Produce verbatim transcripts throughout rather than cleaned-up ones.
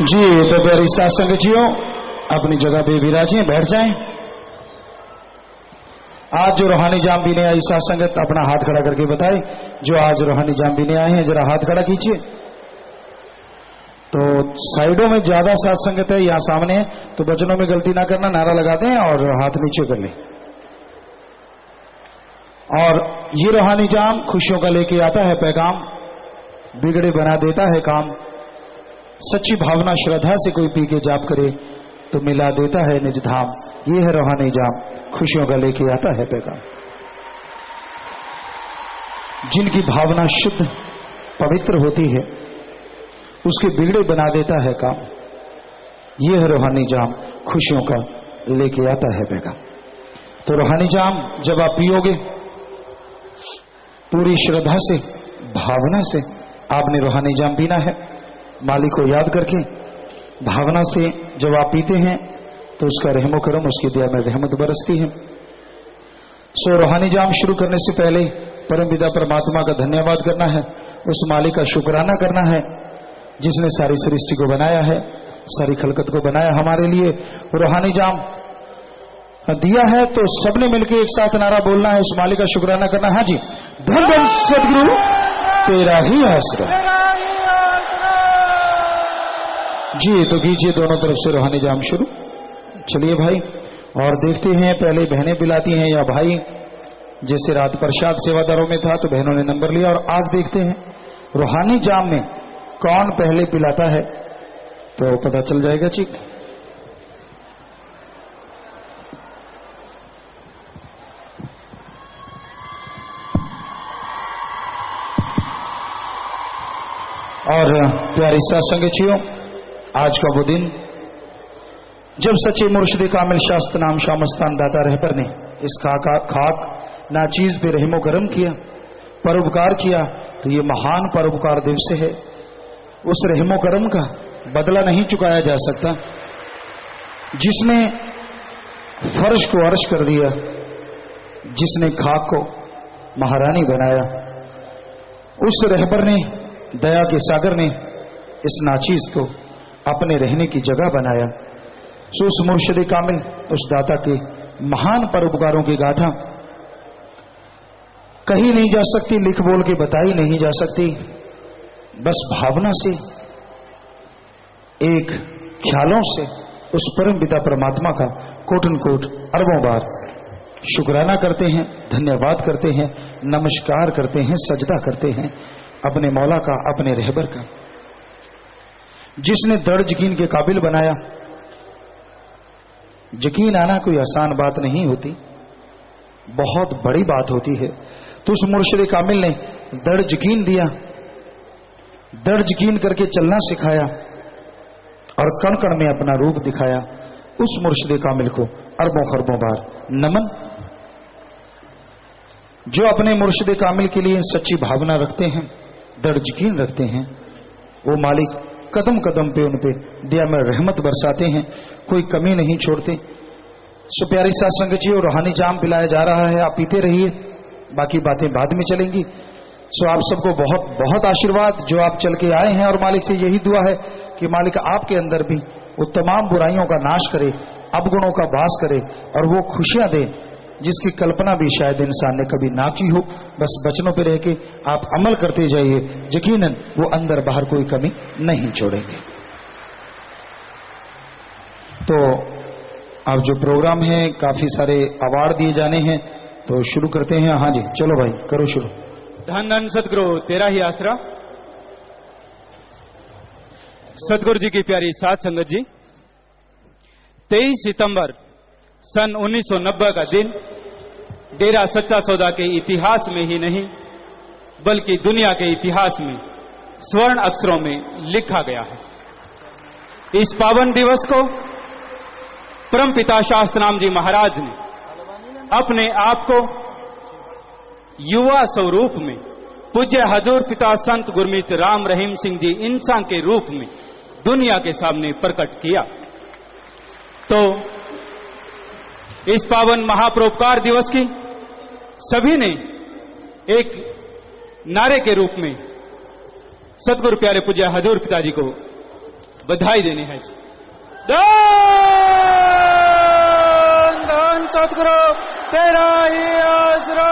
जी तो प्यारी साथ संगतियों अपनी जगह पे विराजें, बैठ जाएं। आज जो रूहानी जाम पीने आई साथ संगत अपना हाथ खड़ा करके बताए, जो आज रूहानी जाम पीने आए हैं जरा हाथ खड़ा कीजिए। तो साइडों में ज्यादा साथ संगत है, यहां सामने है, तो बचनों में गलती ना करना, नारा लगा दें और हाथ नीचे कर लें। और ये रूहानी जाम खुशियों का लेके आता है पैगाम, बिगड़े बना देता है काम। सच्ची भावना श्रद्धा से कोई पी के जाप करे तो मिला देता है निज धाम। ये है रूहानी जाम, खुशियों का लेके आता है पैगाम। जिनकी भावना शुद्ध पवित्र होती है उसके बिगड़े बना देता है काम। ये है रूहानी जाम, खुशियों का लेके आता है पैगाम। तो रूहानी जाम जब आप पियोगे पूरी श्रद्धा से, भावना से आपने रूहानी जाम पीना है, मालिक को याद करके भावना से जब आप पीते हैं तो उसका रहमो करम, उसकी दया में रहमत बरसती है। सो रूहानी जाम शुरू करने से पहले परमपिता परमात्मा का धन्यवाद करना है, उस मालिक का शुक्राना करना है जिसने सारी सृष्टि को बनाया है, सारी खलकत को बनाया हमारे लिए। रूहानी जाम दिया है तो सबने मिलकर एक साथ नारा बोलना है, उस मालिक का शुक्राना करना। हाँ जी, धन धन सदगुरु तेरा ही आसरा। जी तो कीजिए दोनों तरफ से रूहानी जाम शुरू। चलिए भाई, और देखते हैं पहले बहनें पिलाती हैं या भाई। जैसे रात प्रसाद सेवादारों में था तो बहनों ने नंबर लिया, और आज देखते हैं रूहानी जाम में कौन पहले पिलाता है, तो पता चल जाएगा। ठीक, और प्यारी साथ संगतियों, आज का वो दिन जब सच्चे मुर्शिद कामिल शास्त्र नाम शामस्तान दाता रहबर ने इस खाक खाक नाचीज पे रहमो करम किया, परोपकार किया। तो ये महान परोपकार दिवस है, उस रहमो करम का बदला नहीं चुकाया जा सकता। जिसने फर्श को अर्श कर दिया, जिसने खाक को महारानी बनाया, उस रहबर ने, दया के सागर ने इस नाचीज को अपने रहने की जगह बनाया। सो उस मुर्शिद कामिल, उस दाता के महान परोपकारों की गाथा कही नहीं जा सकती, लिख बोल के बताई नहीं जा सकती। बस भावना से, एक ख्यालों से उस परम पिता परमात्मा का कोटन कोट अरबों बार शुक्राना करते हैं, धन्यवाद करते हैं, नमस्कार करते हैं, सजदा करते हैं अपने मौला का, अपने रहबर का, जिसने दृढ़ यकीन के काबिल बनाया। यकीन आना कोई आसान बात नहीं होती, बहुत बड़ी बात होती है। तो उस मुर्शिद कामिल ने दृढ़ यकीन दिया, दृढ़ यकीन करके चलना सिखाया और कण कण में अपना रूप दिखाया। उस मुर्शिद कामिल को अरबों खरबों बार नमन। जो अपने मुर्शिद कामिल के लिए सच्ची भावना रखते हैं, दृढ़ यकीन रखते हैं, वो मालिक कदम कदम पे उन पे दया में रहमत बरसाते हैं, कोई कमी नहीं छोड़ते। सो प्यारी साथ संगत जी, रूहानी जाम पिलाया जा रहा है, आप पीते रहिए, बाकी बातें बाद में चलेंगी। सो आप सबको बहुत बहुत आशीर्वाद, जो आप चल के आए हैं, और मालिक से यही दुआ है कि मालिक आपके अंदर भी वो तमाम बुराइयों का नाश करे, अवगुणों का वास करे, और वो खुशियां दे जिसकी कल्पना भी शायद इंसान ने कभी ना की हो। बस बचनों पे रह के आप अमल करते जाइए, यकीनन वो अंदर बाहर कोई कमी नहीं छोड़ेंगे। तो अब जो प्रोग्राम है, काफी सारे अवार्ड दिए जाने हैं, तो शुरू करते हैं। हाँ जी, चलो भाई करो शुरू। धन धन सतगुरु तेरा ही आसरा। सतगुरु जी की प्यारी साथ संगत जी, तेईस सितंबर सन उन्नीस सौ नब्बे का दिन डेरा सच्चा सौदा के इतिहास में ही नहीं बल्कि दुनिया के इतिहास में स्वर्ण अक्षरों में लिखा गया है। इस पावन दिवस को परम पिता शास्त्रनाम जी महाराज ने अपने आप को युवा स्वरूप में पूज्य हजूर पिता संत गुरमीत राम रहीम सिंह जी इंसान के रूप में दुनिया के सामने प्रकट किया। तो इस पावन महापरोपकार दिवस की सभी ने एक नारे के रूप में सतगुरु प्यारे पूज्य हजूर पिताजी को बधाई देनी है जी। धन धन सतगुरु तेरा ही आसरा।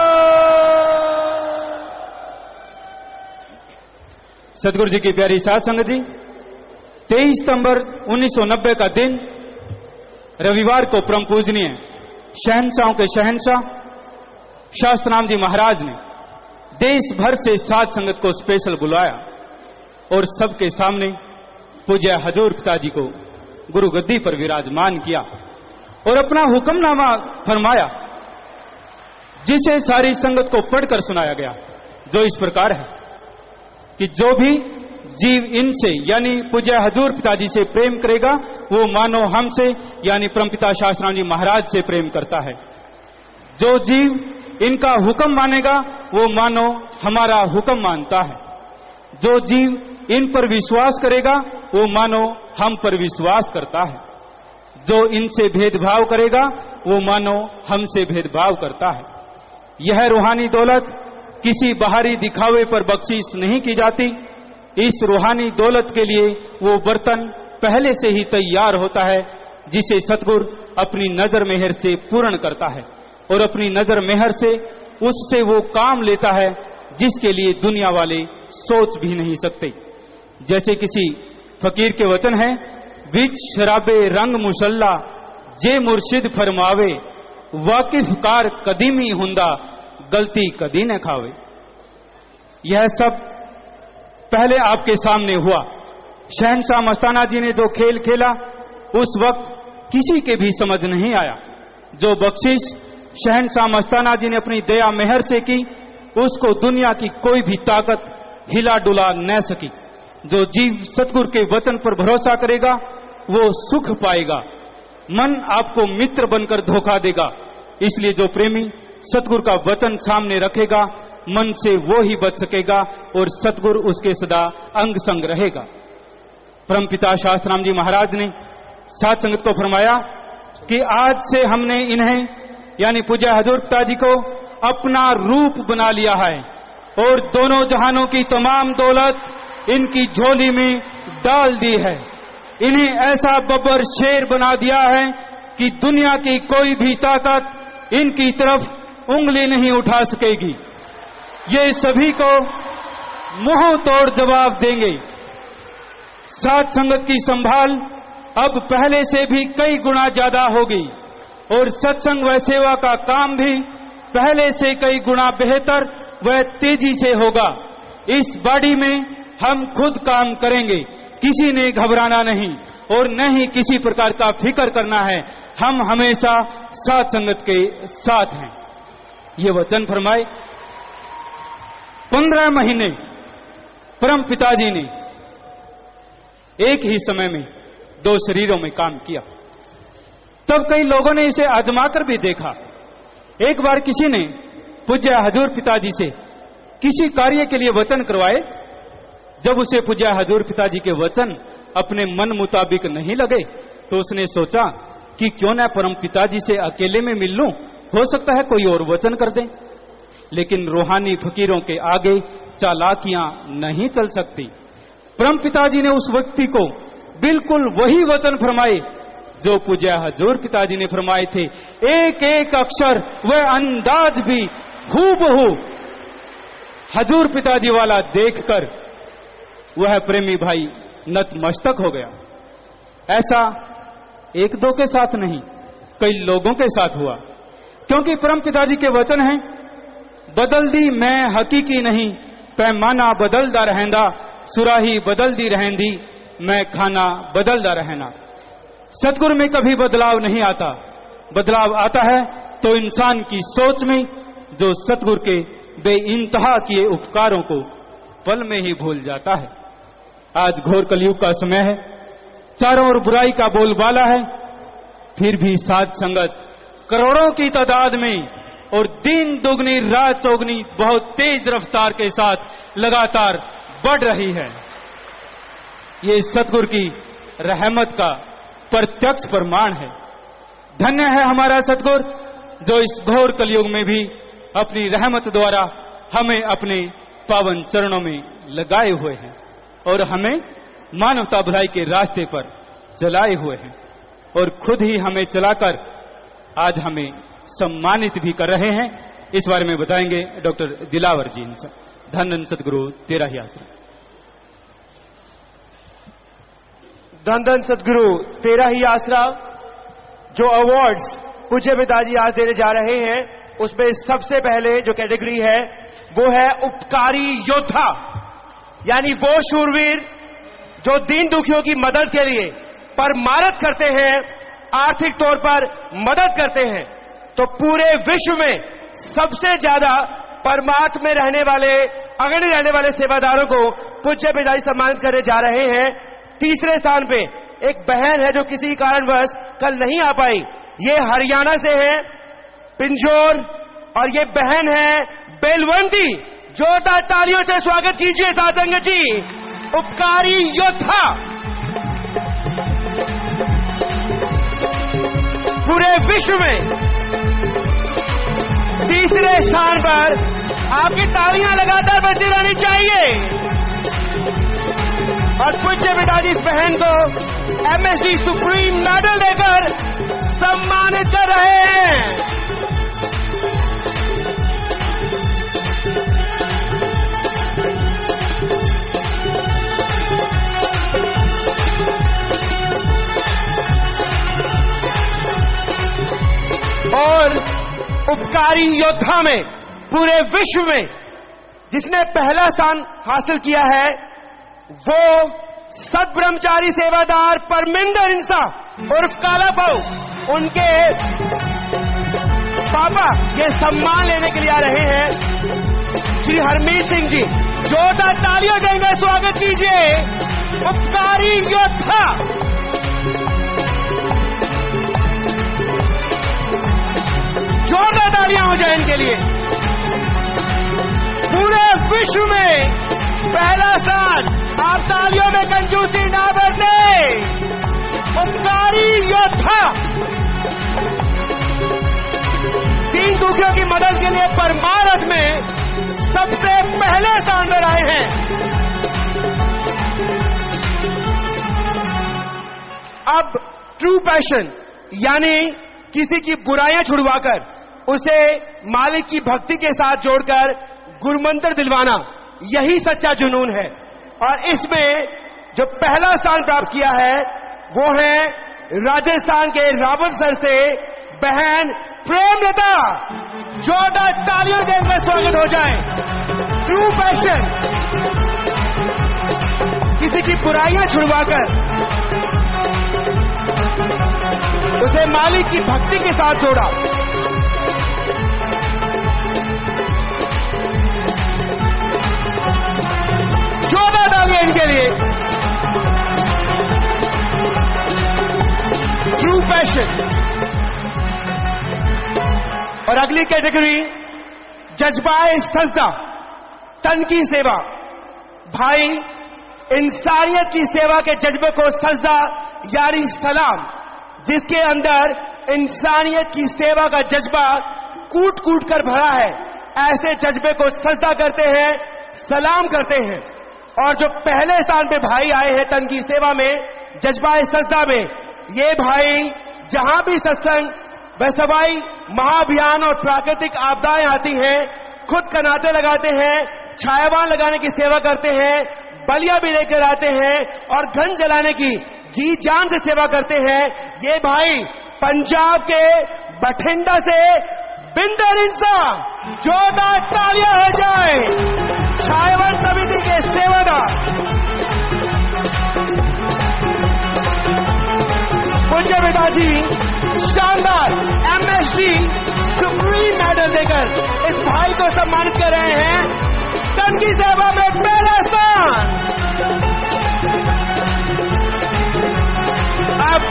सतगुरु जी की प्यारी साध संगत जी, तेईस सितंबर उन्नीस सौ नब्बे का दिन रविवार को परम पूजनीय शहंशाहों के शहंशाह शास्त्रनाम जी महाराज ने देश भर से साध संगत को स्पेशल बुलाया और सबके सामने पूज्य हजूर पिताजी को गुरु गद्दी पर विराजमान किया और अपना हुक्मनामा फरमाया, जिसे सारी संगत को पढ़कर सुनाया गया, जो इस प्रकार है कि जो भी जीव इनसे यानी पूज्य हजूर पिताजी से प्रेम करेगा वो मानो हमसे यानी परमपिता शास्त्रनाम जी महाराज से प्रेम करता है। जो जीव इनका हुक्म मानेगा वो मानो हमारा हुक्म मानता है। जो जीव इन पर विश्वास करेगा वो मानो हम पर विश्वास करता है। जो इनसे भेदभाव करेगा वो मानो हमसे भेदभाव करता है। यह रूहानी दौलत किसी बाहरी दिखावे पर बख्शीश नहीं की जाती। इस रूहानी दौलत के लिए वो बर्तन पहले से ही तैयार होता है, जिसे सतगुरु अपनी नजर मेहर से पूर्ण करता है और अपनी नजर मेहर से उससे वो काम लेता है जिसके लिए दुनिया वाले सोच भी नहीं सकते। जैसे किसी फकीर के वचन है, विच शराबे रंग मुसल्ला जे मुर्शिद फरमावे, वाकिफ कार कदीमी हुंदा गलती कदी न खावे। यह सब पहले आपके सामने हुआ। शहंशाह मस्ताना जी ने जो खेल खेला उस वक्त किसी के भी समझ नहीं आया। जो बख्शिश शहंशाह मस्ताना जी ने अपनी दया मेहर से की उसको दुनिया की कोई भी ताकत हिला डुला न सकी। जो जीव सतगुरु के वचन पर भरोसा करेगा वो सुख पाएगा। मन आपको मित्र बनकर धोखा देगा। इसलिए जो प्रेमी सतगुरु का वचन सामने रखेगा मन से वो ही बच सकेगा और सतगुरु उसके सदा अंग संग रहेगा। परमपिता शास्त्रनाम जी महाराज ने साध संगत को फरमाया कि आज से हमने इन्हें यानी पूज्य हजूर पिताजी को अपना रूप बना लिया है और दोनों जहानों की तमाम दौलत इनकी झोली में डाल दी है। इन्हें ऐसा बब्बर शेर बना दिया है कि दुनिया की कोई भी ताकत इनकी तरफ उंगली नहीं उठा सकेगी। ये सभी को मुंह तोड़ जवाब देंगे। साध संगत की संभाल अब पहले से भी कई गुना ज्यादा होगी और सत्संग व सेवा का काम भी पहले से कई गुना बेहतर व तेजी से होगा। इस बाड़ी में हम खुद काम करेंगे, किसी ने घबराना नहीं और न ही किसी प्रकार का फिक्र करना है। हम हमेशा साध संगत के साथ हैं। ये वचन फरमाए। पंद्रह महीने परम पिताजी ने एक ही समय में दो शरीरों में काम किया। तब कई लोगों ने इसे आजमाकर भी देखा। एक बार किसी ने पूज्य हजूर पिताजी से किसी कार्य के लिए वचन करवाए। जब उसे पूज्य हजूर पिताजी के वचन अपने मन मुताबिक नहीं लगे तो उसने सोचा कि क्यों न परम पिताजी से अकेले में मिल लूं, हो सकता है कोई और वचन कर दें। लेकिन रूहानी फकीरों के आगे चालाकियां नहीं चल सकती। परम पिताजी ने उस व्यक्ति को बिल्कुल वही वचन फरमाए जो पूज्य हजूर पिताजी ने फरमाए थे। एक एक अक्षर व अंदाज भी हूबहू हजूर पिताजी वाला देखकर वह प्रेमी भाई नतमस्तक हो गया। ऐसा एक दो के साथ नहीं, कई लोगों के साथ हुआ। क्योंकि परम पिताजी के वचन हैं, बदल दी मैं हकीकी नहीं, पैमाना बदलदा रहंदा, सुराही बदल दी रहंदी, मैं खाना बदलदा रहना। सतगुरु में कभी बदलाव नहीं आता। बदलाव आता है तो इंसान की सोच में, जो सतगुरु के बेइंतहा किए उपकारों को पल में ही भूल जाता है। आज घोर कलयुग का समय है, चारों ओर बुराई का बोलबाला है, फिर भी साध संगत करोड़ों की तादाद में और दिन दुगनी रात चौगनी बहुत तेज रफ्तार के साथ लगातार बढ़ रही है। ये सतगुरु की रहमत का प्रत्यक्ष प्रमाण है। धन्य है हमारा सतगुरु जो इस घोर कलयुग में भी अपनी रहमत द्वारा हमें अपने पावन चरणों में लगाए हुए हैं और हमें मानवता भलाई के रास्ते पर चलाए हुए हैं और खुद ही हमें चलाकर आज हमें सम्मानित भी कर रहे हैं। इस बारे में बताएंगे डॉक्टर दिलावर जी इनसे। धन धन सतगुरु तेरा ही आसरा। धन धन सतगुरु तेरा ही आसरा। जो अवार्ड्स पूज्य पिताजी आज देने जा रहे हैं उसमें सबसे पहले जो कैटेगरी है वो है उपकारी योद्धा, यानी वो शूरवीर जो दीन दुखियों की मदद के लिए परमारथ करते हैं, आर्थिक तौर पर मदद करते हैं। तो पूरे विश्व में सबसे ज्यादा परमार्थ में रहने वाले, अग्रणी रहने वाले सेवादारों को पूज्य पिताजी सम्मानित करने जा रहे हैं। तीसरे स्थान पे एक बहन है जो किसी कारणवश कल नहीं आ पाई। ये हरियाणा से है, पिंजौर, और ये बहन है बेलवंती। जोरदार तालियों से स्वागत कीजिए साधंग जी, उपकारी योद्धा। पूरे विश्व में तीसरे स्थान पर आपकी तालियां लगातार बजती रहनी चाहिए। और पूज्य पिताजी इस बहन को एमएससी सुप्रीम मेडल देकर सम्मानित कर रहे हैं। और उपकारी योद्धा में पूरे विश्व में जिसने पहला स्थान हासिल किया है वो सत ब्रह्मचारी सेवादार परमिंदर इंसा उर्फ काला पाऊ, उनके पापा ये सम्मान लेने के लिए आ रहे हैं श्री हरमीत सिंह जी। जोरदार तालियां देंगे, स्वागत कीजिए उपकारी योद्धा। जोरदार तालियां हो जाए इनके लिए। पूरे विश्व में पहला स्थान, आप तालियों में कंजूसी ना बरते। उपकारी योद्धा, दीन दुखियों की मदद के लिए परमारथ में सबसे पहले स्थान पर आए हैं। अब ट्रू पैशन यानी किसी की बुराइयां छुड़वाकर उसे मालिक की भक्ति के साथ जोड़कर गुरुमंत्र दिलवाना, यही सच्चा जुनून है। और इसमें जो पहला स्थान प्राप्त किया है वो है राजस्थान के रावतसर से बहन प्रेमलता। जोरदार तालियों देकर स्वागत हो जाए। ट्रू पैशन, किसी की बुराइयां छुड़वाकर उसे मालिक की भक्ति के साथ जोड़ा। जोरदार तालियां इनके लिए। True passion. और अगली कैटेगरी जज्बाए सजदा, तन की सेवा। भाई इंसानियत की सेवा के जज्बे को सजदा यानी सलाम, जिसके अंदर इंसानियत की सेवा का जज्बा कूट कूट कर भरा है, ऐसे जज्बे को सजदा करते हैं, सलाम करते हैं। और जो पहले स्थान पे भाई आए हैं तन की सेवा में, जज्बाए सजदा में, ये भाई जहां भी सत्संग व सवाई महाअभियान और प्राकृतिक आपदाएं आती हैं, खुद कनाते लगाते हैं, छायावान लगाने की सेवा करते हैं, बलिया भी लेकर आते हैं और घन जलाने की जी जान से सेवा करते हैं। ये भाई पंजाब के बठिंडा से बिंदर इंसान। जोरदार तालियां हो जाए छायावान समिति के सेवादार। पूज्य पिताजी शानदार एमएससी सुप्रीम मेडल देकर इस भाई को सम्मानित कर रहे हैं। तन की सेवा में पहला स्थान। अब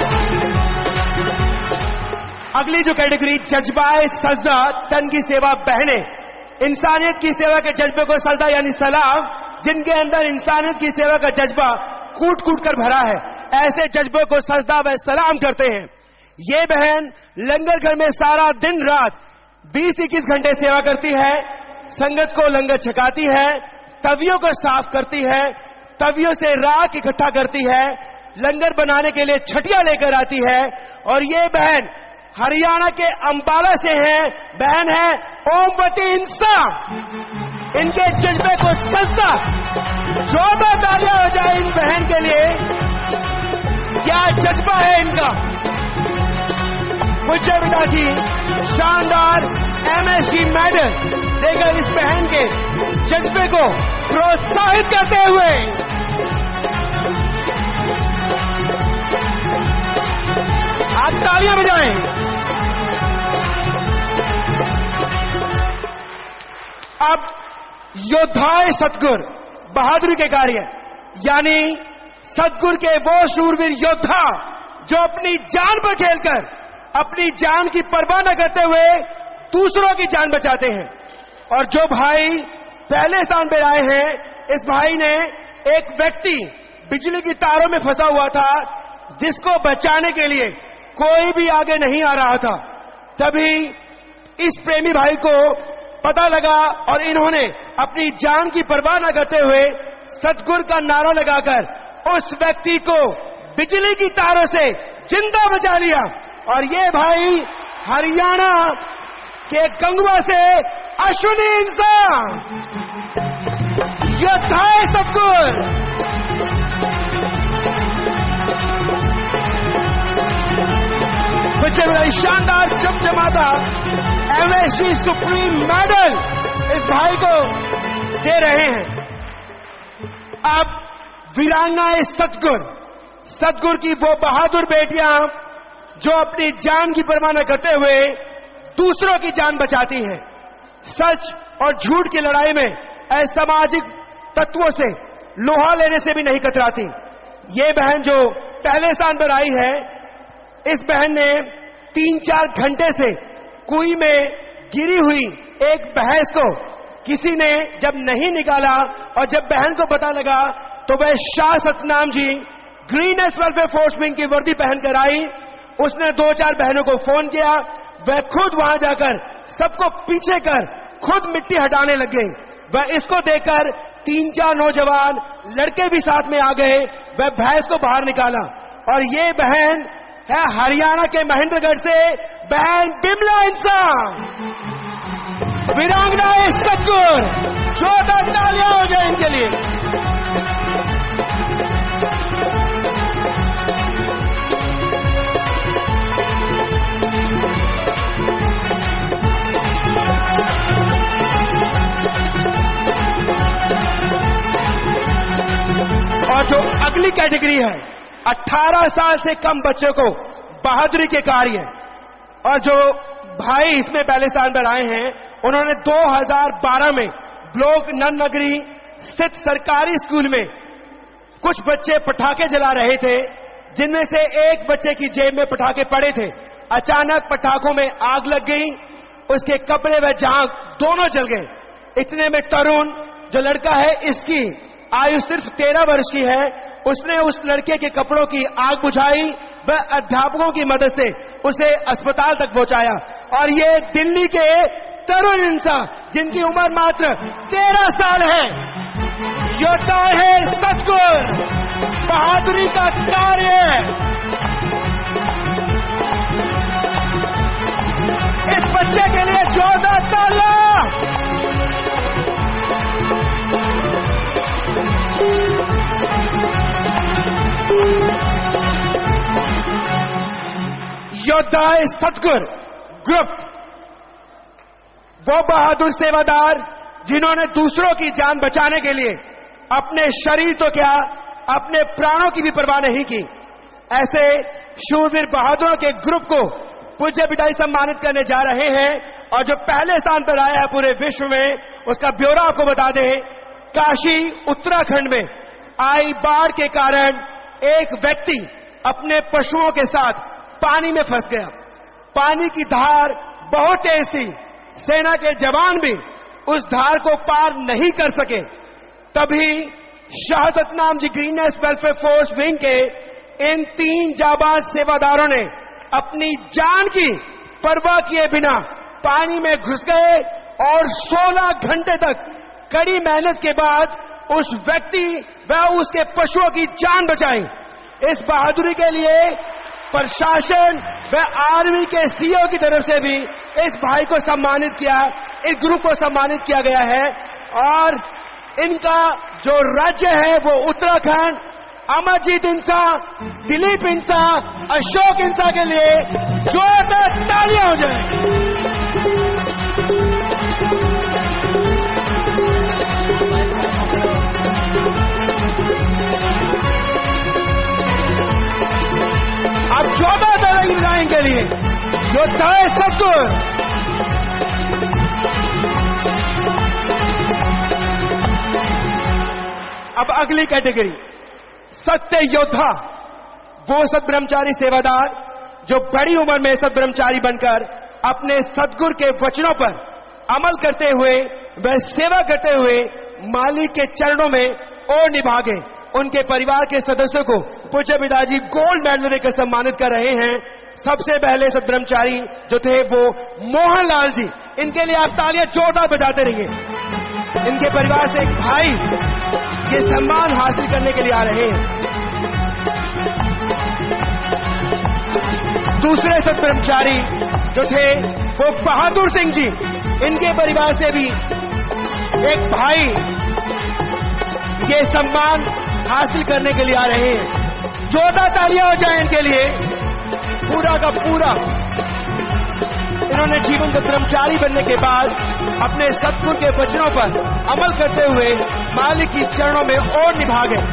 अगली जो कैटेगरी जज्बाए सजदा, तन की सेवा बहने, इंसानियत की सेवा के जज्बे को सजदा यानी सलाम, जिनके अंदर इंसानियत की सेवा का जज्बा कूट कूट कर भरा है, ऐसे जज्बे को सजदा व सलाम करते हैं। ये बहन लंगर घर में सारा दिन रात बीस इक्कीस घंटे सेवा करती है, संगत को लंगर छकाती है, तवियों को साफ करती है, तवियों से राख इकट्ठा करती है, लंगर बनाने के लिए छटिया लेकर आती है। और ये बहन हरियाणा के अंबाला से है, बहन है ओमवती इंसा। इनके जज्बे को सजदा चौदह तालियां हो जाए इन बहन के लिए। क्या जज्बा है इनका। पूज्य पिताजी शानदार एमएससी मेडल देकर इस बहन के जज्बे को प्रोत्साहित करते हुए आप तालियां बजाएं। अब योद्धाए सतगुर बहादुरी के कार्य, यानी सतगुर के वो शूरवीर योद्धा जो अपनी जान पर खेलकर अपनी जान की परवाह न करते हुए दूसरों की जान बचाते हैं। और जो भाई पहले स्थान पर आए हैं, इस भाई ने एक व्यक्ति बिजली की तारों में फंसा हुआ था, जिसको बचाने के लिए कोई भी आगे नहीं आ रहा था। तभी इस प्रेमी भाई को पता लगा और इन्होंने अपनी जान की परवाह न करते हुए सतगुर का नारा लगाकर उस व्यक्ति को बिजली की तारों से जिंदा बचा लिया। और ये भाई हरियाणा के गंगवा से अश्विनी इंसान, योद्धा है सतगुर। बच्चे बड़ा शानदार चमचमाता एमएससी सुप्रीम मेडल इस भाई को दे रहे हैं। अब वीरांगना सतगुर, सतगुर की वो बहादुर बेटियां जो अपनी जान की परवाह न करते हुए दूसरों की जान बचाती हैं। सच और झूठ की लड़ाई में असामाजिक तत्वों से लोहा लेने से भी नहीं कतराती। ये बहन जो पहले स्थान पर आई है, इस बहन ने तीन चार घंटे से कुएं में गिरी हुई एक भैंस को किसी ने जब नहीं निकाला और जब बहन को पता लगा तो वह Shah Satnam ji green S welfare force wing की वर्दी पहनकर आई। उसने दो चार बहनों को फोन किया, वह खुद वहां जाकर सबको पीछे कर खुद मिट्टी हटाने लग गई। वह इसको देखकर तीन चार नौजवान लड़के भी साथ में आ गए, वह भैंस को बाहर निकाला। और ये बहन है हरियाणा के महेंद्रगढ़ से बहन बिमला इंसान, वीरांगना सतगुर। चौदह तालियां हो जाए इनके लिए। और जो अगली कैटेगरी है, अठारह साल से कम बच्चों को बहादुरी के कार्य, और जो भाई इसमें पहले स्थान पर आए हैं, उन्होंने दो हज़ार बारह में ब्लॉक नन नगरी स्थित सरकारी स्कूल में कुछ बच्चे पटाखे जला रहे थे, जिनमें से एक बच्चे की जेब में पटाखे पड़े थे। अचानक पटाखों में आग लग गई, उसके कपड़े व जांघ दोनों जल गए। इतने में तरुण जो लड़का है, इसकी आयु सिर्फ तेरह वर्ष की है, उसने उस लड़के के कपड़ों की आग बुझाई व अध्यापकों की मदद से उसे अस्पताल तक पहुंचाया। और ये दिल्ली के तरुण इंसान जिनकी उम्र मात्र तेरह साल है, योद्धा है सतगुर, बहादुरी का कार्य। इस बच्चे के लिए चौदह तालियां। योद्धा सतगुर ग्रुप वो बहादुर सेवादार जिन्होंने दूसरों की जान बचाने के लिए अपने शरीर तो क्या, अपने प्राणों की भी परवाह नहीं की। ऐसे शूरवीर बहादुरों के ग्रुप को पूज्य पिताजी सम्मानित करने जा रहे हैं। और जो पहले स्थान पर आया है पूरे विश्व में, उसका ब्यौरा आपको बता दें। काशी उत्तराखंड में आई बाढ़ के कारण एक व्यक्ति अपने पशुओं के साथ पानी में फंस गया। पानी की धार बहुत तेज थी, सेना के जवान भी उस धार को पार नहीं कर सके। तभी Shah Satnam ji green S welfare force wing के इन तीन जाबाज सेवादारों ने अपनी जान की परवाह किए बिना पानी में घुस गए और सोलह घंटे तक कड़ी मेहनत के बाद उस व्यक्ति व उसके पशुओं की जान बचाई। इस बहादुरी के लिए प्रशासन व आर्मी के सीईओ की तरफ से भी इस भाई को सम्मानित किया, इस ग्रुप को सम्मानित किया गया है। और इनका जो राज्य है वो उत्तराखंड, अमरजीत इंसा, दिलीप इंसा, अशोक इंसा के लिए जोरदार तालियां हो जाए। अब जोरदार तालियां बजाने के लिए योद्धा सतगुरु। अब अगली कैटेगरी सत्य योद्धा, वो सत ब्रह्मचारी सेवादार जो बड़ी उम्र में सत ब्रह्मचारी बनकर अपने सतगुरु के वचनों पर अमल करते हुए व सेवा करते हुए मालिक के चरणों में और निभागे। उनके परिवार के सदस्यों को पूज्य पिताजी गोल्ड मेडल देकर सम्मानित कर रहे हैं। सबसे पहले सत ब्रह्मचारी जो थे वो मोहन लाल जी, इनके लिए आप तालियां जोरदार बजाते रहिए। इनके परिवार से एक भाई ये सम्मान हासिल करने के लिए आ रहे हैं। दूसरे सत ब्रह्मचारी जो थे वो बहादुर सिंह जी, इनके परिवार से भी एक भाई ये सम्मान हासिल करने के लिए आ रहे हैं। जोरदार तालियां हो जाए इनके लिए। पूरा का पूरा इन्होंने जीवन का ब्रह्मचारी बनने के बाद अपने सतगुरु के वचनों पर अमल करते हुए मालिक की चरणों में और निभा गए।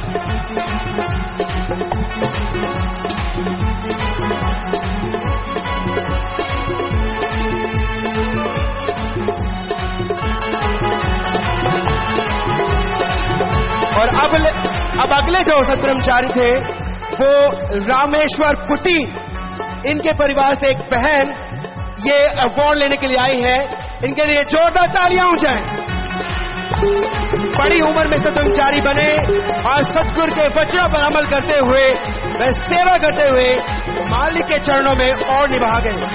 और अब अब अगले जो सत ब्रह्मचारी थे वो रामेश्वर पुटी, इनके परिवार से एक बहन ये अवार्ड लेने के लिए आई है। इनके लिए जोरदार तालियां हो जाएं। बड़ी उम्र में सत ब्रह्मचारी बने और सतगुरु के वचनों पर अमल करते हुए व सेवा करते हुए मालिक के चरणों में और निभा गए।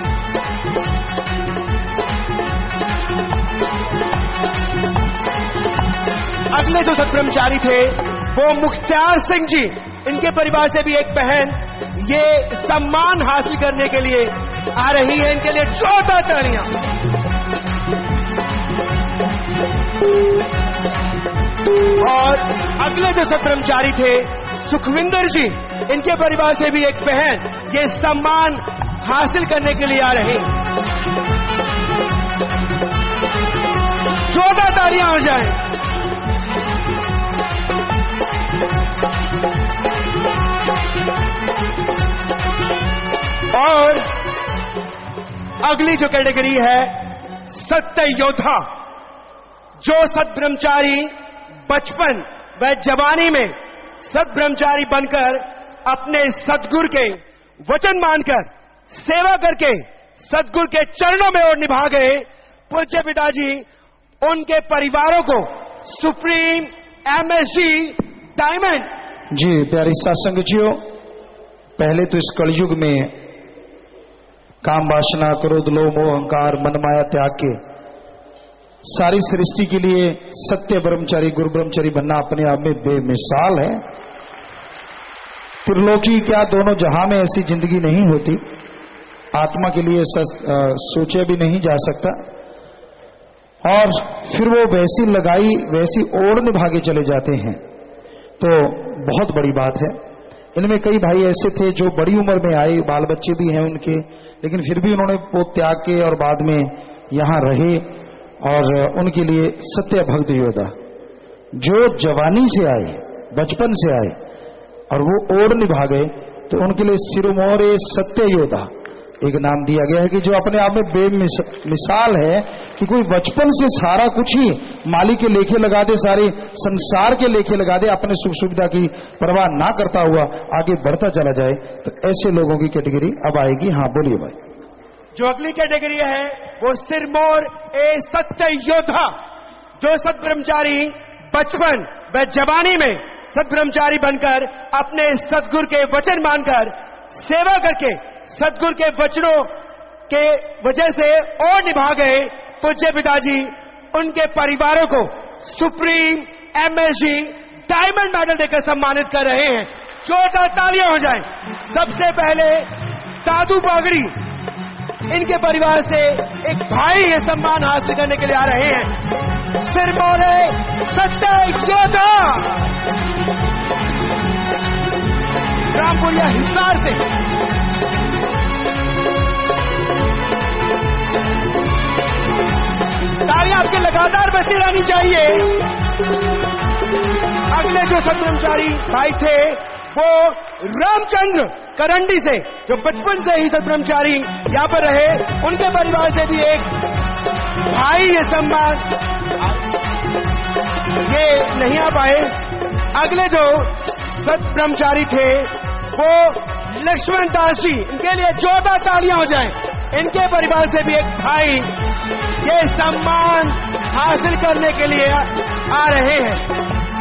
अगले जो सत ब्रह्मचारी थे वो मुख्तार सिंह जी, इनके परिवार से भी एक बहन ये सम्मान हासिल करने के लिए आ रही है। इनके लिए जोरदार तालियां। और अगले जो सत ब्रह्मचारी थे सुखविंदर जी, इनके परिवार से भी एक बहन ये सम्मान हासिल करने के लिए आ रहे हैं। जोरदार तालियां हो जाएं। और अगली जो कैटेगरी है सत्य योद्धा, जो सत ब्रह्मचारी बचपन व जवानी में सत ब्रह्मचारी बनकर अपने सतगुरु के वचन मानकर सेवा करके सतगुरु के चरणों में और निभा गए। पूज्य पिताजी उनके परिवारों को सुप्रीम एमएसजी डायमंड। जी प्यारी सत्संग जियो, पहले तो इस कलयुग में काम वासना क्रोध लोभ मोह अहंकार मन माया त्याग के सारी सृष्टि के लिए सत्य ब्रह्मचारी गुरु ब्रह्मचारी बनना अपने आप में बेमिसाल है। त्रिलोकी क्या दोनों जहां में ऐसी जिंदगी नहीं होती, आत्मा के लिए सोचे भी नहीं जा सकता। और फिर वो वैसी लगाई वैसी ओढ़ निभागे चले जाते हैं, तो बहुत बड़ी बात है। इनमें कई भाई ऐसे थे जो बड़ी उम्र में आए, बाल बच्चे भी हैं उनके, लेकिन फिर भी उन्होंने वो त्याग के और बाद में यहां रहे। और उनके लिए सत्य भक्त योद्धा जो जवानी से आए, बचपन से आए और वो ओढ़ निभा गए, तो उनके लिए सिरमौरे सत्य योद्धा एक नाम दिया गया है कि जो अपने आप में बेमिसाल है कि कोई बचपन से सारा कुछ ही मालिक के लेखे लगा दे, सारे संसार के लेखे लगा दे, अपने सुख सुविधा की परवाह ना करता हुआ आगे बढ़ता चला जाए, तो ऐसे लोगों की कैटेगरी अब आएगी। हाँ बोलिए भाई। जो अगली कैटेगरी है वो सिरमौर ए सत्य योद्धा, जो सत ब्रह्मचारी बचपन व जवानी में सत ब्रह्मचारी बनकर अपने सतगुरु के वचन मानकर सेवा करके सतगुरु के वचनों के वजह से और निभा गए। पूज्य पिताजी उनके परिवारों को सुप्रीम एमएसजी डायमंड मेडल देकर सम्मानित कर रहे हैं। जोरदार तालियां हो जाएं। सबसे पहले दादू बागड़ी, इनके परिवार से एक भाई ये सम्मान हासिल करने के लिए आ रहे हैं। सिरमौरे सत्य योद्धा रामपुरिया हिसार से तालियां आपके लगातार बजती रहनी चाहिए। अगले जो सतब्रह्मचारी भाई थे वो रामचंद्र करंडी से, जो बचपन से ही सतब्रह्मचारी यहां पर रहे, उनके परिवार से भी एक भाई ये सम्मान ये नहीं आ पाए। अगले जो सतब्रह्मचारी थे वो लक्ष्मण दास जी, इनके लिए जोरदार तालियां हो जाएं। इनके परिवार से भी एक भाई ये सम्मान हासिल करने के लिए आ रहे हैं।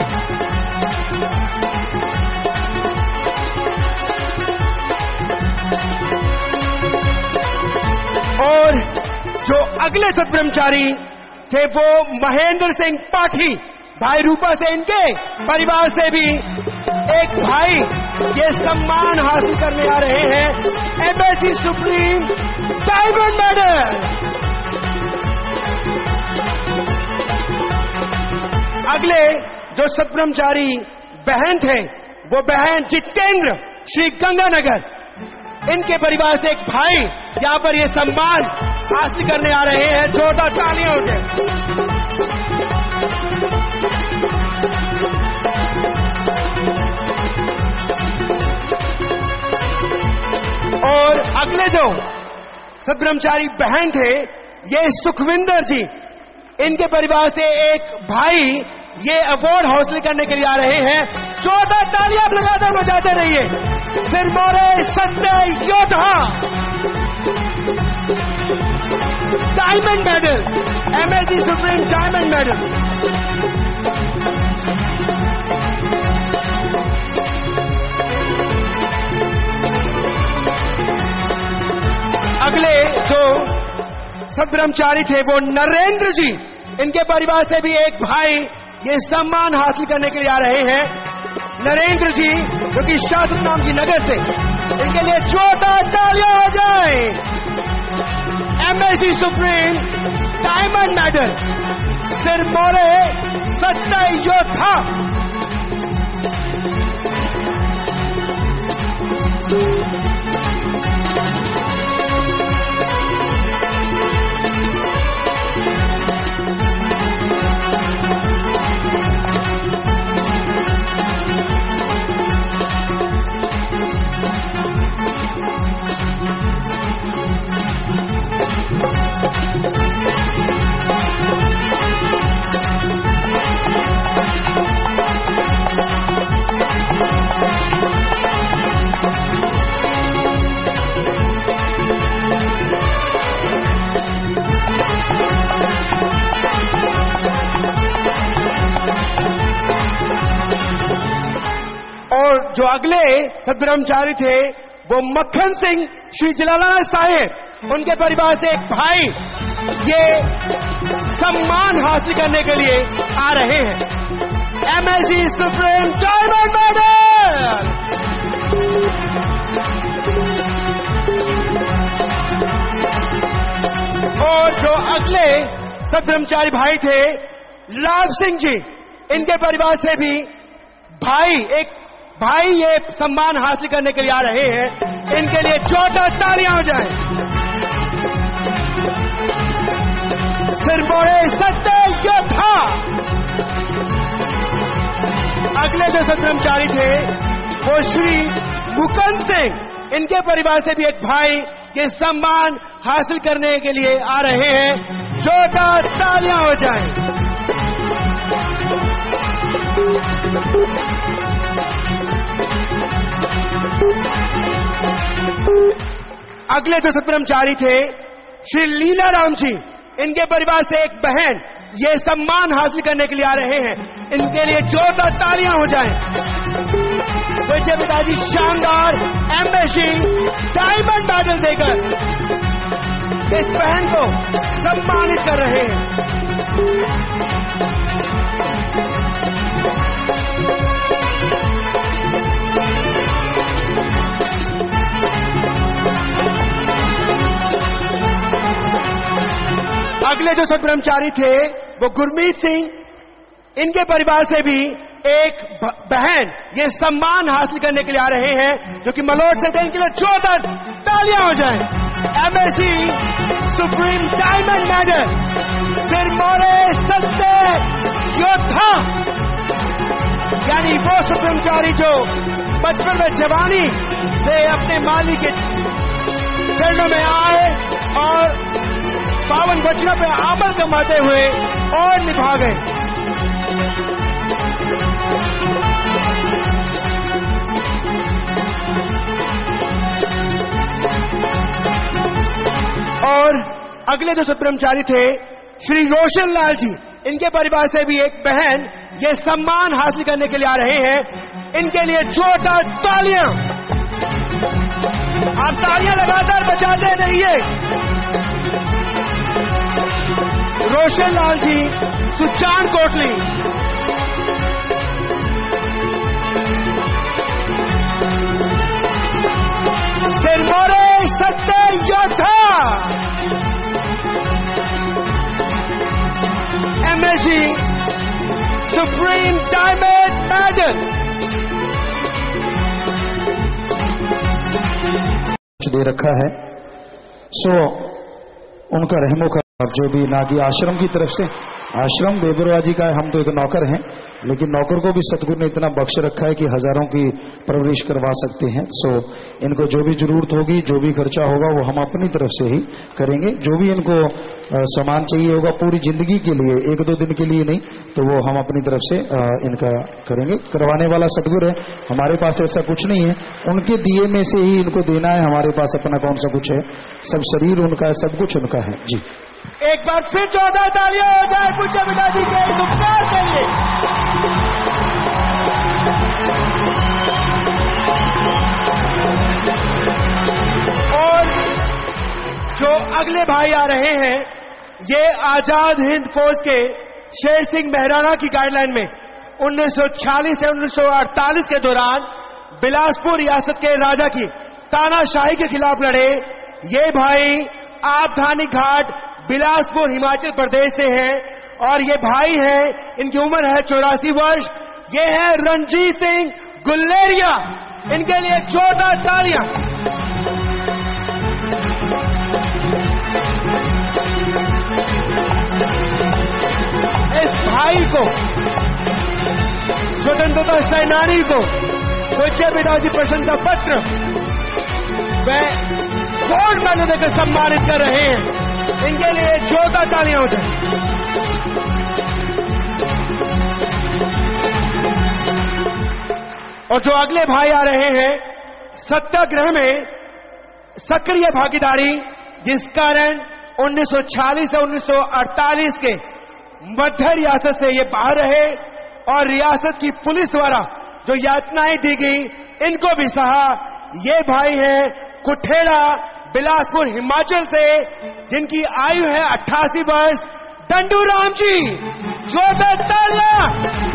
और जो अगले सतब्रह्मचारी थे वो महेंद्र सिंह पाठी, भाई रूपा से, इनके परिवार से भी एक भाई ये सम्मान हासिल करने आ रहे हैं। MSG supreme diamond medal. अगले जो सतब्रह्मचारी बहन थे वो बहन जितेंद्र श्री गंगानगर, इनके परिवार से एक भाई यहां पर ये सम्मान हासिल करने आ रहे हैं। जोरदार तालियां हो जाए। और अगले जो सतब्रह्मचारी बहन थे ये सुखविंदर जी, इनके परिवार से एक भाई ये अवार्ड हासिल करने के लिए आ रहे हैं। जोरदार तालियां आप लगातार बजाते रहिए। सिरमौरे सत्य योद्धा diamond medal, MSG supreme diamond medal. अगले जो सतब्रह्मचारी थे वो नरेंद्र जी, इनके परिवार से भी एक भाई ये सम्मान हासिल करने के लिए आ रहे हैं। नरेंद्र जी जो कि शास्त्र नाम जी नगर से, इनके लिए जोरदार तालियां हो जाए। एमएसजी सुप्रीम डायमंड मेडल, सिरमौरे सत्य योद्धा। और जो अगले सतब्रह्मचारी थे वो मक्खन सिंह श्री जलालाबाद साहिब, उनके परिवार से एक भाई ये सम्मान हासिल करने के लिए आ रहे हैं। MSG supreme diamond medal. और जो अगले सतब्रह्मचारी भाई थे लाभ सिंह जी, इनके परिवार से भी भाई एक भाई ये सम्मान हासिल करने के लिए आ रहे हैं। इनके लिए जोरदार तालियां हो जाएं। सिरमौरे सत्य योद्धा। अगले जो सतब्रह्मचारी थे वो श्री मुकुंद सिंह, इनके परिवार से भी एक भाई ये सम्मान हासिल करने के लिए आ रहे हैं। जोरदार तालियां हो जाएं। अगले जो सतब्रह्मचारी थे श्री लीला राम जी, इनके परिवार से एक बहन ये सम्मान हासिल करने के लिए आ रहे हैं। इनके लिए जोरदार तालियां हो जाएं। विजय पिताजी शानदार एमएसजी डायमंड मेडल देकर इस बहन को सम्मानित कर रहे हैं। अगले जो सतब्रह्मचारी थे वो गुरमीत सिंह, इनके परिवार से भी एक बहन ये सम्मान हासिल करने के लिए आ रहे हैं, जो कि मलोट से थे। इनके लिए जोरदार तालियां हो जाएं। एमएससी सुप्रीम डायमंड मेडल सिरमौरे सत्य योद्धा, यानी वो सतब्रह्मचारी जो बचपन में जवानी से अपने मालिक के चरणों में आए और पावन वचनों पे अमल कमाते हुए और निभा गए। और अगले जो सतब्रह्मचारी थे श्री रोशन लाल जी, इनके परिवार से भी एक बहन ये सम्मान हासिल करने के लिए आ रहे हैं। इनके लिए जोरदार तालियां, आप तालियां लगातार बजाते रहिए। रोशन लाल जी सुचान कोटली, सिरमौरे सत्य योद्धा, एमएससी सुप्रीम डायमंड मेडल। दे रखा है सो उनका रहमो का जो भी नागी आश्रम की तरफ से, आश्रम बेबरवाजी का है, हम तो एक नौकर हैं, लेकिन नौकर को भी सतगुरु ने इतना बख्श रखा है कि हजारों की परवरिश करवा सकते हैं। सो इनको जो भी जरूरत होगी, जो भी खर्चा होगा, वो हम अपनी तरफ से ही करेंगे। जो भी इनको आ, सामान चाहिए होगा पूरी जिंदगी के लिए, एक दो दिन के लिए नहीं, तो वो हम अपनी तरफ से आ, इनका करेंगे। करवाने वाला सतगुरु है, हमारे पास ऐसा कुछ नहीं है, उनके दिए में से ही इनको देना है। हमारे पास अपना कौन सा कुछ है, सब शरीर उनका है, सब कुछ उनका है जी। एक बार फिर चौदह तालियां हो जाए पूज्य पिताजी के इस उपकार के लिए। और जो अगले भाई आ रहे हैं, ये आजाद हिंद फौज के शेर सिंह महराणा की गाइडलाइन में उन्नीस सौ छियालीस से उन्नीस सौ अड़तालीस के दौरान बिलासपुर रियासत के राजा की तानाशाही के खिलाफ लड़े। ये भाई आपधानी घाट बिलासपुर हिमाचल प्रदेश से हैं और ये भाई हैं, इनकी उम्र है चौरासी वर्ष। ये है रणजीत सिंह गुल्लेरिया, इनके लिए जोरदार तालियां। इस भाई को, स्वतंत्रता सेनानी को पूज्य पिताजी प्रशंसा पत्र व गोल्ड मेडल देकर सम्मानित कर रहे हैं। इनके लिए जोरदार तालियां हो जाए। और जो अगले भाई आ रहे हैं, सत्याग्रह में सक्रिय भागीदारी, जिस कारण उन्नीस सौ छियालीस से उन्नीस सौ अड़तालीस के मध्य रियासत से ये बाहर रहे और रियासत की पुलिस द्वारा जो यातनाएं दी गई, इनको भी सहा। ये भाई हैं कुठेड़ा बिलासपुर हिमाचल से, जिनकी आयु है अट्ठासी वर्ष, डंडू राम जी। जोरदार तालियां।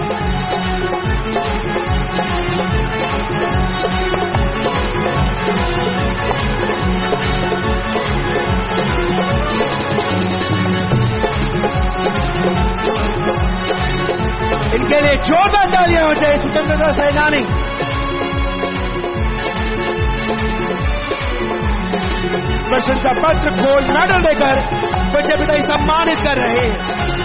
इनके लिए जोरदार तालियां हो जाए। स्वतंत्रता सेनानी प्रशंसा पत्र गोल्ड मेडल देकर पूज्य पिताजी सम्मानित कर रहे हैं।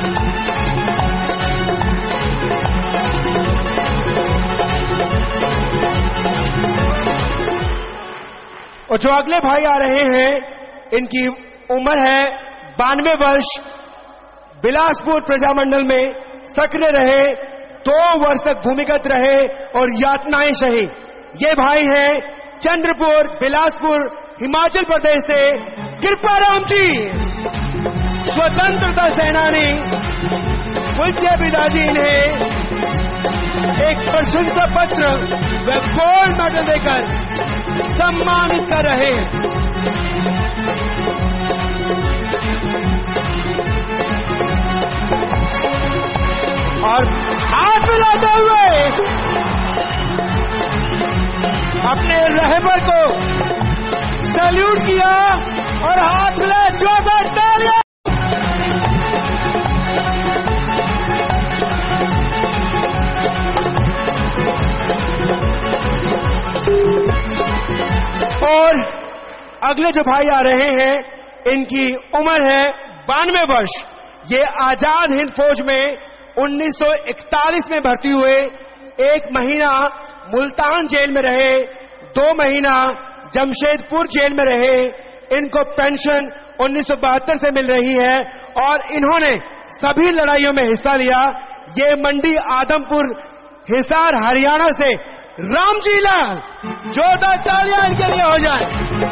और जो अगले भाई आ रहे हैं, इनकी उम्र है बानवे वर्ष, बिलासपुर प्रजामंडल में सक्रिय रहे, दो वर्ष तक भूमिगत रहे और यातनाएं सही। ये भाई हैं चंद्रपुर बिलासपुर हिमाचल प्रदेश से कृपाराम जी, स्वतंत्रता सेनानी। पूज्य पिताजी इन्हें एक प्रशंसा पत्र व गोल्ड मेडल देकर सम्मानित कर रहे हैं। और हाथ मिलाते हुए अपने रहबर को सैल्यूट किया और हाथ मिलाए। जोरदार तालियां। अगले जो भाई आ रहे हैं, इनकी उम्र है बानवे वर्ष। ये आजाद हिंद फौज में उन्नीस सौ इकतालीस में भर्ती हुए, एक महीना मुल्तान जेल में रहे, दो महीना जमशेदपुर जेल में रहे। इनको पेंशन उन्नीस सौ बहत्तर से मिल रही है और इन्होंने सभी लड़ाइयों में हिस्सा लिया। ये मंडी आदमपुर हिसार हरियाणा से रामजी लाल, जोरदार तालियां इनके लिए हो जाए।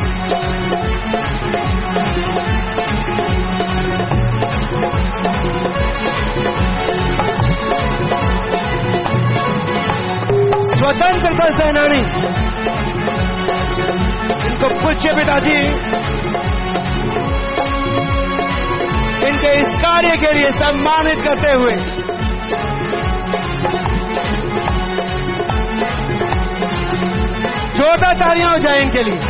स्वतंत्रता सेनानी, इनको पूज्य पिताजी इनके इस कार्य के लिए सम्मानित करते हुए जोरदार तालियां हो जाए इनके लिए।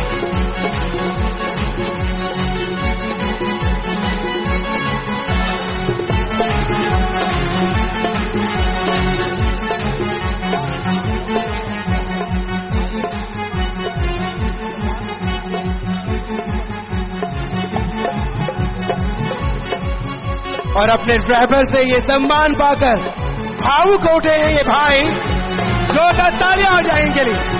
और अपने ड्राइवर से ये सम्मान पाकर भावुक उठे हैं ये भाई, जोरदार तालियां हो जाए इनके लिए।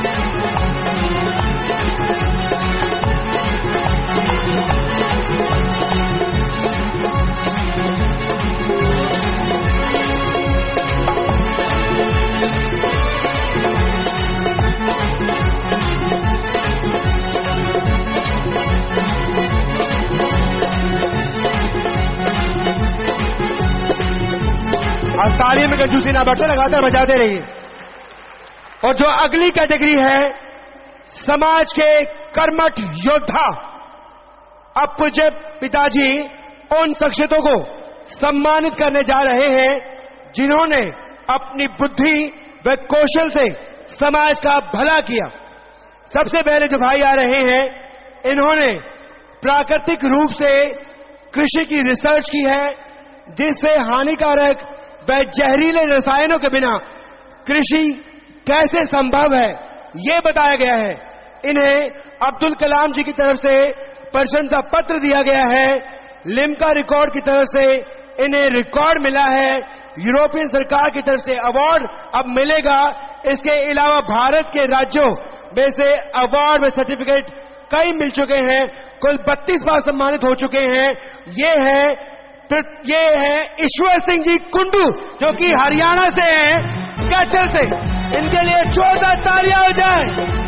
और ताली में कंजूसी ना बरते, लगातार बजाते रहिए। और जो अगली कैटेगरी है, समाज के कर्मठ योद्धा, अब पूज्य पिताजी उन शख्सियतों को सम्मानित करने जा रहे हैं जिन्होंने अपनी बुद्धि व कौशल से समाज का भला किया। सबसे पहले जो भाई आ रहे हैं, इन्होंने प्राकृतिक रूप से कृषि की रिसर्च की है, जिससे हानिकारक व जहरीले रसायनों के बिना कृषि कैसे संभव है, ये बताया गया है। इन्हें अब्दुल कलाम जी की तरफ से प्रशंसा पत्र दिया गया है। लिम्का रिकॉर्ड की तरफ से इन्हें रिकॉर्ड मिला है। यूरोपियन सरकार की तरफ से अवार्ड अब मिलेगा। इसके अलावा भारत के राज्यों में से अवार्ड व सर्टिफिकेट कई मिल चुके हैं। कुल बत्तीस बार सम्मानित हो चुके हैं। ये है ये है ईश्वर सिंह जी कुंडू, जो कि हरियाणा से हैं, कैचर से। इनके लिए जोरदार तालियां हो जाए।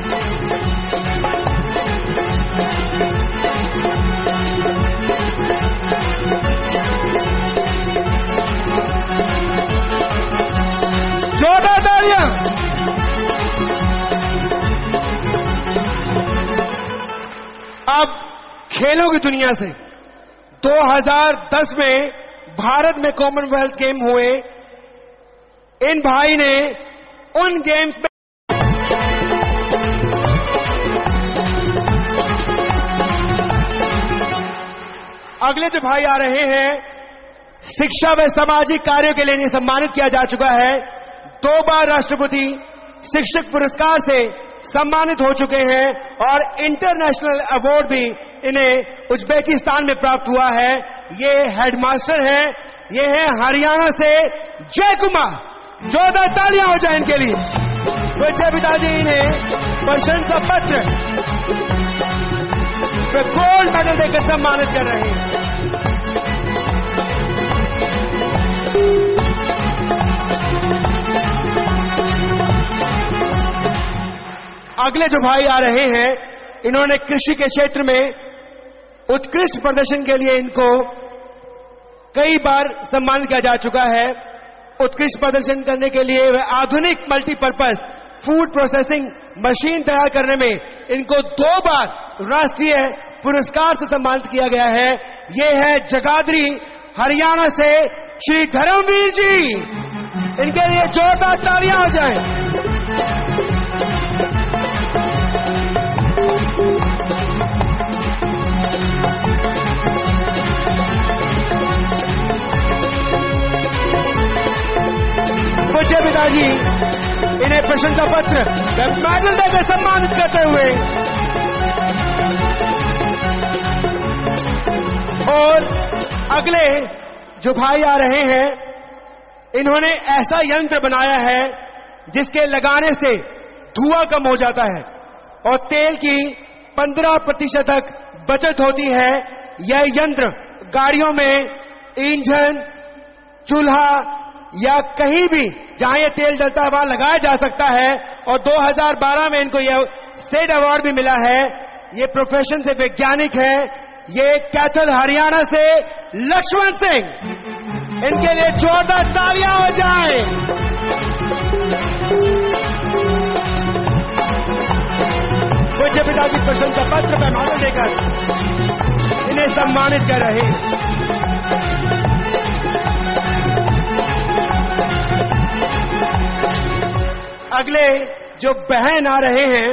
जोरदार तालियां। अब खेलों की दुनिया से दो हज़ार दस में भारत में कॉमनवेल्थ गेम हुए। इन भाई ने उन गेम्स में अगले जो भाई आ रहे हैं, शिक्षा व सामाजिक कार्यों के लिए इन्हें सम्मानित किया जा चुका है। दो बार राष्ट्रपति शिक्षक पुरस्कार से सम्मानित हो चुके हैं और इंटरनेशनल अवार्ड भी इन्हें उज्बेकिस्तान में प्राप्त हुआ है। ये हेडमास्टर हैं, ये हैं हरियाणा से जय कुमार। जोरदार तालियां हो जाए इनके लिए। पूज्य पिताजी इन्हें प्रशंसा पत्र गोल्ड मेडल देकर सम्मानित कर रहे हैं। अगले जो भाई आ रहे हैं, इन्होंने कृषि के क्षेत्र में उत्कृष्ट प्रदर्शन के लिए इनको कई बार सम्मानित किया जा चुका है। उत्कृष्ट प्रदर्शन करने के लिए वे आधुनिक मल्टीपर्पज फूड प्रोसेसिंग मशीन तैयार करने में इनको दो बार राष्ट्रीय पुरस्कार से सम्मानित किया गया है। ये है जगाधरी हरियाणा से श्री धर्मवीर जी। इनके लिए जोरदार तालियां हो जाएं। पूज्य पिताजी इन्हें प्रशंसा पत्र व मेडल देकर सम्मानित करते हुए और अगले जो भाई आ रहे हैं, इन्होंने ऐसा यंत्र बनाया है जिसके लगाने से धुआं कम हो जाता है और तेल की पंद्रह प्रतिशत तक बचत होती है। यह यंत्र गाड़ियों में इंजन, चूल्हा या कहीं भी जहां यह तेल डलता है वहां लगाया जा सकता है और दो हज़ार बारह में इनको यह सेड अवार्ड भी मिला है। ये प्रोफेशन से वैज्ञानिक है। ये कैथल हरियाणा से लक्ष्मण सिंह, इनके लिए जोरदार तालियां हो जाए। पूज्य पिताजी प्रशंसा पत्र पैमाना देकर इन्हें सम्मानित कर रहे हैं। अगले जो बहन आ रहे हैं,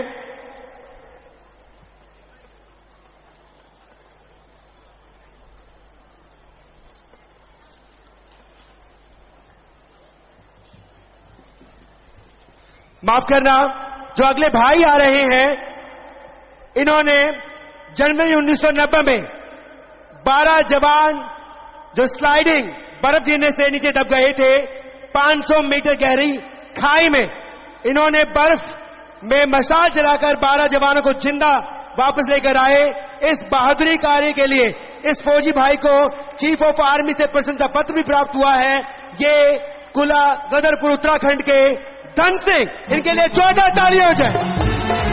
माफ करना, जो अगले भाई आ रहे हैं, इन्होंने जनवरी उन्नीस सौ नब्बे में बारह जवान जो स्लाइडिंग बर्फ गिरने से नीचे दब गए थे पाँच सौ मीटर गहरी खाई में, इन्होंने बर्फ में मशाल जलाकर बारह जवानों को जिंदा वापस लेकर आए। इस बहादुरी कार्य के लिए इस फौजी भाई को चीफ ऑफ आर्मी से प्रशंसा पत्र भी प्राप्त हुआ है। ये कुला गदरपुर उत्तराखंड के धन सिंह, इनके लिए चौदह तालियां हो जाए।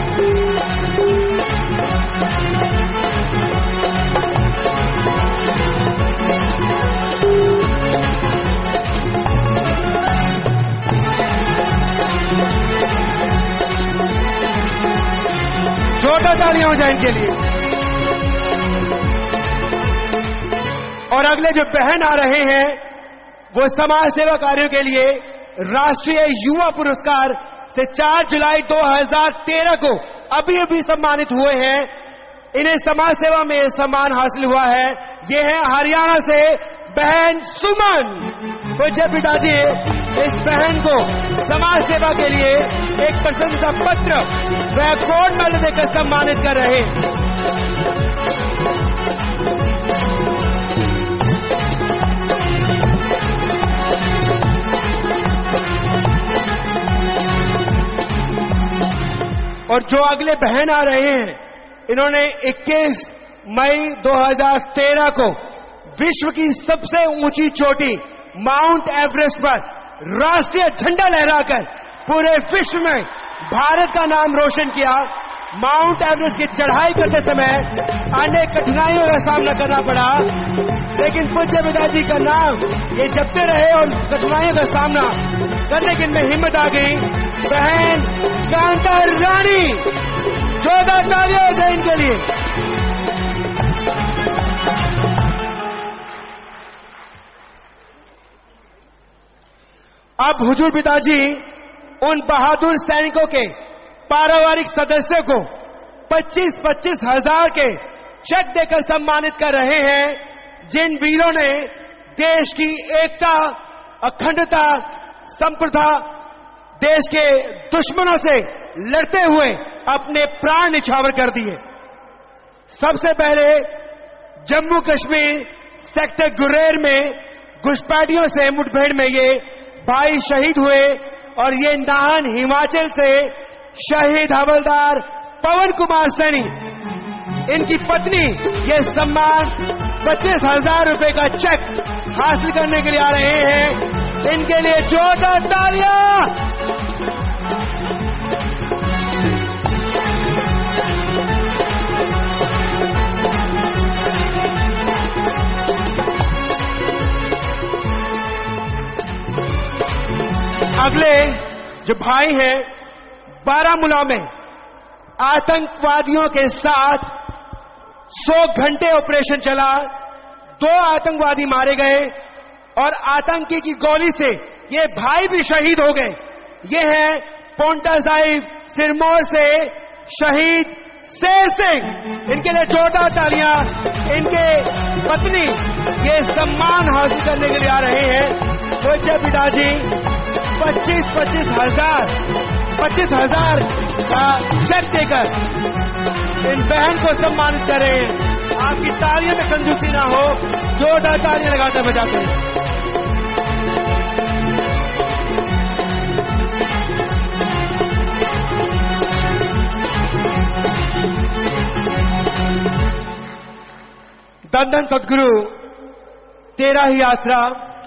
चौदह तालियां हो जाए इनके लिए। और अगले जो बहन आ रहे हैं, वो समाज सेवा कार्यों के लिए राष्ट्रीय युवा पुरस्कार से चार जुलाई दो हज़ार तेरह को अभी अभी सम्मानित हुए हैं। इन्हें समाज सेवा में सम्मान हासिल हुआ है। ये है हरियाणा से बहन सुमन। पूज्य पिताजी इस बहन को समाज सेवा के लिए एक प्रशंसा पत्र व गोल्ड मेडल देकर सम्मानित कर रहे हैं। और जो अगले बहन आ रहे हैं, इन्होंने इक्कीस मई दो हज़ार तेरह को विश्व की सबसे ऊंची चोटी माउंट एवरेस्ट पर राष्ट्रीय झंडा लहराकर पूरे विश्व में भारत का नाम रोशन किया। माउंट एवरेस्ट की चढ़ाई करते समय अनेक कठिनाइयों का सामना करना पड़ा, लेकिन पूज्य पिताजी का नाम ये जपते रहे और कठिनाइयों का सामना करने की इनमें हिम्मत आ गई। बहन कांता रानी, चौदह तालियां हो जाए इनके लिए। अब हुजूर पिताजी उन बहादुर सैनिकों के पारिवारिक सदस्यों को पच्चीस पच्चीस हजार के चेक देकर सम्मानित कर रहे हैं, जिन वीरों ने देश की एकता, अखंडता, संप्रभुता, देश के दुश्मनों से लड़ते हुए अपने प्राण निछावर कर दिए। सबसे पहले जम्मू कश्मीर सेक्टर गुरेर में घुसपैठियों से मुठभेड़ में ये भाई शहीद हुए और ये नाहन हिमाचल से शहीद हवलदार पवन कुमार सैनी, इनकी पत्नी ये सम्मान पच्चीस हजार रुपए का चेक हासिल करने के लिए आ रहे हैं। इनके लिए जोरदार तालियां। अगले जो भाई हैं, बारामूला में आतंकवादियों के साथ सौ घंटे ऑपरेशन चला, दो आतंकवादी मारे गए और आतंकी की गोली से ये भाई भी शहीद हो गए। ये है पोंटा साहिब सिरमौर से शहीद शेर सिंह, इनके लिए जोरदार तालियां। इनके पत्नी ये सम्मान हासिल करने के लिए आ रहे हैं। पूज्य पिताजी पच्चीस पच्चीस हजार पच्चीस हजार का चेक देकर इन बहन को सम्मानित करें। आपकी तालियों में कंजूसी ना हो, जोरदार तालियां लगाते बजाते हैं। धन धन सदगुरु तेरा ही आसरा।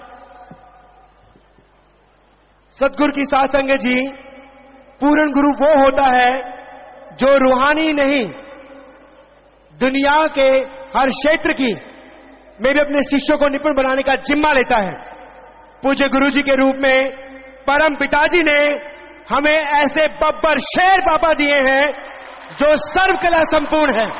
सदगुरु की साथ संगत जी, पूर्ण गुरु वो होता है जो रूहानी नहीं, दुनिया के हर क्षेत्र की में भी अपने शिष्यों को निपुण बनाने का जिम्मा लेता है। पूज्य गुरु जी के रूप में परम पिताजी ने हमें ऐसे बब्बर शेर बाबा दिए हैं जो सर्वकला संपूर्ण है।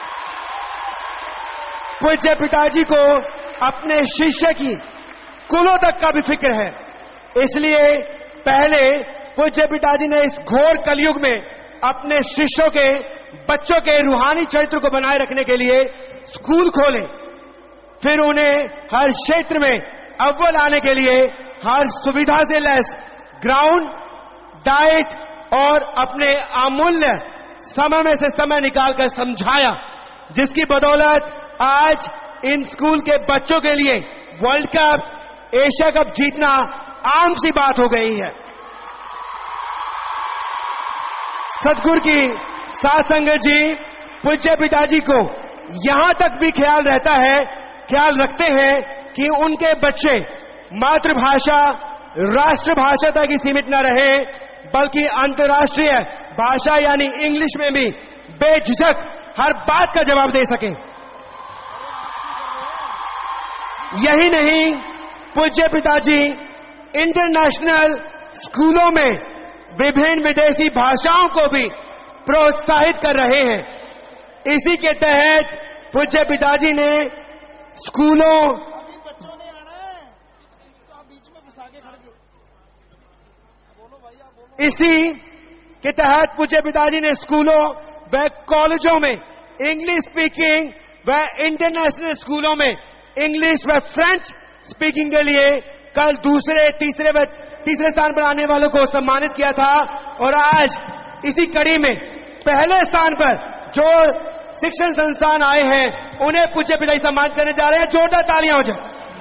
पूज्य पिताजी को अपने शिष्य की कुलों तक का भी फिक्र है, इसलिए पहले पूज्य पिताजी ने इस घोर कलयुग में अपने शिष्यों के बच्चों के रूहानी चरित्र को बनाए रखने के लिए स्कूल खोले, फिर उन्हें हर क्षेत्र में अव्वल आने के लिए हर सुविधा से लैस ग्राउंड, डाइट और अपने अमूल्य समय में से समय निकालकर समझाया, जिसकी बदौलत आज इन स्कूल के बच्चों के लिए वर्ल्ड कप, एशिया कप जीतना आम सी बात हो गई है। सदगुरु की साथ संगत जी पूज्य पिताजी को यहां तक भी ख्याल रहता है, ख्याल रखते हैं कि उनके बच्चे मातृभाषा, राष्ट्रभाषा तक ही सीमित न रहे, बल्कि अंतर्राष्ट्रीय भाषा यानी इंग्लिश में भी बेझिझक हर बात का जवाब दे सकें। यही नहीं, पूज्य पिताजी इंटरनेशनल स्कूलों में विभिन्न विदेशी भाषाओं को भी प्रोत्साहित कर रहे हैं। इसी के तहत पूज्य पिताजी ने स्कूलों बच्चों ने आना है तो आप बीच में घुसा के खड़े बोलो भाई, आप बोलो। इसी के तहत पूज्य पिताजी ने स्कूलों व कॉलेजों में इंग्लिश स्पीकिंग व इंटरनेशनल स्कूलों में इंग्लिश व फ्रेंच स्पीकिंग के लिए कल दूसरे, तीसरे व तीसरे स्थान पर आने वालों को सम्मानित किया था। और आज इसी कड़ी में पहले स्थान पर जो शिक्षण संस्थान आए हैं उन्हें पूज्य पिताजी सम्मानित करने जा रहे हैं। जोरदार तालियां हो जाए।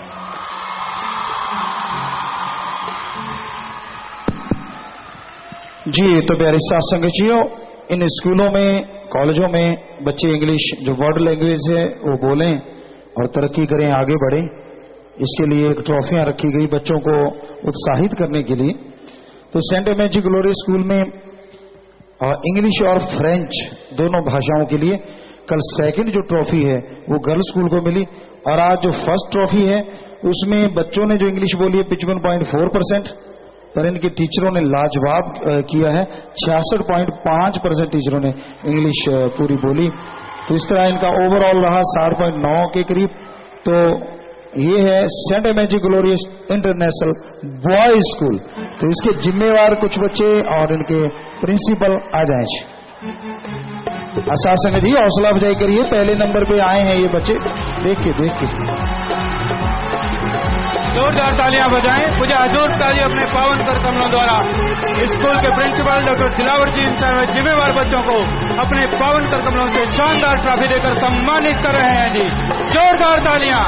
जी, तो प्यारे साथ संगतियों, इन स्कूलों में, कॉलेजों में बच्चे इंग्लिश जो वर्ल्ड लैंग्वेज है वो बोलें और तरक्की करें, आगे बढ़ें। इसके लिए एक ट्रॉफियां रखी गई बच्चों को उत्साहित करने के लिए। तो सेंट मैजिक ग्लोरी स्कूल में इंग्लिश और फ्रेंच दोनों भाषाओं के लिए कल सेकंड जो ट्रॉफी है वो गर्ल्स स्कूल को मिली, और आज जो फर्स्ट ट्रॉफी है उसमें बच्चों ने जो इंग्लिश बोली है पचपन पॉइंट फोर परसेंट, पर इनके टीचरों ने लाजवाब किया है, छियासठ पॉइंट पांच परसेंट टीचरों ने इंग्लिश पूरी बोली। तो इस तरह इनका ओवरऑल रहा साठ पॉइंट नौ के करीब। तो ये है saint magic glorious international boys school. तो इसके जिम्मेवार कुछ बच्चे और इनके प्रिंसिपल आ जाए। आशा जी हौसला अफजाई करिए, पहले नंबर पे आए हैं ये बच्चे, देख के देख के जोरदार तालियां बजाएं। मुझे हजूर ताली अपने पावन कर कमलों द्वारा स्कूल के प्रिंसिपल डॉक्टर दिलावर जी इन जिम्मेवार बच्चों को अपने पावन कर कमलों से शानदार ट्रॉफी देकर सम्मानित कर रहे हैं। जी, जोरदार तालियां।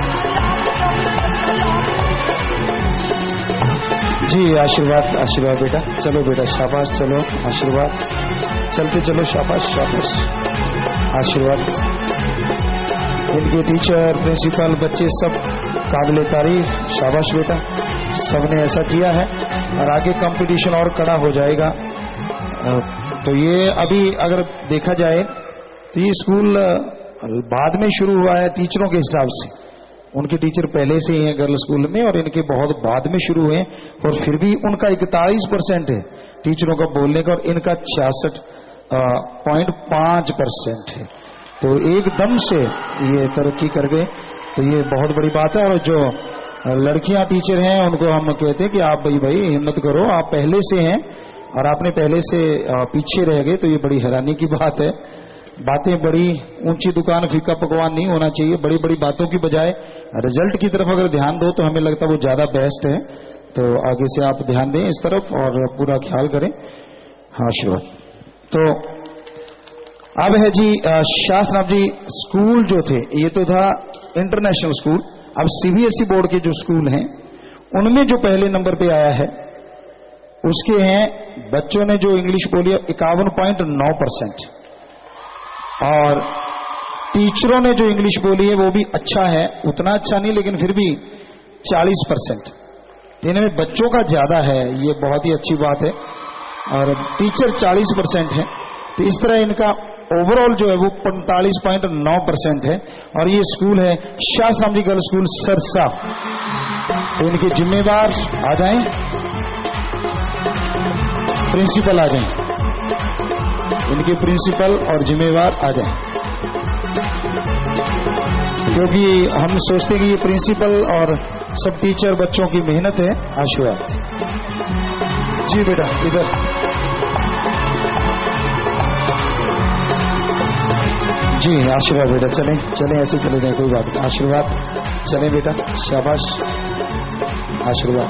जी, आशीर्वाद आशीर्वाद बेटा, चलो बेटा, शाबाश, चलो आशीर्वाद, चलते चलो, शाबाश शाबाश, आशीर्वाद। इनके टीचर, प्रिंसिपल, बच्चे सब काबिले तारीफ, शाबाश बेटा, सबने ऐसा किया है और आगे कंपटीशन और कड़ा हो जाएगा। तो ये अभी अगर देखा जाए तो ये स्कूल बाद में शुरू हुआ है टीचरों के हिसाब से, उनके टीचर पहले से ही हैं गर्ल्स स्कूल में और इनके बहुत बाद में शुरू हुए, और फिर भी उनका इकतालीस परसेंट है टीचरों का बोलने का और इनका छियासठ पॉइंट पांच परसेंट है। तो एकदम से ये तरक्की कर गए, तो ये बहुत बड़ी बात है। और जो लड़कियां टीचर हैं उनको हम कहते हैं कि आप भाई भाई हिम्मत करो, आप पहले से हैं और आपने पहले से पीछे रह गए, तो ये बड़ी हैरानी की बात है। बातें बड़ी ऊंची दुकान फीका पकवान नहीं होना चाहिए, बड़ी बड़ी बातों की बजाय रिजल्ट की तरफ अगर ध्यान दो तो हमें लगता है वो ज्यादा बेस्ट है। तो आगे से आप ध्यान दें इस तरफ और पूरा ख्याल करें। हाँ, आशीर्वाद। तो अब है जी शास्त्रनाथ जी, स्कूल जो थे ये तो था इंटरनेशनल स्कूल। अब सीबीएसई बोर्ड के जो स्कूल हैं उनमें जो पहले नंबर पे आया है उसके हैं बच्चों ने जो इंग्लिश बोली है इक्यावन पॉइंट नौ परसेंट, और टीचरों ने जो इंग्लिश बोली है वो भी अच्छा है, उतना अच्छा नहीं लेकिन फिर भी चालीस परसेंट। इनमें बच्चों का ज्यादा है, ये बहुत ही अच्छी बात है, और टीचर चालीस परसेंट है। तो इस तरह इनका ओवरऑल जो है वो पैंतालीस पॉइंट नौ परसेंट है। और ये स्कूल है शास्त्रनाथ जी गर्ल्स स्कूल सरसा। तो इनके जिम्मेदार आ जाएं, प्रिंसिपल आ जाएं, इनके प्रिंसिपल और जिम्मेदार आ जाएं, क्योंकि हम सोचते हैं कि ये प्रिंसिपल और सब टीचर बच्चों की मेहनत है। आशीर्वाद जी बेटा, इधर जी, आशीर्वाद बेटा, चलें चलें ऐसे चले जाए, कोई बात नहीं, आशीर्वाद, चलें बेटा, शाबाश, आशीर्वाद,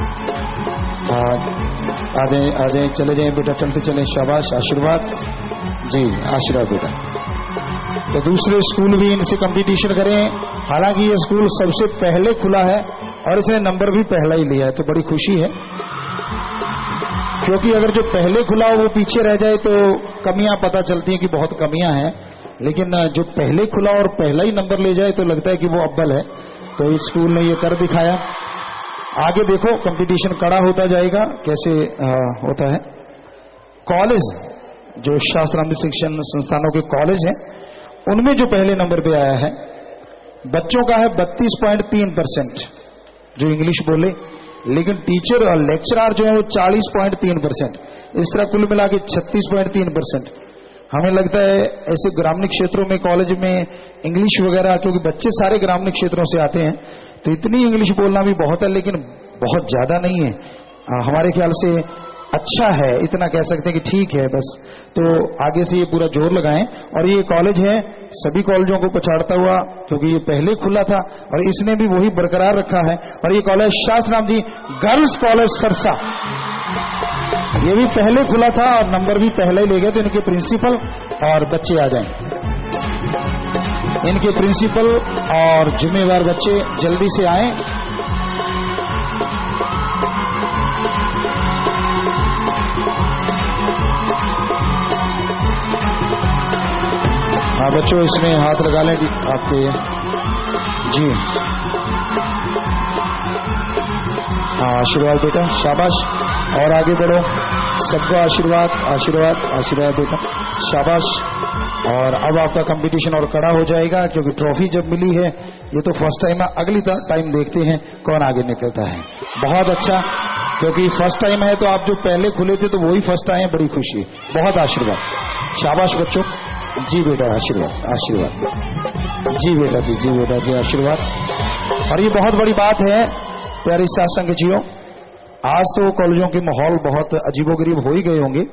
आ जाए आ जाए, चले जाए बेटा, चलते चलें, शाबाश, आशीर्वाद जी, आशीर्वाद बेटा। तो दूसरे स्कूल भी इनसे कंपटीशन करें। हालांकि ये स्कूल सबसे पहले खुला है और इसने नंबर भी पहला ही लिया है, तो बड़ी खुशी है, क्योंकि अगर जो पहले खुला हो वो पीछे रह जाए तो कमियां पता चलती हैं कि बहुत कमियां हैं, लेकिन जो पहले खुला और पहला ही नंबर ले जाए तो लगता है कि वो अव्वल है। तो इस स्कूल ने ये कर दिखाया। आगे देखो कंपटीशन कड़ा होता जाएगा, कैसे आ, होता है। कॉलेज जो शास्त्रांत शिक्षण संस्थानों के कॉलेज हैं उनमें जो पहले नंबर पे आया है बच्चों का है बत्तीस पॉइंट तीन परसेंट जो इंग्लिश बोले, लेकिन टीचर और लेक्चरर जो है वो चालीस पॉइंट तीन परसेंट। इस तरह कुल मिला के छत्तीस पॉइंट तीन परसेंट। हमें लगता है ऐसे ग्रामीण क्षेत्रों में कॉलेज में इंग्लिश वगैरह, क्योंकि बच्चे सारे ग्रामीण क्षेत्रों से आते हैं, तो इतनी इंग्लिश बोलना भी बहुत है, लेकिन बहुत ज्यादा नहीं है। आ, हमारे ख्याल से अच्छा है, इतना कह सकते हैं कि ठीक है बस। तो आगे से ये पूरा जोर लगाएं। और ये कॉलेज है सभी कॉलेजों को पछाड़ता हुआ, क्योंकि ये पहले खुला था और इसने भी वही बरकरार रखा है। और ये college Shastranath ji girls college Sirsa, ये भी पहले खुला था और नंबर भी पहले ही ले गए। तो इनके प्रिंसिपल और बच्चे आ जाएं, इनके प्रिंसिपल और जिम्मेदार बच्चे जल्दी से आएं। हाँ बच्चों, इसमें हाथ लगा लें आपके जी। हाँ आशीर्वाद बेटा, शाबाश, और आगे बढ़ो, सबको आशीर्वाद, आशीर्वाद, आशीर्वाद बेटा, शाबाश। और अब आपका कंपटीशन और कड़ा हो जाएगा, क्योंकि ट्रॉफी जब मिली है ये तो फर्स्ट टाइम है, अगली टाइम देखते हैं कौन आगे निकलता है। बहुत अच्छा, क्योंकि फर्स्ट टाइम है तो आप जो पहले खुले थे तो वही फर्स्ट आए हैं, बड़ी खुशी, बहुत आशीर्वाद, शाबाश बच्चों जी बेटा, आशीर्वाद, आशीर्वाद जी बेटा जी, जी बेटा जी, आशीर्वाद। और ये बहुत बड़ी बात है प्यारे साथ संगतियों, आज तो कॉलेजों के माहौल बहुत अजीबोगरीब हो ही गए होंगे।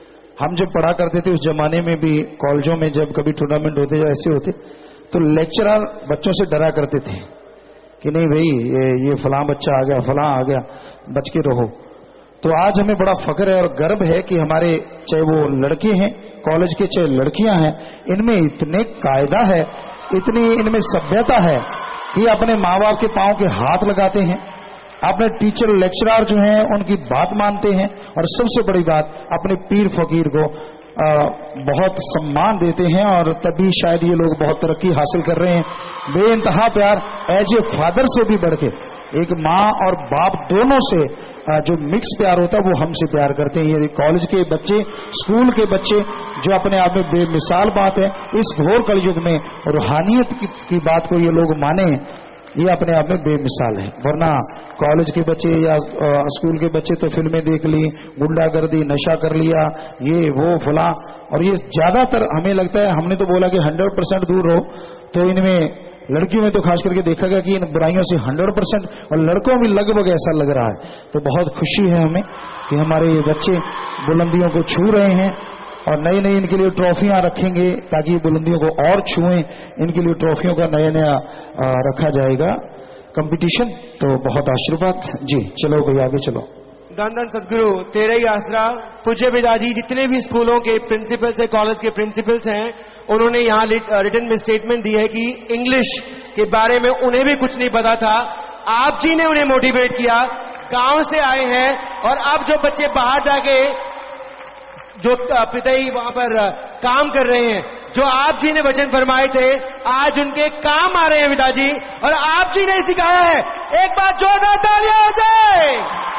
हम जब पढ़ा करते थे उस जमाने में भी कॉलेजों में जब कभी टूर्नामेंट होते या ऐसे होते तो लेक्चरर बच्चों से डरा करते थे कि नहीं भाई ये ये फलां बच्चा आ गया, फलां आ गया, बच के रहो। तो आज हमें बड़ा फख्र है और गर्व है कि हमारे चाहे वो लड़के हैं कॉलेज के चाहे लड़कियां हैं, इनमें इतने कायदा है, इतनी इनमें सभ्यता है कि अपने माँ बाप के पांव के हाथ लगाते हैं, अपने टीचर लेक्चरर जो हैं उनकी बात मानते हैं, और सबसे बड़ी बात अपने पीर फकीर को आ, बहुत सम्मान देते हैं। और तभी शायद ये लोग बहुत तरक्की हासिल कर रहे हैं। बेइंतहा प्यार एज ए फादर से भी बढ़ के एक माँ और बाप दोनों से जो मिक्स प्यार होता है वो हमसे प्यार करते हैं। ये कॉलेज के बच्चे, स्कूल के बच्चे, जो अपने आप में बेमिसाल बात है, इस घोर कलयुग में रूहानियत की, की बात को ये लोग माने, ये अपने आप में बेमिसाल है। वरना कॉलेज के बच्चे या स्कूल के बच्चे तो फिल्में देख ली, गुंडागर्दी, नशा कर लिया, ये वो फला, और ये ज्यादातर हमें लगता है, हमने तो बोला कि हंड्रेड परसेंट दूर रहो, तो इनमें लड़कियों में तो खास करके देखा गया कि इन बुराइयों से हंड्रेड परसेंट, और लड़कों में लगभग ऐसा लग रहा है। तो बहुत खुशी है हमें कि हमारे ये बच्चे बुलंदियों को छू रहे हैं, और नई नई इनके लिए ट्रॉफियां रखेंगे ताकि बुलंदियों को और छुएं। इनके लिए ट्रॉफियों का नया नया रखा जाएगा कंपटीशन। तो बहुत आशीर्वाद जी। चलो कोई आगे चलो। धन धन सदगुरु तेरे ही आसरा। पूज्य पिताजी जितने भी स्कूलों के प्रिंसिपल्स है, कॉलेज के प्रिंसिपल्स हैं, उन्होंने यहाँ रिटन में स्टेटमेंट दी है कि इंग्लिश के बारे में उन्हें भी कुछ नहीं पता था। आप जी ने उन्हें मोटिवेट किया, गांव से आए हैं, और अब जो बच्चे बाहर जाके जो पिताई वहां पर काम कर रहे हैं, जो आप जी ने वचन फरमाए थे, आज उनके काम आ रहे हैं पिताजी, और आप जी ने सिखाया है। एक बार जोरदार तालियां हो जाए।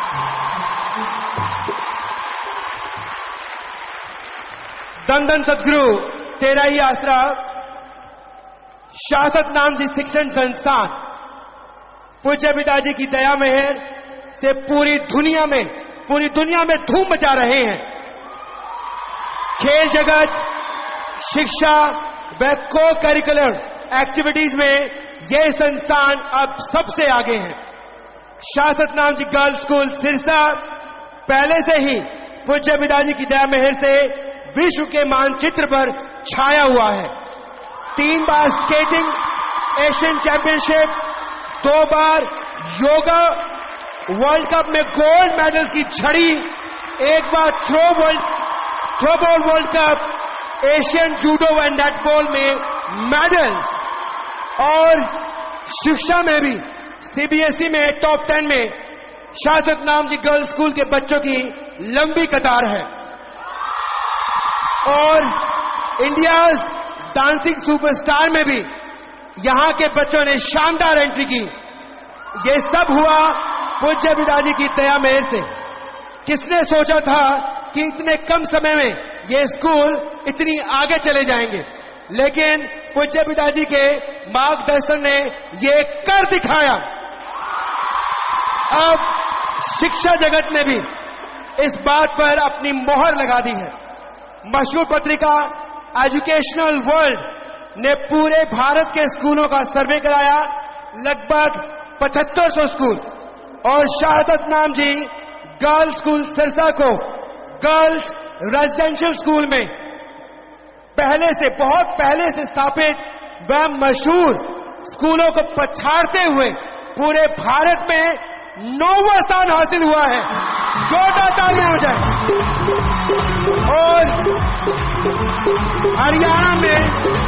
धन धन सदगुरु तेरा ही आसरा। शासक नाम जी शिक्षण संस्थान पूज्य पिताजी की दया मेहर से पूरी दुनिया में पूरी दुनिया में धूम मचा रहे हैं। खेल जगत, शिक्षा व को करिकुलर एक्टिविटीज में यह संस्थान अब सबसे आगे है। शासक नाम जी गर्ल्स स्कूल सिरसा पहले से ही पूज्य पिताजी की दया मेहर से विश्व के मानचित्र पर छाया हुआ है। तीन बार स्केटिंग एशियन चैंपियनशिप, दो बार योगा वर्ल्ड कप में गोल्ड मेडल की झड़ी, एक बार throw world throwball world cup, Asian judo and netball में मेडल्स, और शिक्षा में भी सीबीएसई में टॉप टेन में शासक नाम जी गर्ल्स स्कूल के बच्चों की लंबी कतार है। और इंडियाज डांसिंग सुपरस्टार में भी यहां के बच्चों ने शानदार एंट्री की। ये सब हुआ पूज्य पिताजी की दया मेहर से। किसने सोचा था कि इतने कम समय में ये स्कूल इतनी आगे चले जाएंगे, लेकिन पूज्य पिताजी के मार्गदर्शन ने ये कर दिखाया। अब शिक्षा जगत ने भी इस बात पर अपनी मोहर लगा दी है। मशहूर पत्रिका एजुकेशनल वर्ल्ड ने पूरे भारत के स्कूलों का सर्वे कराया, लगभग पचहत्तर सौ स्कूल, और शाहदत नाम जी गर्ल्स स्कूल सिरसा को गर्ल्स रेजिडेंशियल स्कूल में पहले से बहुत पहले से स्थापित व मशहूर स्कूलों को पछाड़ते हुए पूरे भारत में नौवां स्थान हासिल हुआ है। जोरदार तालियां हो जाए। और हरियाणा में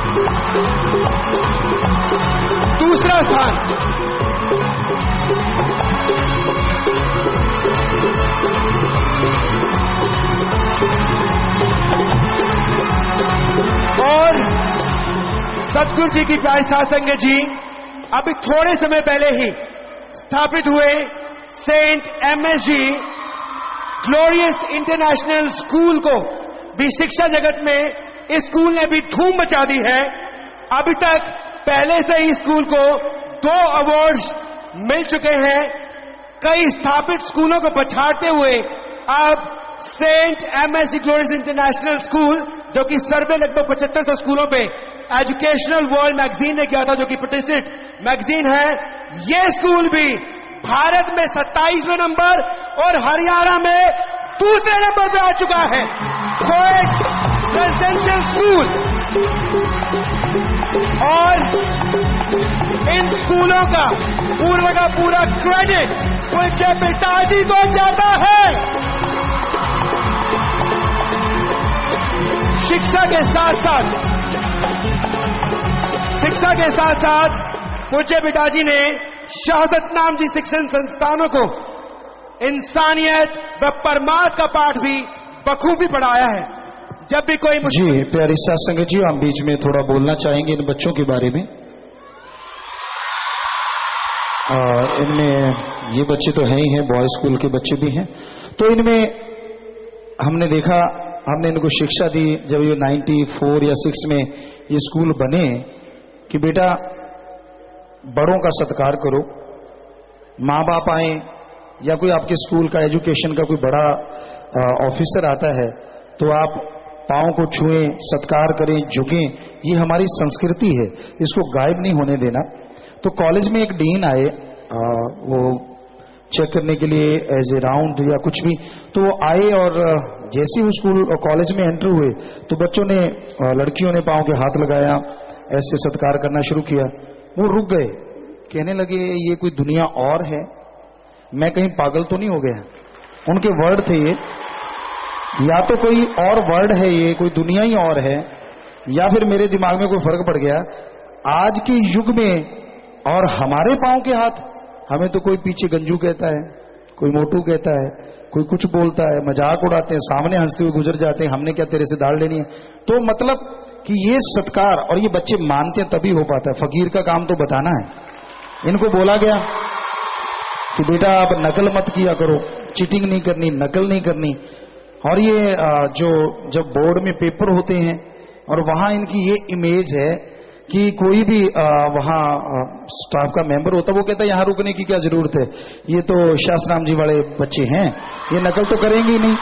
दूसरा स्थान। और सतगुरु जी की प्यारी साध संगत जी अभी थोड़े समय पहले ही स्थापित हुए saint MS G glorious international school को भी शिक्षा जगत में इस स्कूल ने भी धूम मचा दी है। अभी तक पहले से ही स्कूल को दो अवार्ड्स मिल चुके हैं। कई स्थापित स्कूलों को पछाड़ते हुए अब saint MS glorious international school, जो कि सर्वे लगभग पचहत्तर सौ स्कूलों पे एजुकेशनल वर्ल्ड मैगजीन ने किया था, जो कि प्रतिष्ठित मैगजीन है, ये स्कूल भी भारत में सत्ताईसवें नंबर और हरियाणा में दूसरे नंबर पे आ चुका है। Coed residential school. और इन स्कूलों का पूरा का पूरा क्रेडिट पूज्य पिताजी को जाता है। शिक्षा के साथ साथ शिक्षा के साथ साथ पूज्य पिताजी ने शाहदत नाम जी शिक्षण संस्थानों को इंसानियत व परमार्थ का पाठ भी बखूबी पढ़ाया है। जब भी कोई जी प्यारी साध संगत जी, हम बीच में थोड़ा बोलना चाहेंगे इन बच्चों के बारे में। और इनमें ये बच्चे तो हैं ही हैं, बॉय स्कूल के बच्चे भी हैं। तो इनमें हमने देखा, हमने इनको शिक्षा दी जब ये चौरानवे या सिक्स में ये स्कूल बने कि बेटा बड़ों का सत्कार करो। माँ बाप आए या कोई आपके स्कूल का एजुकेशन का कोई बड़ा ऑफिसर आता है तो आप पाँव को छुएं, सत्कार करें, झुकें। ये हमारी संस्कृति है, इसको गायब नहीं होने देना। तो कॉलेज में एक डीन आए, आ, वो चेक करने के लिए एज ए राउंड या कुछ भी, तो वो आए और जैसे ही स्कूल कॉलेज में एंटर हुए तो बच्चों ने, लड़कियों ने पाँव के हाथ लगाया, ऐसे सत्कार करना शुरू किया। वो रुक गए, कहने लगे ये कोई दुनिया और है, मैं कहीं पागल तो नहीं हो गया। उनके वर्ड थे ये। या तो कोई और वर्ड है ये, कोई दुनिया ही और है, या फिर मेरे दिमाग में कोई फर्क पड़ गया। आज के युग में और हमारे पांव के हाथ, हमें तो कोई पीछे गंजू कहता है, कोई मोटू कहता है, कोई कुछ बोलता है, मजाक उड़ाते हैं, सामने हंसते हुए गुजर जाते हैं, हमने क्या तेरे से दाल लेनी है। तो मतलब कि ये सत्कार, और ये बच्चे मानते हैं तभी हो पाता है। फकीर का काम तो बताना है। इनको बोला गया कि बेटा आप नकल मत किया करो, चीटिंग नहीं करनी, नकल नहीं करनी। और ये जो जब बोर्ड में पेपर होते हैं और वहां इनकी ये इमेज है कि कोई भी वहां स्टाफ का मेंबर होता, वो कहता है यहां रुकने की क्या जरूरत है, ये तो शास्त्राम जी वाले बच्चे हैं, ये नकल तो करेंगे ही नहीं।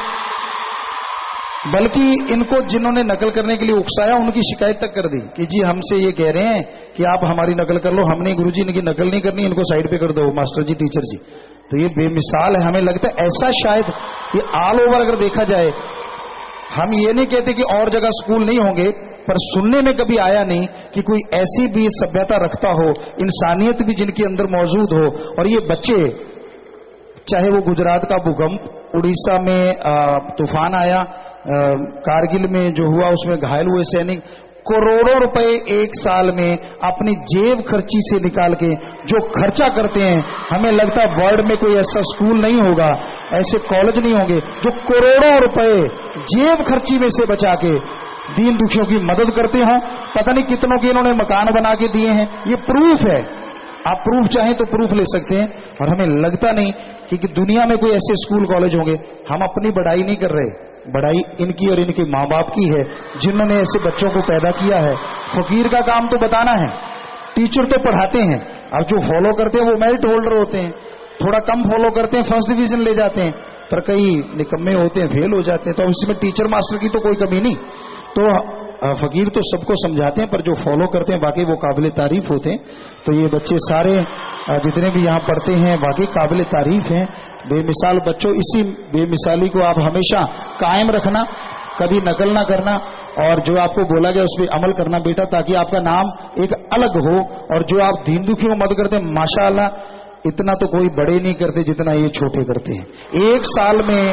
बल्कि इनको जिन्होंने नकल करने के लिए उकसाया, उनकी शिकायत तक कर दी कि जी हमसे ये कह रहे हैं कि आप हमारी नकल कर लो, हमने गुरुजी इनकी नकल नहीं करनी, इनको साइड पे कर दो मास्टर जी, टीचर जी। तो ये बेमिसाल है। हमें लगता है ऐसा शायद ये ऑल ओवर अगर देखा जाए, हम ये नहीं कहते कि और जगह स्कूल नहीं होंगे, पर सुनने में कभी आया नहीं कि कोई ऐसी भी सभ्यता रखता हो, इंसानियत भी जिनके अंदर मौजूद हो। और ये बच्चे, चाहे वो गुजरात का भूकंप, उड़ीसा में तूफान आया, कारगिल में जो हुआ उसमें घायल हुए सैनिक, करोड़ों रुपए एक साल में अपनी जेब खर्ची से निकाल के जो खर्चा करते हैं, हमें लगता है वर्ल्ड में कोई ऐसा स्कूल नहीं होगा, ऐसे कॉलेज नहीं होंगे जो करोड़ों रुपए जेब खर्ची में से बचा के दीन दुखियों की मदद करते हों। पता नहीं कितनों के इन्होंने मकान बना के दिए हैं। ये प्रूफ है, आप प्रूफ चाहें तो प्रूफ ले सकते हैं। और हमें लगता नहीं कि, कि दुनिया में कोई ऐसे स्कूल कॉलेज होंगे। हम अपनी बढ़ाई नहीं कर रहे, बढ़ाई इनकी और इनके माँ बाप की है जिन्होंने ऐसे बच्चों को पैदा किया है। फकीर का काम तो बताना है, टीचर तो पढ़ाते हैं। अब जो फॉलो करते हैं वो मेरिट होल्डर होते हैं, थोड़ा कम फॉलो करते हैं फर्स्ट डिवीजन ले जाते हैं, पर कई निकम्मे होते हैं फेल हो जाते हैं। तो इसमें टीचर मास्टर की तो कोई कमी नहीं। तो फकीर तो सबको समझाते हैं, पर जो फॉलो करते हैं वाकई वो काबिल तारीफ होते हैं। तो ये बच्चे सारे जितने भी यहाँ पढ़ते हैं वाकई काबिल तारीफ हैं, बेमिसाल बच्चों। इसी बेमिसाली को आप हमेशा कायम रखना, कभी नकल ना करना, और जो आपको बोला गया उस पर अमल करना बेटा, ताकि आपका नाम एक अलग हो। और जो आप दीन दुखियों को मदद करते हैं, माशाअल्लाह इतना तो कोई बड़े नहीं करते जितना ये छोटे करते हैं। एक साल में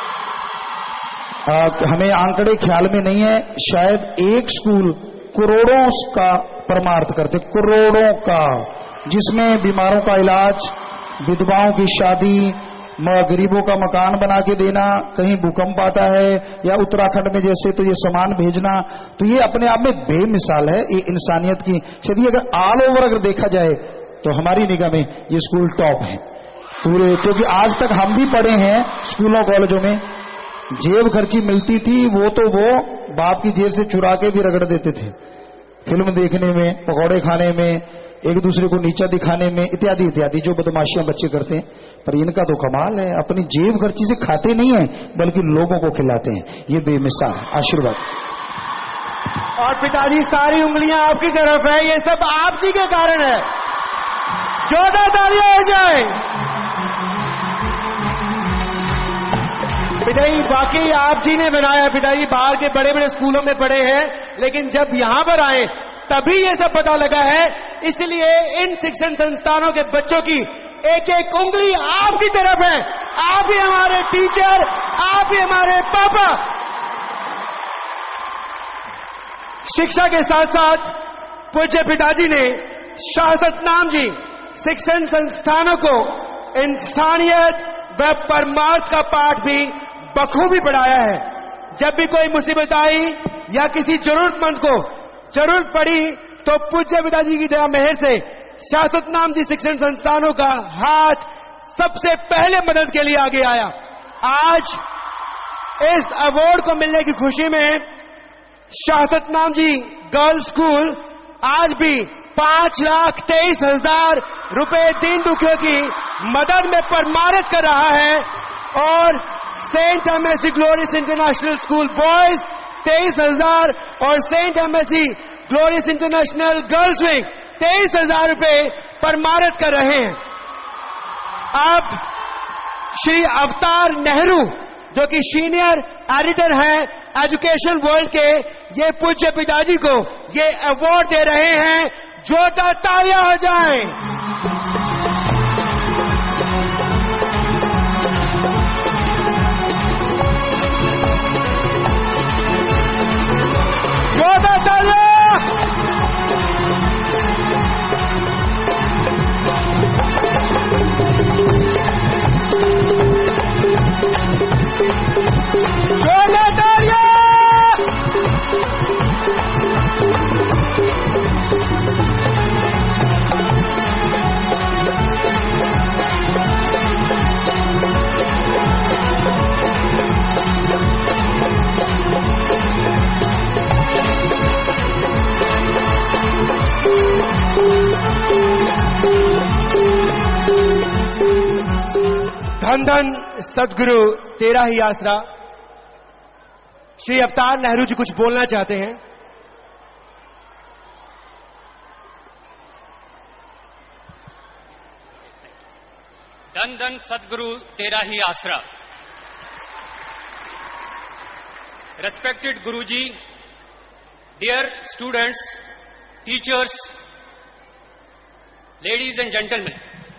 आ, हमें आंकड़े ख्याल में नहीं है, शायद एक स्कूल करोड़ों का परमार्थ करते, करोड़ों का, जिसमें बीमारों का इलाज, विधवाओं की शादी, गरीबों का मकान बना के देना, कहीं भूकंप आता है या उत्तराखंड में जैसे तो ये सामान भेजना। तो ये अपने आप में बेमिसाल है, ये इंसानियत की। यदि अगर ऑल ओवर अगर देखा जाए तो हमारी निगाह में ये स्कूल टॉप है पूरे। क्योंकि आज तक हम भी पढ़े हैं स्कूलों कॉलेजों में, जेब खर्ची मिलती थी, वो तो वो बाप की जेब से चुरा के भी रगड़ देते थे, फिल्म देखने में, पकौड़े खाने में, एक दूसरे को नीचा दिखाने में, इत्यादि इत्यादि जो बदमाशियां बच्चे करते हैं। पर इनका तो कमाल है, अपनी जेब खर्ची से खाते नहीं है बल्कि लोगों को खिलाते हैं। ये बेमिसाल आशीर्वाद। और पिताजी सारी उंगलियां आपकी तरफ है, ये सब आप जी के कारण है। जोरदार तालियां हो जाए। पिताजी बाकी आप जी ने बनाया, पिताजी बाहर के बड़े बड़े स्कूलों में पढ़े हैं, लेकिन जब यहां पर आए तभी ये सब पता लगा है। इसलिए इन शिक्षण संस्थानों के बच्चों की एक एक उंगली आपकी तरफ है। आप ही हमारे टीचर, आप ही हमारे पापा। शिक्षा के साथ साथ पूज्य पिताजी ने शाह सतनाम जी शिक्षण संस्थानों को इंसानियत व परमार्थ का पाठ भी बखूबी पढ़ाया है। जब भी कोई मुसीबत आई या किसी जरूरतमंद को जरूरत पड़ी तो पूज्य पिताजी की दया मेहर से शाह सतनाम जी शिक्षण संस्थानों का हाथ सबसे पहले मदद के लिए आगे आया। आज इस अवार्ड को मिलने की खुशी में शाह सतनाम जी गर्ल्स स्कूल आज भी पांच लाख तेईस हजार रुपए दीन दुखियों की मदद में परमार्थ कर रहा है। और saint MSC glorious international school boys तेईस हजार और saint MSC glorious international girls wing तेईस हजार रुपए परमार्थ कर रहे हैं। अब श्री अवतार नेहरू जो कि सीनियर एडिटर हैं एजुकेशन वर्ल्ड के, ये पूज्य पिताजी को ये अवार्ड दे रहे हैं। जोरदार तालियां हो जाएं। धन धन सदगुरु तेरा ही आसरा। श्री अवतार नेहरू जी कुछ बोलना चाहते हैं। धन धन सदगुरु तेरा ही आसरा। Respected Guruji, dear students, teachers, ladies and gentlemen,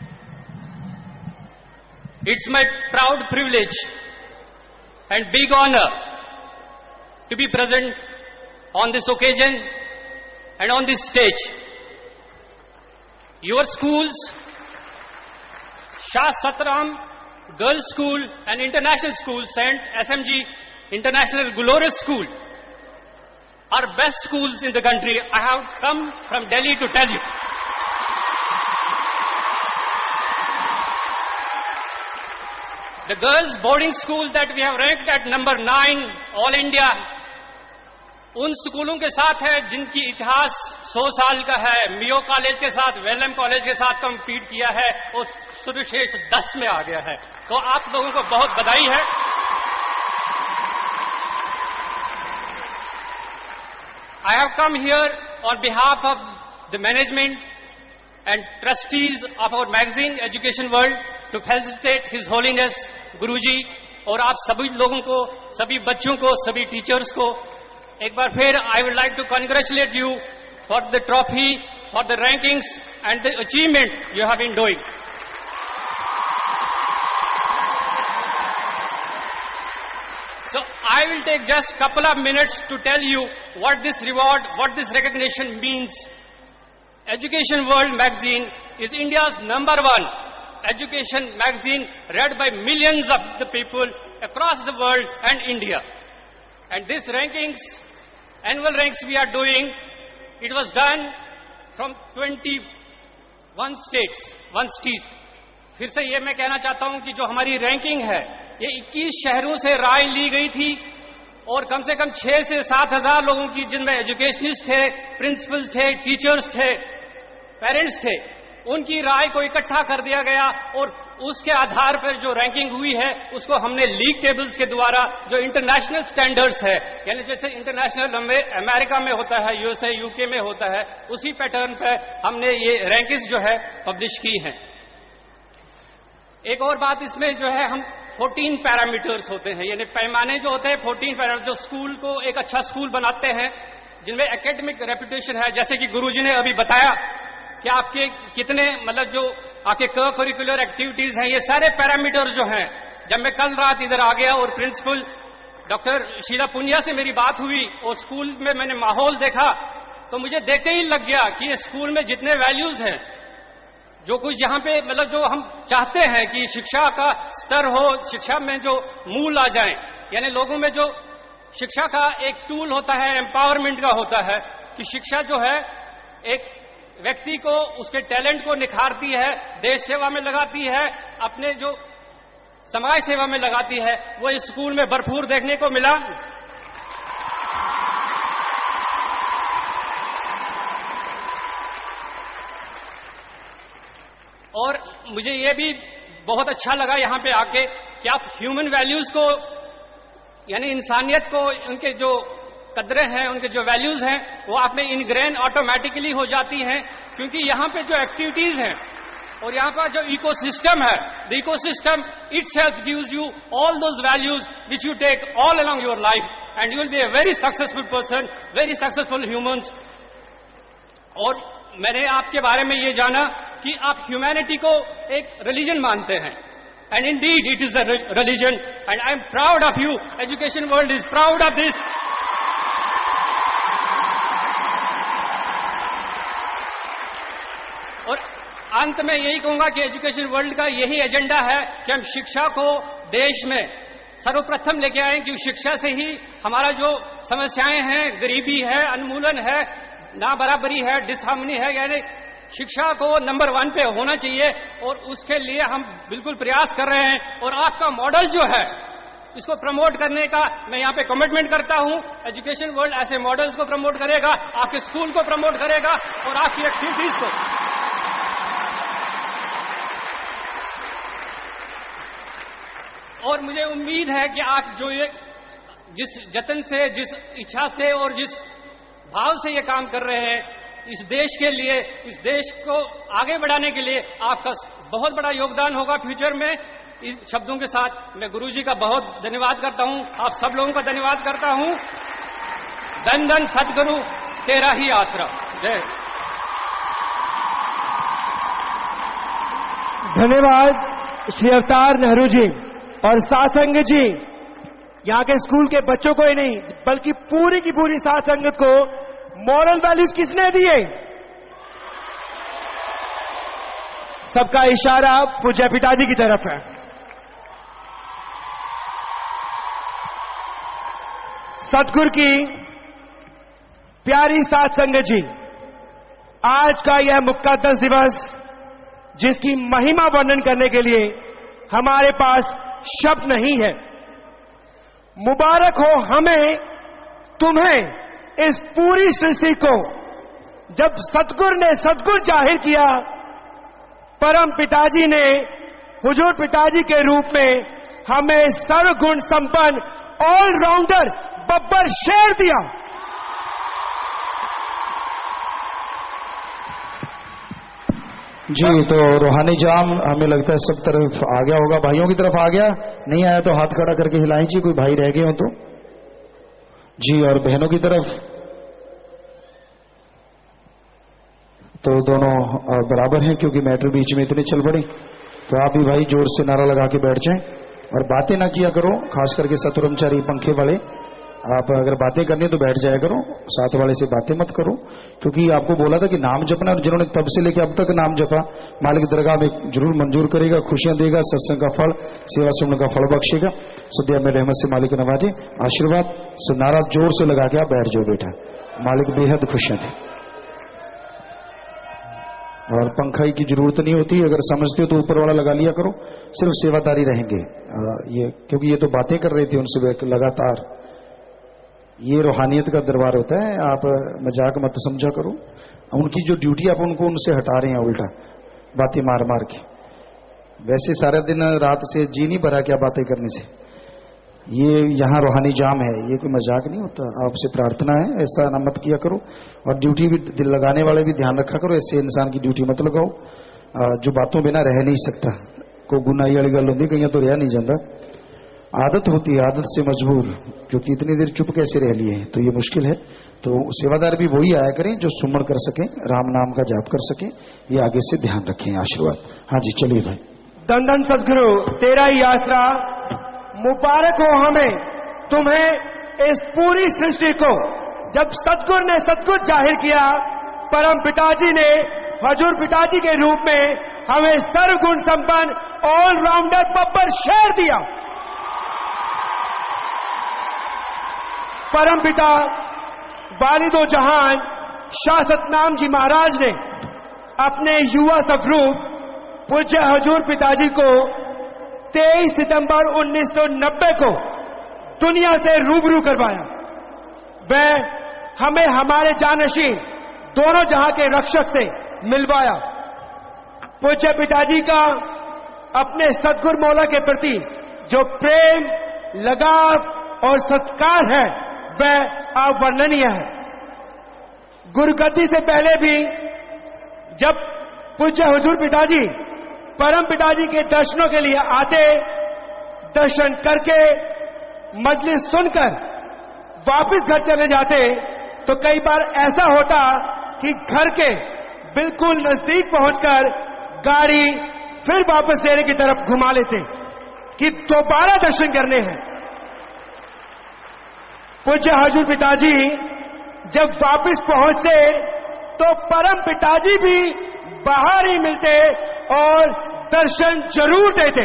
it's my proud privilege and big honor to be present on this occasion and on this stage. Your schools, Shah Satram Girls School and International School, Saint S M G International Glorious School, are best schools in the country. I have come from Delhi to tell you. The girls boarding school that we have ranked at number nine all India, उन स्कूलों के साथ है जिनकी इतिहास सौ साल का है। मियो कॉलेज के साथ, वेलम कॉलेज के साथ कम्पीट किया है और सर्वश्रेष्ठ दस में आ गया है। तो आप लोगों को बहुत बधाई है। I have come here on behalf of the management and trustees of our magazine Education World to felicitate His Holiness Guruji और आप सभी लोगों को, सभी बच्चों को, सभी टीचर्स को एक बार फिर I would like to congratulate you for the trophy, for the rankings and the achievement you have been doing. So I will take just couple of minutes to tell you what this reward, what this recognition means. Education World magazine is India's number one education magazine read by millions of the people across the world and India. And this rankings, annual ranks we are doing, it was done from twenty-one states, one state. फिर से ये मैं कहना चाहता हूं कि जो हमारी रैंकिंग है ये इक्कीस शहरों से राय ली गई थी और कम से कम छह से सात हजार लोगों की, जिनमें एजुकेशनिस्ट थे, प्रिंसिपल्स थे, टीचर्स थे, पेरेंट्स थे, उनकी राय को इकट्ठा कर दिया गया और उसके आधार पर जो रैंकिंग हुई है उसको हमने लीग टेबल्स के द्वारा, जो इंटरनेशनल स्टैंडर्ड्स है, यानी जैसे इंटरनेशनल अमेरिका में होता है, यूएसए, यूके में होता है, उसी पैटर्न पर हमने ये रैंकिंग्स जो है पब्लिश की हैं। एक और बात इसमें जो है, हम चौदह पैरामीटर्स होते हैं, यानी पैमाने जो होते हैं चौदह पैरामीटर, जो स्कूल को एक अच्छा स्कूल बनाते हैं, जिनमें एकेडमिक रेपुटेशन है। जैसे कि गुरुजी ने अभी बताया कि आपके कितने, मतलब जो आपके को करिकुलर एक्टिविटीज हैं, ये सारे पैरामीटर्स जो हैं। जब मैं कल रात इधर आ गया और प्रिंसिपल डॉक्टर शीला पुनिया से मेरी बात हुई और स्कूल में मैंने माहौल देखा, तो मुझे देखते ही लग गया कि ये स्कूल में जितने वैल्यूज हैं, जो कुछ यहाँ पे, मतलब जो हम चाहते हैं कि शिक्षा का स्तर हो, शिक्षा में जो मूल आ जाए, यानी लोगों में जो शिक्षा का एक टूल होता है, एम्पावरमेंट का होता है, कि शिक्षा जो है एक व्यक्ति को, उसके टैलेंट को निखारती है, देश सेवा में लगाती है, अपने जो समाज सेवा में लगाती है, वो इस स्कूल में भरपूर देखने को मिला। और मुझे ये भी बहुत अच्छा लगा यहाँ पे आके कि आप ह्यूमन वैल्यूज को, यानी इंसानियत को, उनके जो कदरें हैं, उनके जो वैल्यूज हैं, वो आप में इनग्रेन ऑटोमेटिकली हो जाती हैं, क्योंकि यहाँ पे जो एक्टिविटीज हैं और यहाँ पर जो इकोसिस्टम है, the ecosystem itself gives you all those values which you take all along your life and you will be a very successful person, very successful humans. और मैंने आपके बारे में ये जाना कि आप ह्यूमैनिटी को एक रिलीजन मानते हैं, and indeed it is a religion, and I am proud of you. Education world is proud of this. और अंत में यही कहूंगा कि एजुकेशन वर्ल्ड का यही एजेंडा है कि हम शिक्षा को देश में सर्वप्रथम लेके आए, क्योंकि शिक्षा से ही हमारा जो समस्याएं हैं, गरीबी है, उन्मूलन है, ना बराबरी है, डिसहार्मनी है, यानी शिक्षा को नंबर वन पे होना चाहिए और उसके लिए हम बिल्कुल प्रयास कर रहे हैं। और आपका मॉडल जो है इसको प्रमोट करने का मैं यहाँ पे कमिटमेंट करता हूँ। एजुकेशन वर्ल्ड ऐसे मॉडल्स को प्रमोट करेगा, आपके स्कूल को प्रमोट करेगा और आपकी एक्टिविटीज को। और मुझे उम्मीद है कि आप जो ये जिस जतन से, जिस इच्छा से और जिस भाव से ये काम कर रहे हैं, इस देश के लिए, इस देश को आगे बढ़ाने के लिए आपका बहुत बड़ा योगदान होगा फ्यूचर में। इस शब्दों के साथ मैं गुरुजी का बहुत धन्यवाद करता हूं, आप सब लोगों का धन्यवाद करता हूं। धन धन सदगुरु तेरा ही आसरा। जय। धन्यवाद श्री अवतार नेहरू जी और साथ संगत जी। यहाँ के स्कूल के बच्चों को ही नहीं बल्कि पूरी की पूरी साथ संगत को मॉरल वैल्यूज किसने दिए? सबका इशारा पूज्य पिताजी की तरफ है। सतगुरु की प्यारी साथ संगत जी, आज का यह मुक़द्दस दिवस जिसकी महिमा वर्णन करने के लिए हमारे पास शब्द नहीं है। मुबारक हो हमें, तुम्हें, इस पूरी सृष्टि को। जब सतगुरु ने सतगुरु जाहिर किया, परम पिताजी ने हुजूर पिताजी के रूप में हमें सर्वगुण संपन्न ऑलराउंडर बब्बर शेर दिया। जी, तो रूहानी जाम हमें लगता है सब तरफ आ गया होगा। भाइयों की तरफ आ गया, नहीं आया तो हाथ खड़ा करके हिलाएं जी, कोई भाई रह गए हो तो जी। और बहनों की तरफ तो दोनों बराबर हैं, क्योंकि मैटर बीच में इतने चल पड़े। तो आप भी भाई जोर से नारा लगा के बैठ जाएं और बातें ना किया करो, खास करके सतुरमचारी पंखे वाले। आप अगर बातें करनी तो बैठ जाया करो, साथ वाले से बातें मत करो, क्योंकि आपको बोला था कि नाम जपना, और जिन्होंने तब से लेकर अब तक नाम जपा, मालिक दरगाह में जरूर मंजूर करेगा, खुशियां देगा, सत्संग का फल, सेवा सुनने का फल बख्शेगा। सुदिया में रहमत से मालिक नवाजे, आशीर्वाद। सो नारा जोर से लगा के आप बैठ जाओ बेटा, मालिक बेहद खुशियां दे। और पंखाई की जरूरत नहीं होती, अगर समझते हो तो ऊपर वाला लगा लिया करो, सिर्फ सेवादारी रहेंगे। आ, ये क्योंकि ये तो बातें कर रही थी उनसे लगातार। ये रूहानियत का दरबार होता है, आप मजाक मत समझा करो। उनकी जो ड्यूटी आप उनको उनसे हटा रहे हैं उल्टा बातें मार मार के। वैसे सारा दिन रात से जी नहीं भरा क्या बातें करने से। ये यहाँ रूहानी जाम है, ये कोई मजाक नहीं होता। आपसे प्रार्थना है, ऐसा ना मत किया करो। और ड्यूटी भी दिल लगाने वाले भी ध्यान रखा करो, ऐसे इंसान की ड्यूटी मत लगाओ जो बातों बिना रह नहीं सकता। को गुनाही वाली गल होती, कहीं तो रह नहीं जाता। आदत होती है, आदत से मजबूर, क्योंकि इतनी देर चुप कैसे रह लिए तो ये मुश्किल है। तो सेवादार भी वही आया करें जो सुमन कर सके, राम नाम का जाप कर सके। ये आगे से ध्यान रखें। आशीर्वाद। हाँ जी, चलिए भाई। धन धन सदगुरु तेरा ही आसरा। मुबारक हो हमें, तुम्हें, इस पूरी सृष्टि को। जब सतगुरु ने सतगुरु जाहिर किया, परम पिताजी ने हजूर पिताजी के रूप में हमें सर्वगुण संपन्न ऑलराउंडर बब्बर शेर दिया। परम पिता वालिदो जहान शाह सतनाम जी महाराज ने अपने युवा सफरूप पूज्य हजूर पिताजी को तेईस सितंबर उन्नीस सौ नब्बे को दुनिया से रूबरू करवाया। वह हमें हमारे जानशीन दोनों जहां के रक्षक से मिलवाया। पूज्य पिताजी का अपने सतगुरु मौला के प्रति जो प्रेम, लगाव और सत्कार है वह अवर्णनीय है। गुरुगद्दी से पहले भी जब पूज्य हुजूर पिताजी परम पिताजी के दर्शनों के लिए आते, दर्शन करके मजलिस सुनकर वापस घर चले जाते, तो कई बार ऐसा होता कि घर के बिल्कुल नजदीक पहुंचकर गाड़ी फिर वापस देने की तरफ घुमा लेते कि दोबारा दर्शन करने हैं। पूज्य हजूर पिताजी जब वापस पहुंचते तो परम पिताजी भी बाहर ही मिलते और दर्शन जरूर देते।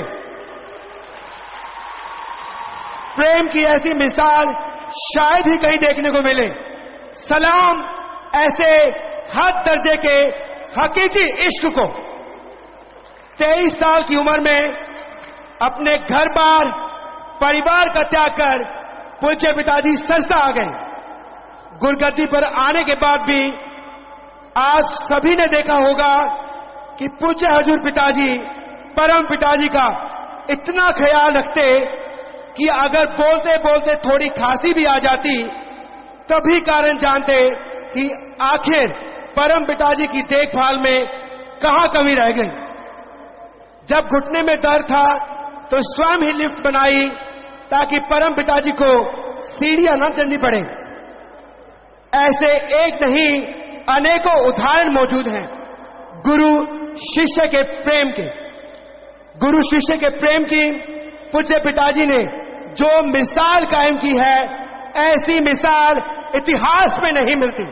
प्रेम की ऐसी मिसाल शायद ही कहीं देखने को मिले। सलाम ऐसे हद दर्जे के हकीकी इश्क को तेईस साल की उम्र में अपने घर बार परिवार का त्याग कर पूज्य पिताजी सरसा आ गए। गुरगद्दी पर आने के बाद भी आप सभी ने देखा होगा कि पूज्य हजूर पिताजी परम पिताजी का इतना ख्याल रखते कि अगर बोलते बोलते थोड़ी खांसी भी आ जाती तभी कारण जानते कि आखिर परम पिताजी की देखभाल में कहां कमी रह गई। जब घुटने में दर्द था तो स्वयं ही लिफ्ट बनाई ताकि परम पिताजी को सीढ़ियां न चढ़नी पड़े। ऐसे एक नहीं अनेकों उदाहरण मौजूद हैं गुरु शिष्य के प्रेम के। गुरु शिष्य के प्रेम की पूज्य पिताजी ने जो मिसाल कायम की है, ऐसी मिसाल इतिहास में नहीं मिलती।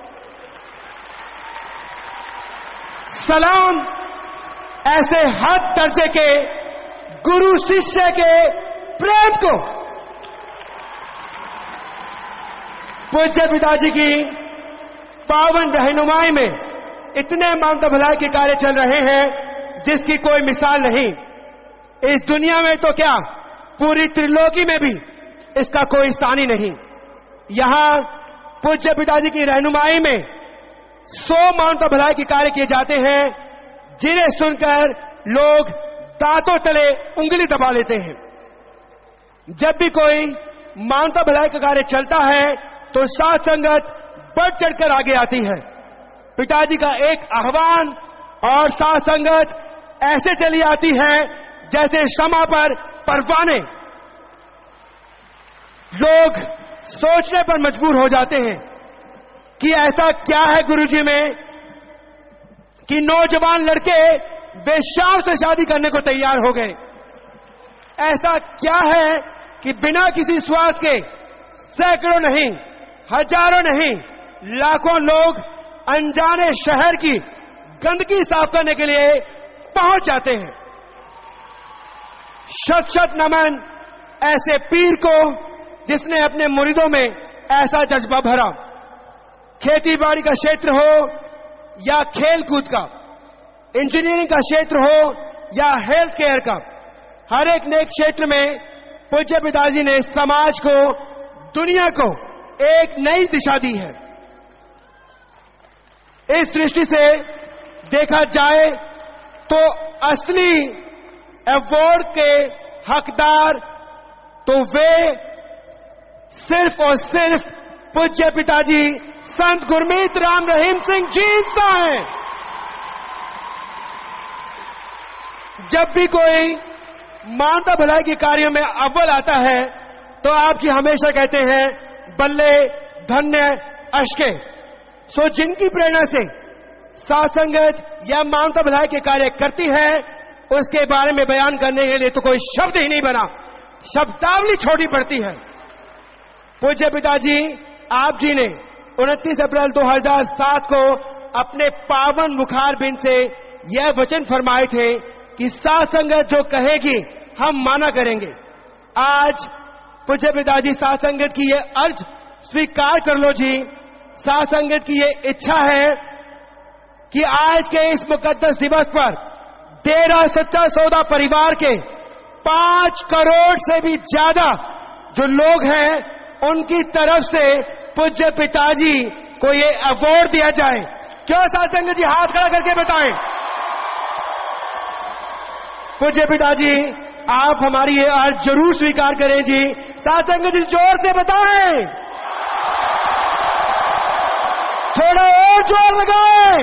सलाम ऐसे हद दर्जे के गुरु शिष्य के प्रेम को पूज्य पिताजी की पावन रहनुमाई में इतने ममता भलाई के कार्य चल रहे हैं जिसकी कोई मिसाल नहीं। इस दुनिया में तो क्या, पूरी त्रिलोकी में भी इसका कोई सानी नहीं। यहां पूज्य पिताजी की रहनुमाई में सौ ममता भलाई के कार्य किए जाते हैं जिन्हें सुनकर लोग दांतों तले उंगली दबा लेते हैं। जब भी कोई ममता भलाई का कार्य चलता है तो साथ संगत बढ़ चढ़कर आगे आती है। पिताजी का एक आह्वान और साथ संगत ऐसे चली आती है जैसे शमा पर परवाने। लोग सोचने पर मजबूर हो जाते हैं कि ऐसा क्या है गुरुजी में कि नौजवान लड़के बेश्याम से शादी करने को तैयार हो गए। ऐसा क्या है कि बिना किसी स्वार्थ के सैकड़ों नहीं, हजारों नहीं, लाखों लोग अनजाने शहर की गंदगी साफ करने के लिए पहुंच जाते हैं। शत शत नमन ऐसे पीर को जिसने अपने मुरीदों में ऐसा जज्बा भरा। खेती बाड़ी का क्षेत्र हो या खेल कूद का, इंजीनियरिंग का क्षेत्र हो या हेल्थ केयर का, हर एक नए क्षेत्र में पूज्य पिताजी ने समाज को, दुनिया को एक नई दिशा दी है। इस दृष्टि से देखा जाए तो असली अवार्ड के हकदार तो वे सिर्फ और सिर्फ पूज्य पिताजी संत गुरमीत राम रहीम सिंह जी सा हैं। जब भी कोई मानवता भलाई के कार्यों में अव्वल आता है तो आप जी हमेशा कहते हैं बल्ले धन्य अश्के। सो जिनकी प्रेरणा से सासंगत या मानवता भलाई के कार्य करती है उसके बारे में बयान करने के लिए तो कोई शब्द ही नहीं बना, शब्दावली छोटी पड़ती है। पूज्य पिताजी आप जी ने उनतीस अप्रैल दो हज़ार सात को अपने पावन मुखार बिंद से यह वचन फरमाए थे कि साथ संगत जो कहेगी हम माना करेंगे। आज पूज्य पिताजी साथ संगत की ये अर्ज स्वीकार कर लो जी। साथ संगत की ये इच्छा है कि आज के इस मुकद्दस दिवस पर डेरा सच्चा सौदा परिवार के पांच करोड़ से भी ज्यादा जो लोग हैं उनकी तरफ से पूज्य पिताजी को ये अवार्ड दिया जाए। क्यों साथ संगत जी, हाथ खड़ा करके बताएं। पूज्य पिताजी आप हमारी ये अर्ज जरूर स्वीकार करें जी। साथ संगत जी जोर से बताएं, थोड़ा और जोर लगाएं।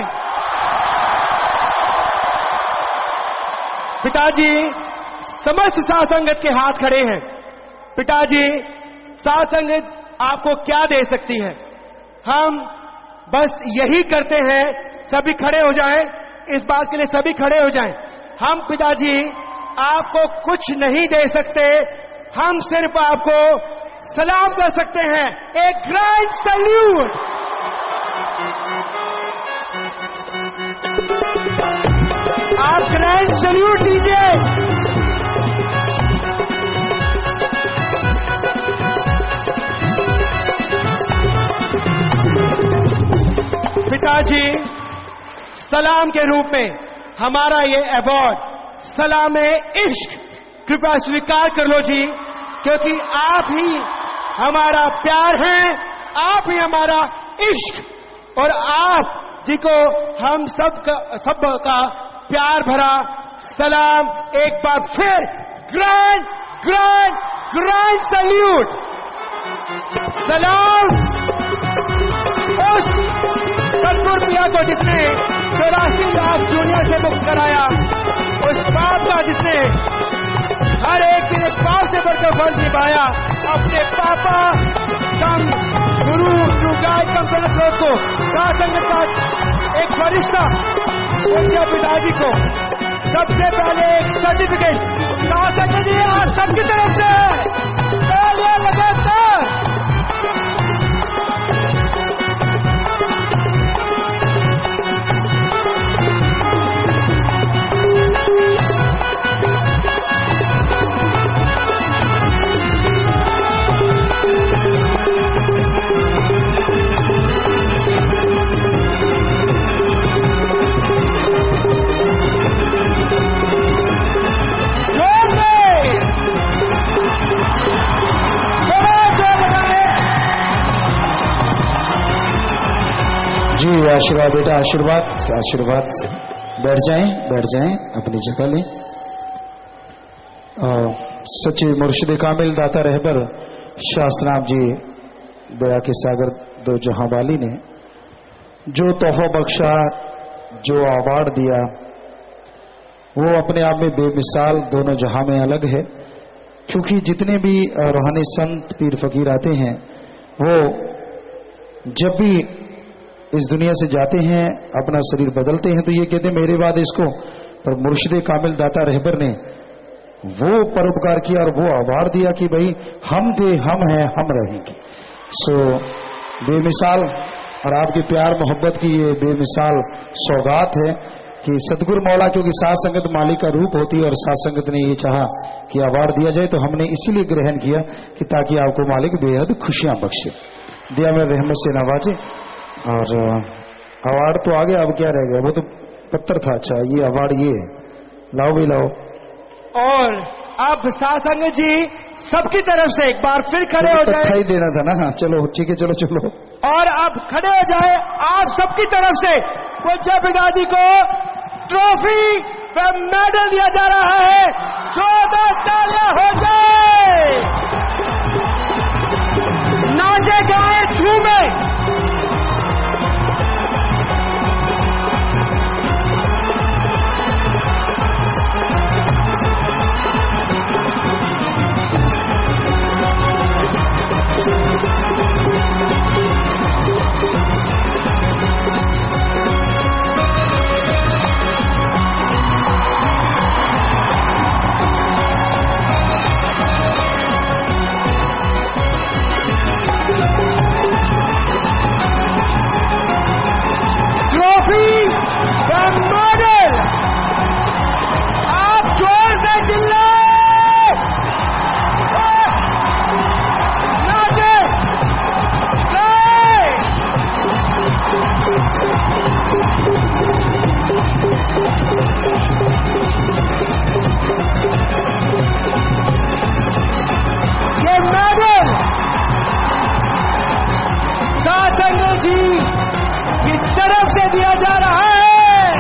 पिताजी समस्त साथ संगत के हाथ खड़े हैं। पिताजी साथ संगत आपको क्या दे सकती है? हम बस यही करते हैं, सभी खड़े हो जाएं। इस बात के लिए सभी खड़े हो जाएं। हम पिताजी आपको कुछ नहीं दे सकते, हम सिर्फ आपको सलाम कर सकते हैं। एक ग्रैंड सैल्यूट। आप ग्रैंड सैल्यूट दीजिए। पिताजी सलाम के रूप में हमारा ये अवार्ड सलाम इश्क कृपया स्वीकार कर लो जी, क्योंकि आप ही हमारा प्यार हैं, आप ही हमारा इश्क और आप जी को हम सब का सब का प्यार भरा सलाम एक बार फिर ग्रैंड ग्रैंड ग्रैंड सल्यूट। सलाम उस सदगुरु पिया को जिसने चौरासी लाख जूनियर से मुक्त कराया, उस बाप का जिसने हर एक दिन एक बाप से बढ़कर फर्ज निभाया, अपने पापा संग गुरु गाय कंपनी को संगत का एक फरिश्ता पूज्य पिताजी को सबसे पहले एक सर्टिफिकेट संगत जी आज सबकी तरफ से पहले लगातार जी आशीर्वाद बेटा, आशीर्वाद आशीर्वाद। बैठ जाएं, बैठ जाएं, अपनी जगह लें। सच्चे मुर्शिद कामिल दाता रहबर शास्त्रनाम जी दया के सागर दो जहां वाली ने जो तोहफा बख्शा, जो अवार्ड दिया, वो अपने आप में बेमिसाल दोनों जहां में अलग है। क्योंकि जितने भी रूहानी संत पीर फकीर आते हैं, वो जब भी इस दुनिया से जाते हैं, अपना शरीर बदलते हैं, तो ये कहते हैं मेरे बाद इसको, पर मुर्शिद कामिल दाता रहबर ने वो परोपकार किया और वो अवार्ड दिया कि भाई हम थे, हम हैं, हम रहेंगे। सो बेमिसाल, और आपके प्यार मोहब्बत की ये बेमिसाल सौगात है कि सतगुरु मौला, क्योंकि साथ संगत मालिक का रूप होती है और साथ संगत ने ये चाहा कि अवार्ड दिया जाए, तो हमने इसीलिए ग्रहण किया कि ताकि आपको मालिक बेहद खुशियां बख्शे, दिया में रहमत से नवाजे। और अवार्ड तो आगे, अब क्या रह गया, वो तो पत्थर था। अच्छा, ये अवार्ड ये है, लाओ भी लाओ। और अब सासंग जी सबकी तरफ से एक बार फिर खड़े हो जाए। ही देना था ना। हाँ चलो ठीक है, चलो चलो। और अब खड़े हो जाए आप सबकी तरफ से पूज्य पिताजी को ट्रॉफी व मेडल दिया जा रहा है। चौदह तालियां हो जाए, नाचे गाए झूमे। दिया जा रहा है।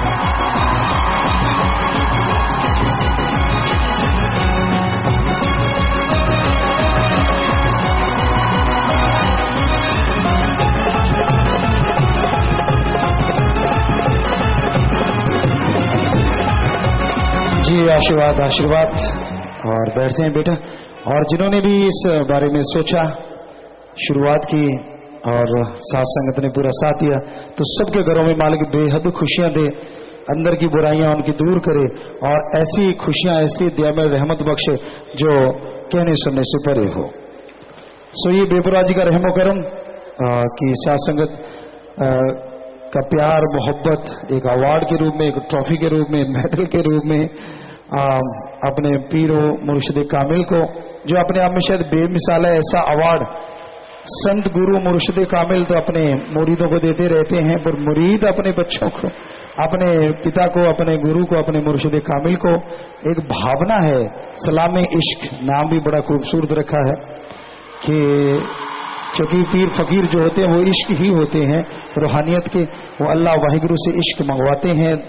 जी आशीर्वाद आशीर्वाद। और बैठ जाएं बेटा। और जिन्होंने भी इस बारे में सोचा, शुरुआत की और साथ संगत ने पूरा साथ दिया, तो सबके घरों में मालिक बेहद खुशियां दे, अंदर की बुराइयां उनकी दूर करे और ऐसी खुशियां, ऐसी दया में रहमत बख्शे जो कहने सुनने से परे हो। सो ये बेपुरा जी का रहमो करम कि साथ संगत आ, का प्यार मोहब्बत एक अवार्ड के रूप में, एक ट्रॉफी के रूप में, मेडल के रूप में आ, अपने पीरो मुर्शिद कामिल को, जो अपने आप में शायद बेमिसाल है, ऐसा अवार्ड संत गुरु मुर्शिद कामिल तो अपने मुरीदों को देते रहते हैं, पर मुरीद अपने बच्चों को, अपने पिता को, अपने गुरु को, अपने मुर्शिद कामिल को एक भावना है। सलाम इश्क नाम भी बड़ा खूबसूरत रखा है कि क्योंकि पीर फकीर जो होते हैं वो इश्क ही होते हैं, रूहानियत के। वो अल्लाह वाहिगुरु से इश्क मंगवाते हैं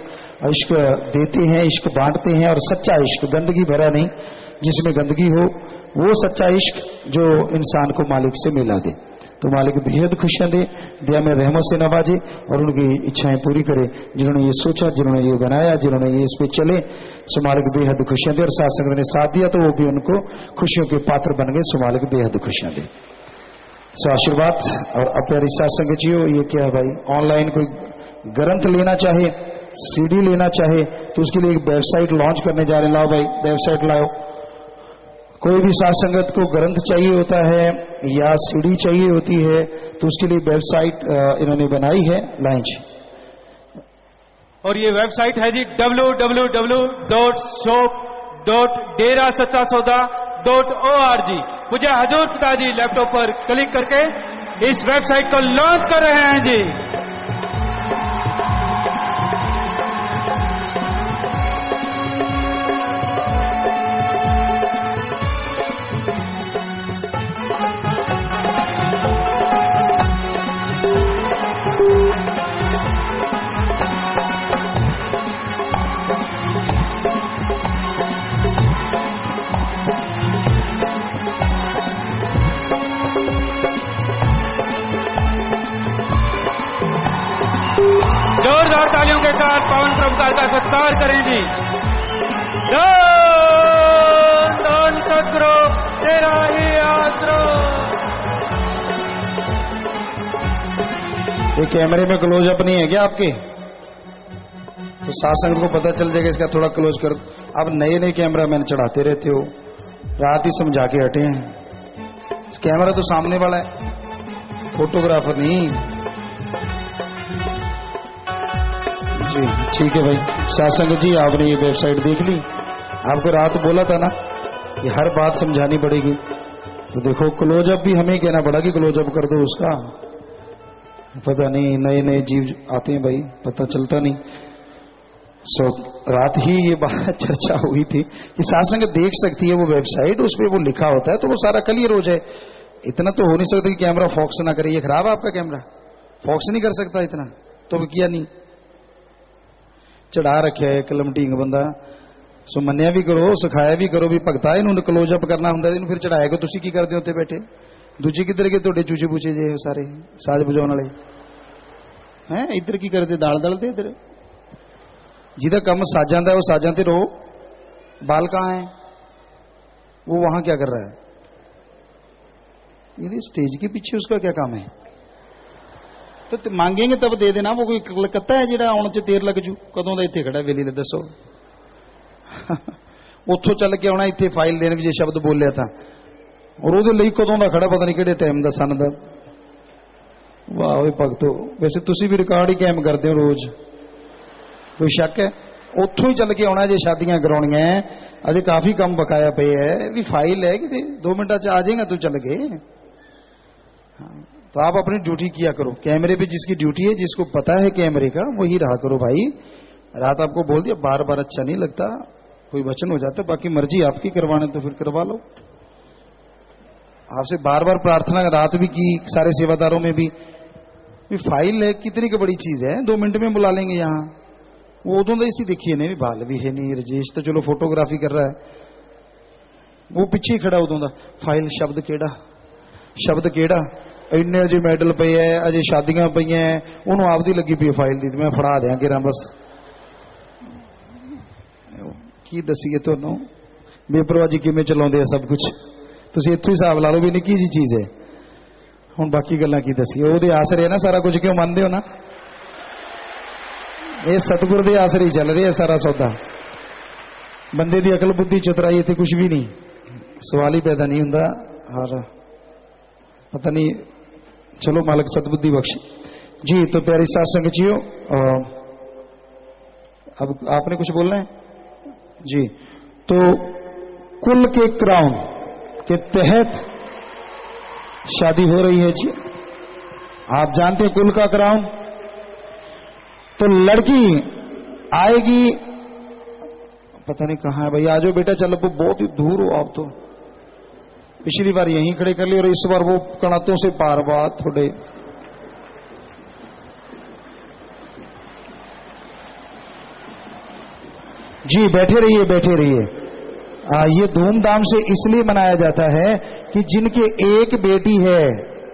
इश्क देते हैं, इश्क बांटते हैं, और सच्चा इश्क, गंदगी भरा नहीं जिसमें गंदगी हो, वो सच्चा इश्क जो इंसान को मालिक से मिला दे। तो मालिक बेहद खुशियां दे, दिया में रहमत से नवाजे और उनकी इच्छाएं पूरी करे। जिन्होंने ये सोचा, जिन्होंने ये बनाया, जिन्होंने ये इस पे चले, सो मालिक बेहद खुशियां दे। और साथ संगत ने साथ दिया तो वो भी उनको खुशियों के पात्र बन गए, सो मालिक बेहद खुशियां दे। सो आशीर्वाद। और अब प्यारी साथ संगत जी, ये क्या है भाई, ऑनलाइन कोई ग्रंथ लेना चाहे, सीडी लेना चाहे तो उसके लिए एक वेबसाइट लॉन्च करने जा रहे हैं। लाओ भाई वेबसाइट लाओ। कोई भी साथ संगत को ग्रंथ चाहिए होता है या सीडी चाहिए होती है तो उसके लिए वेबसाइट इन्होंने बनाई है, लाइंच। और ये वेबसाइट है जी W W W dot shop dot Dera Sachcha Sauda dot O R G. पूजा हजूर पिताजी लैपटॉप पर क्लिक करके इस वेबसाइट को लॉन्च कर रहे हैं जी। जोरदार तालियों के साथ पावन प्रभुकार का सत्कार करें जी। धन सतगुरु तेरा ही आसरो। ये कैमरे में क्लोजअप नहीं है क्या आपके? तो शासन को पता चल जाएगा, इसका थोड़ा क्लोज कर। आप नए नए कैमरा मैन चढ़ाते रहते हो, रात ही समझा के हटे हैं। कैमरा तो सामने वाला है, फोटोग्राफर नहीं जी। ठीक है भाई शासन जी, आपने ये वेबसाइट देख ली। आपको रात बोला था ना कि हर बात समझानी पड़ेगी, तो देखो क्लोजअप भी हमें कहना पड़ा कि क्लोजअप कर दो उसका। पता नहीं नए नए जीव आते हैं भाई, पता चलता नहीं। सो रात ही ये बात चर्चा हुई थी कि सासंग देख सकती है वो वेबसाइट, उसपे वो लिखा होता है तो वो सारा क्लियर हो जाए। इतना तो हो नहीं सकता कि कैमरा फोकस ना करे। ये खराब है आपका कैमरा, फोकस नहीं कर सकता इतना, तो वो किया नहीं, चढ़ा रखे है कलमटींग बंदा। सो मनिया भी करो, सिखाया भी करो, भी भगता इन्होंने क्लोजअप करना होंगे, इन फिर चढ़ाएगा। तुसी की करते होते बैठे? दूजे किधर गए ਤੁਹਾਡੇ चूचे पूछे जे सारे साज बजाने वाले हैं? इधर की करते? दाल दलते इधर। जिदा कम साजा है वो साजा ते रहो। बाल कहाँ है? वो वहां क्या कर रहा है? ये स्टेज के पीछे उसका क्या काम है? तो मांगेंगे तब दे देना। वो कोई कलकत्ता है जिहड़ा आउण च देर लग जू? कदों दा इत्थे खड़ा वेली ने दसो। उत्थों चल के आना इत्थे फाइल देने जे शब्द बोलिया था, और ਉਹਦੇ ਲਈ कदों ਦਾ खड़ा पता नहीं किहड़े टाइम ਦਾ सन ਦਾ। वाह ਓਏ भगतो, वैसे तुसी भी रिकॉर्ड ही कायम करते हो रोज, कोई शक है? उत्थों ही चल के आना जे शादियां कराउणियां, अजे काफी कम बकाया पे है। भी फाइल है कि दो मिनटा च आ जाएगा तू चल गए। तो आप अपनी ड्यूटी किया करो। कैमरे पे जिसकी ड्यूटी है, जिसको पता है कैमरे का, वही रहा करो भाई। रात आपको बोल दिया, बार बार अच्छा नहीं लगता, कोई वचन हो जाता। बाकी मर्जी आपकी, करवाने तो फिर करवा लो। आपसे बार बार प्रार्थना रात भी की, सारे सेवादारों में भी। फाइल है, कितनी की बड़ी चीज है, दो मिनट में बुला लेंगे यहाँ। वो उदों तो इसी देखिए नहीं, बाल भी है नहीं। रजेश तो चलो फोटोग्राफी कर रहा है, वो पीछे खड़ा उदों का। फाइल शब्द केड़ा, शब्द केड़ा, इन्ने अजे मैडल पे है, अजे शादियां पई हैं, उन्होंने आपदी लगी पई फाइल दी, मैं फड़ा दिया गिरा बस। की दसीए तुहानू बेपरवाह जी किवें चलाउंदे आ सब कुछ। तुसीं इत्थों ही हिसाब ला लो भी निक्की जी चीज़ है। हुण बाकी गल्लां की दसीए, ओहदे आसरे है ना सारा कुछ। क्यों मनदे हो ना? ये सतगुर दे आसरे ही चल रहा है सारा सौदा। बंदे दी अकल बुद्धि चतुराई इत्थे कुछ भी नहीं, सवाल ही पैदा नहीं हुंदा। और पता नहीं, चलो मालिक सतबुद्धि बख्शे जी। तो प्यारी साथ संगत जियो, अब आपने कुछ बोलना है जी। तो कुल के क्राउन के तहत शादी हो रही है जी। आप जानते हैं कुल का क्राउन। तो लड़की आएगी, पता नहीं कहां है भाई। आ जाओ बेटा, चलो वो बहुत ही दूर हो आप तो। पिछली बार यहीं खड़े कर लिए और इस बार वो कणातों से पार बात थोड़े। जी बैठे रहिए बैठे रहिए। आ, ये धूमधाम से इसलिए मनाया जाता है कि जिनके एक बेटी है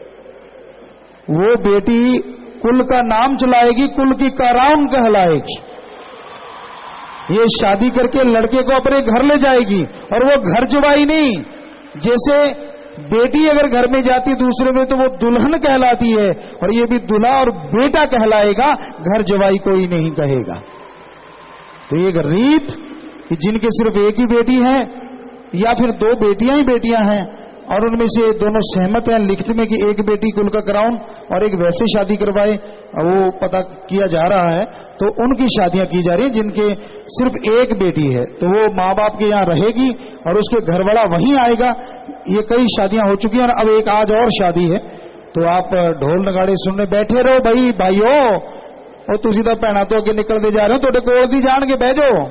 वो बेटी कुल का नाम चलाएगी, कुल की कराउन कहलाएगी। ये शादी करके लड़के को अपने घर ले जाएगी और वो घर जवाई नहीं, जैसे बेटी अगर घर में जाती दूसरे में तो वो दुल्हन कहलाती है, और ये भी दूल्हा और बेटा कहलाएगा, घर जवाई कोई नहीं कहेगा। तो ये एक रीत कि जिनके सिर्फ एक ही बेटी है या फिर दो बेटियां ही बेटियां हैं और उनमें से दोनों सहमत हैं लिखित में कि एक बेटी कुल का कराउन और एक वैसे शादी करवाए, वो पता किया जा रहा है, तो उनकी शादियां की जा रही हैं। जिनके सिर्फ एक बेटी है तो वो माँ बाप के यहाँ रहेगी और उसके घरवाला वहीं आएगा। ये कई शादियां हो चुकी हैं और अब एक आज और शादी है, तो आप ढोल नगाड़े सुनने बैठे रहो भाई भाइयों। और तुसी तो भैणा तो अगे निकलते जा रहे हो, थोड़े कोल दी जान के बह जाओ।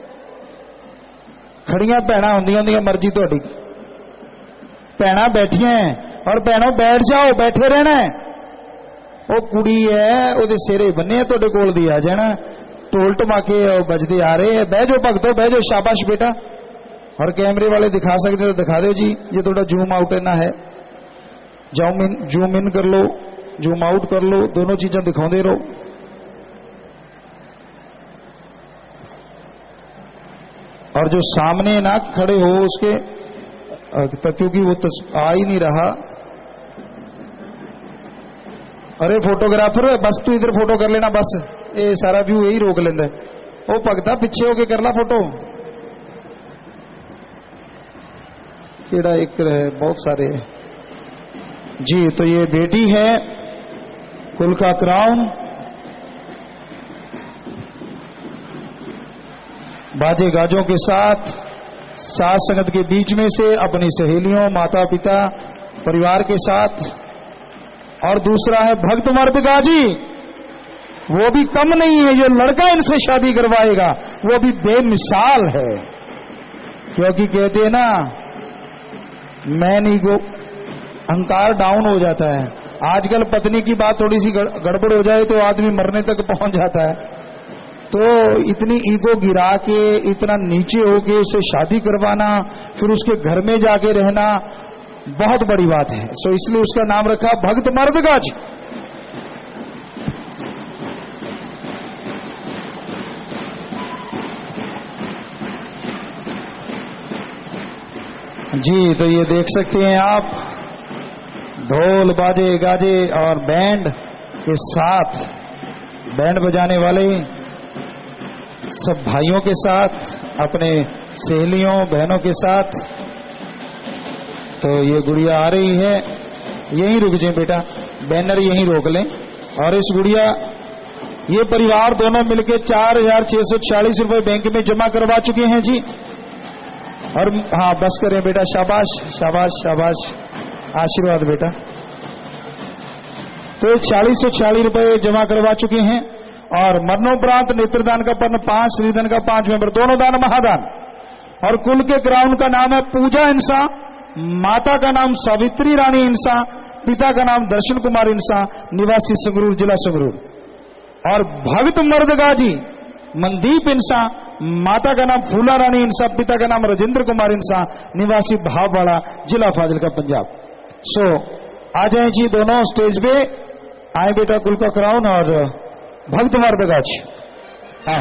खड़ियां भैणा होंदियां होंदियां मर्जी थोड़ी, भैणा बैठिया और भैणों बैठ जाओ, बैठे रहना है। वो कुड़ी है ਉਹਦੇ ਸਿਰੇ ਬੰਨੇ ਤੁਹਾਡੇ ਕੋਲ ਦੀ आ जाना, ढोल टमाके बजते आ रहे हैं, बह जाओ भगतो बह जाओ, शाबाश बेटा। और कैमरे वाले दिखा सकते तो दिखा दो जी, ये थोड़ा जूम आउट ना है, जूम इन जूम इन कर लो, जूम आउट कर लो, दोनों चीजें दिखाते रहो। और जो सामने ना खड़े हो उसके, क्योंकि वो तो आ ही नहीं रहा। अरे फोटोग्राफर बस तू इधर फोटो कर लेना, बस ये सारा व्यू यही रोक लेंदा। वो भगता पीछे होके कर ला फोटो। केड़ा एक है, बहुत सारे जी। तो ये बेटी है, कुल का क्राउन, बाजे गाजों के साथ सास संगत के बीच में से अपनी सहेलियों, माता पिता, परिवार के साथ। और दूसरा है भक्त मर्द गाजी, वो भी कम नहीं है, जो लड़का इनसे शादी करवाएगा वो भी बेमिसाल है। क्योंकि कहते हैं ना, मैन ईगो, अहंकार डाउन हो जाता है। आजकल पत्नी की बात थोड़ी सी गड़बड़ हो जाए तो आदमी मरने तक पहुंच जाता है। तो इतनी ईगो गिरा के, इतना नीचे होके उसे शादी करवाना, फिर उसके घर में जाके रहना बहुत बड़ी बात है। सो इसलिए उसका नाम रखा भक्त मर्द गाज। जी तो ये देख सकते हैं आप, ढोल बाजे गाजे और बैंड के साथ, बैंड बजाने वाले सब भाइयों के साथ, अपने सहेलियों बहनों के साथ। तो ये गुड़िया आ रही है, यहीं रुक जाए बेटा, बैनर यहीं रोक लें। और इस गुड़िया, ये परिवार दोनों मिलके चार हजार छह सौ छियालीस रुपए बैंक में जमा करवा चुके हैं जी। और हाँ बस करें बेटा, शाबाश शाबाश शाबाश, आशीर्वाद बेटा। तो चालीस सौ छियालीस रुपए जमा करवा चुके हैं। और मरणोपरांत नेत्रदान का पन्न पांच, श्रीधन का पांच मेंबर, दोनों दान महादान। और कुल के क्राउन का नाम है पूजा इंसा, माता का नाम सावित्री रानी इंसा, पिता का नाम दर्शन कुमार इंसा, निवासी संगरूर, जिला संगरूर। और भक्त मर्दगाजी मनदीप इंसा, माता का नाम फूला रानी इंसा, पिता का नाम राजेंद्र कुमार इंसा, निवासी भाववाड़ा, जिला फाजिलका, पंजाब। सो आ जाए जी दोनों स्टेज पे, आए बेटा कुल का क्राउन और भक्त मर्दगाज आए।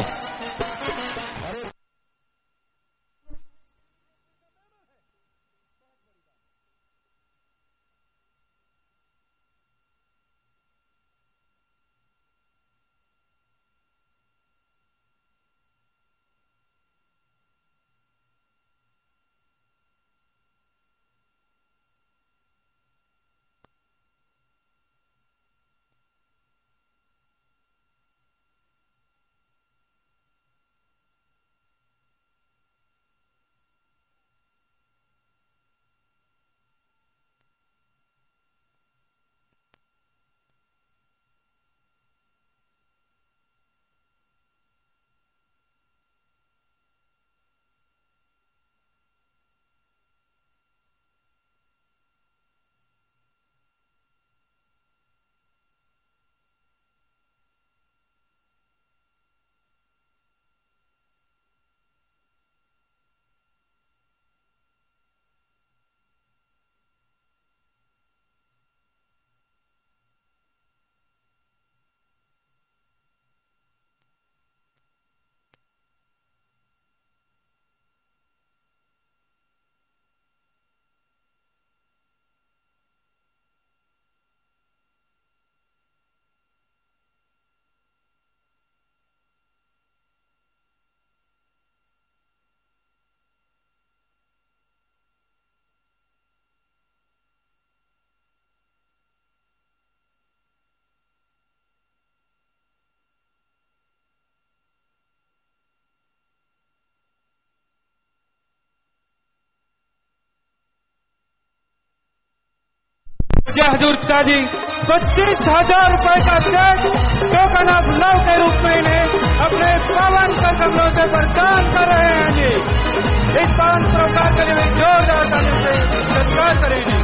पूज्य हजूर पिताजी पच्चीस हजार रुपए का चेक टोकन ऑफ लव के रूप में इन्हें अपने पावन कर कमलों से प्रदान कर रहे हैं जी। इस पावन प्रोग्राम के लिए जोरदार तालियों से सत्कार करेंगे।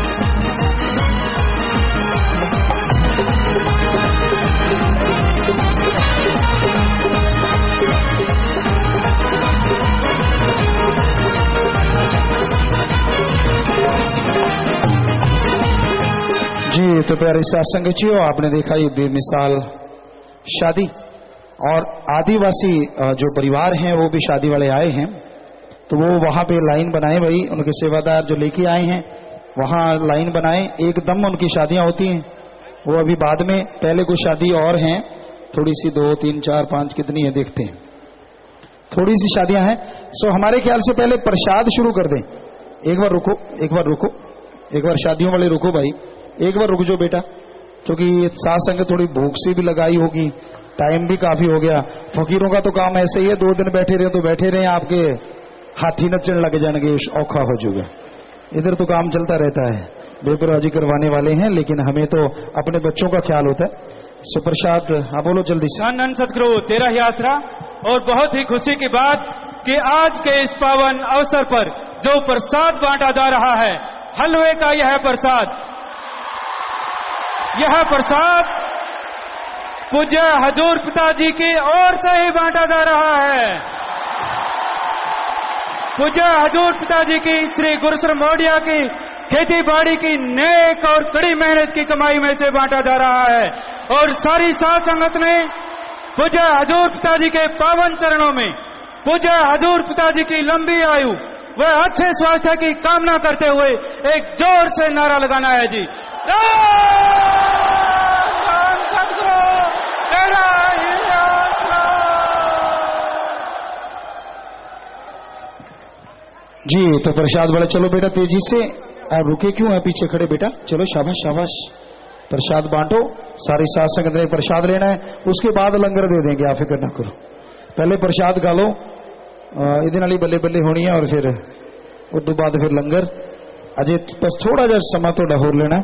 जी तो प्यारे सत्संगचियों, आपने देखा ये बेमिसाल शादी, और आदिवासी जो परिवार हैं वो भी शादी वाले आए हैं, तो वो वहां पे लाइन बनाए भाई, उनके सेवादार जो लेके आए हैं वहां लाइन बनाए, एकदम उनकी शादियां होती हैं। वो अभी बाद में, पहले कुछ शादी और हैं, थोड़ी सी दो तीन चार पांच कितनी है देखते हैं, थोड़ी सी शादियां हैं। सो हमारे ख्याल से पहले प्रसाद शुरू कर दें। एक बार रुको, एक बार रुको, एक बार शादियों वाले रुको भाई, एक बार रुक जाओ बेटा, क्योंकि साथ संग थोड़ी भूख से भी लगाई होगी, टाइम भी काफी हो गया। फकीरों का तो काम ऐसे ही है, दो दिन बैठे रहे तो बैठे रहे, आपके हाथी नचन लग जाएंगे, औखा हो जाएगा। इधर तो काम चलता रहता है, बेपरवाही करवाने वाले हैं, लेकिन हमें तो अपने बच्चों का ख्याल होता है। सो प्रसाद हाँ बोलो जल्दी से। धन सतगुरु तेरा ही आसरा। और बहुत ही खुशी की बात कि आज के इस पावन अवसर पर जो प्रसाद बांटा जा रहा है, हलवे का यह प्रसाद, यह प्रसाद पूज्य हजूर पिताजी की ओर से ही बांटा जा रहा है। पूज्य हजूर पिताजी की श्री गुरुसर मोडिया की खेती बाड़ी की नेक और कड़ी मेहनत की कमाई में से बांटा जा रहा है। और सारी साध संगत ने पूज्य हजूर पिताजी के पावन चरणों में पूज्य हजूर पिताजी की लंबी आयु व अच्छे स्वास्थ्य की कामना करते हुए एक जोर से नारा लगाना है जी। सतगुरु तेरा ही आसरा। जी तो प्रसाद वाले चलो बेटा तेजी से, आप रुके क्यों है पीछे खड़े बेटा, चलो शाबाश शाबाश, प्रसाद बांटो। सारी साध संगत ने प्रसाद लेना है, उसके बाद लंगर दे देंगे, आप फिक्र ना करो। पहले प्रसाद खा लो, इधर वाली बल्ले बल्ले होनी है, और फिर उसके बाद फिर लंगर। अजय बस थोड़ा जा समा तो डहोर लेना।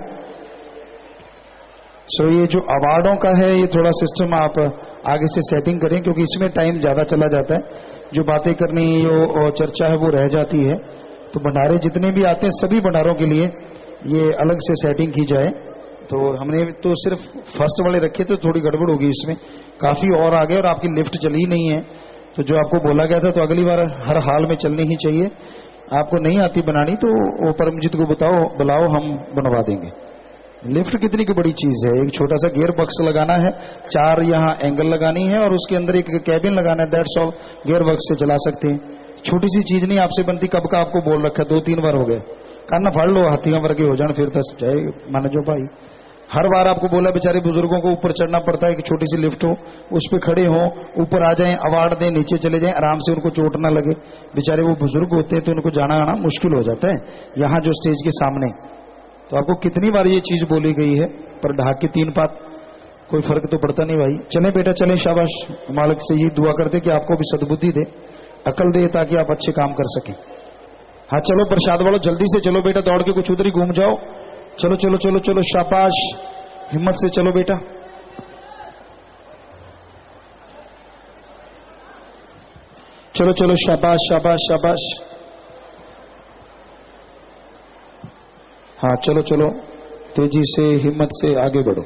सो ये जो अवार्डों का है, ये थोड़ा सिस्टम आप आगे से सेटिंग करें, क्योंकि इसमें टाइम ज्यादा चला जाता है, जो बातें करनी जो चर्चा है वो रह जाती है। तो भंडारे जितने भी आते हैं सभी भंडारों के लिए ये अलग से सेटिंग की जाए। तो हमने तो सिर्फ फर्स्ट वाले रखे तो थोड़ी गड़बड़ होगी, इसमें काफी और आगे, और आपकी लिफ्ट चली ही नहीं है, तो जो आपको बोला गया था तो अगली बार हर हाल में चलनी ही चाहिए। आपको नहीं आती बनानी तो वो परमजीत को बताओ, बुलाओ, हम बनवा देंगे। लिफ्ट कितनी की बड़ी चीज है, एक छोटा सा गियर बक्स लगाना है, चार यहाँ एंगल लगानी है, और उसके अंदर एक कैबिन लगाना है, दैट्स ऑल। गियर बक्स से चला सकते हैं, छोटी सी चीज नहीं आपसे बनती। कब का आपको बोल रखा है, दो तीन बार हो गए, काना फाड़ लो, हाथियां वर्गे हो जाए, फिर दस जाए मान जो भाई। हर बार आपको बोला बेचारे बुजुर्गों को ऊपर चढ़ना पड़ता है कि छोटी सी लिफ्ट हो, उस पर खड़े हो, ऊपर आ जाएं, अवार्ड दें, नीचे चले जाएं, आराम से, उनको चोट ना लगे। बेचारे वो बुजुर्ग होते हैं तो उनको जाना आना मुश्किल हो जाता है यहाँ जो स्टेज के सामने। तो आपको कितनी बार ये चीज बोली गई है, पर ढाक के तीन पात कोई फर्क तो पड़ता नहीं भाई। चले बेटा चले, शाबाश। मालिक से ये दुआ करते कि आपको भी सद्बुद्धि दे, अकल दे, ताकि आप अच्छे काम कर सकें। हाँ चलो प्रसाद वालों जल्दी से चलो बेटा, दौड़ के कुछ उधर ही घूम जाओ। चलो चलो चलो चलो, शाबाश, हिम्मत से चलो बेटा। चलो चलो, शाबाश शाबाश शाबाश। हाँ चलो चलो, तेजी से, हिम्मत से आगे बढ़ो।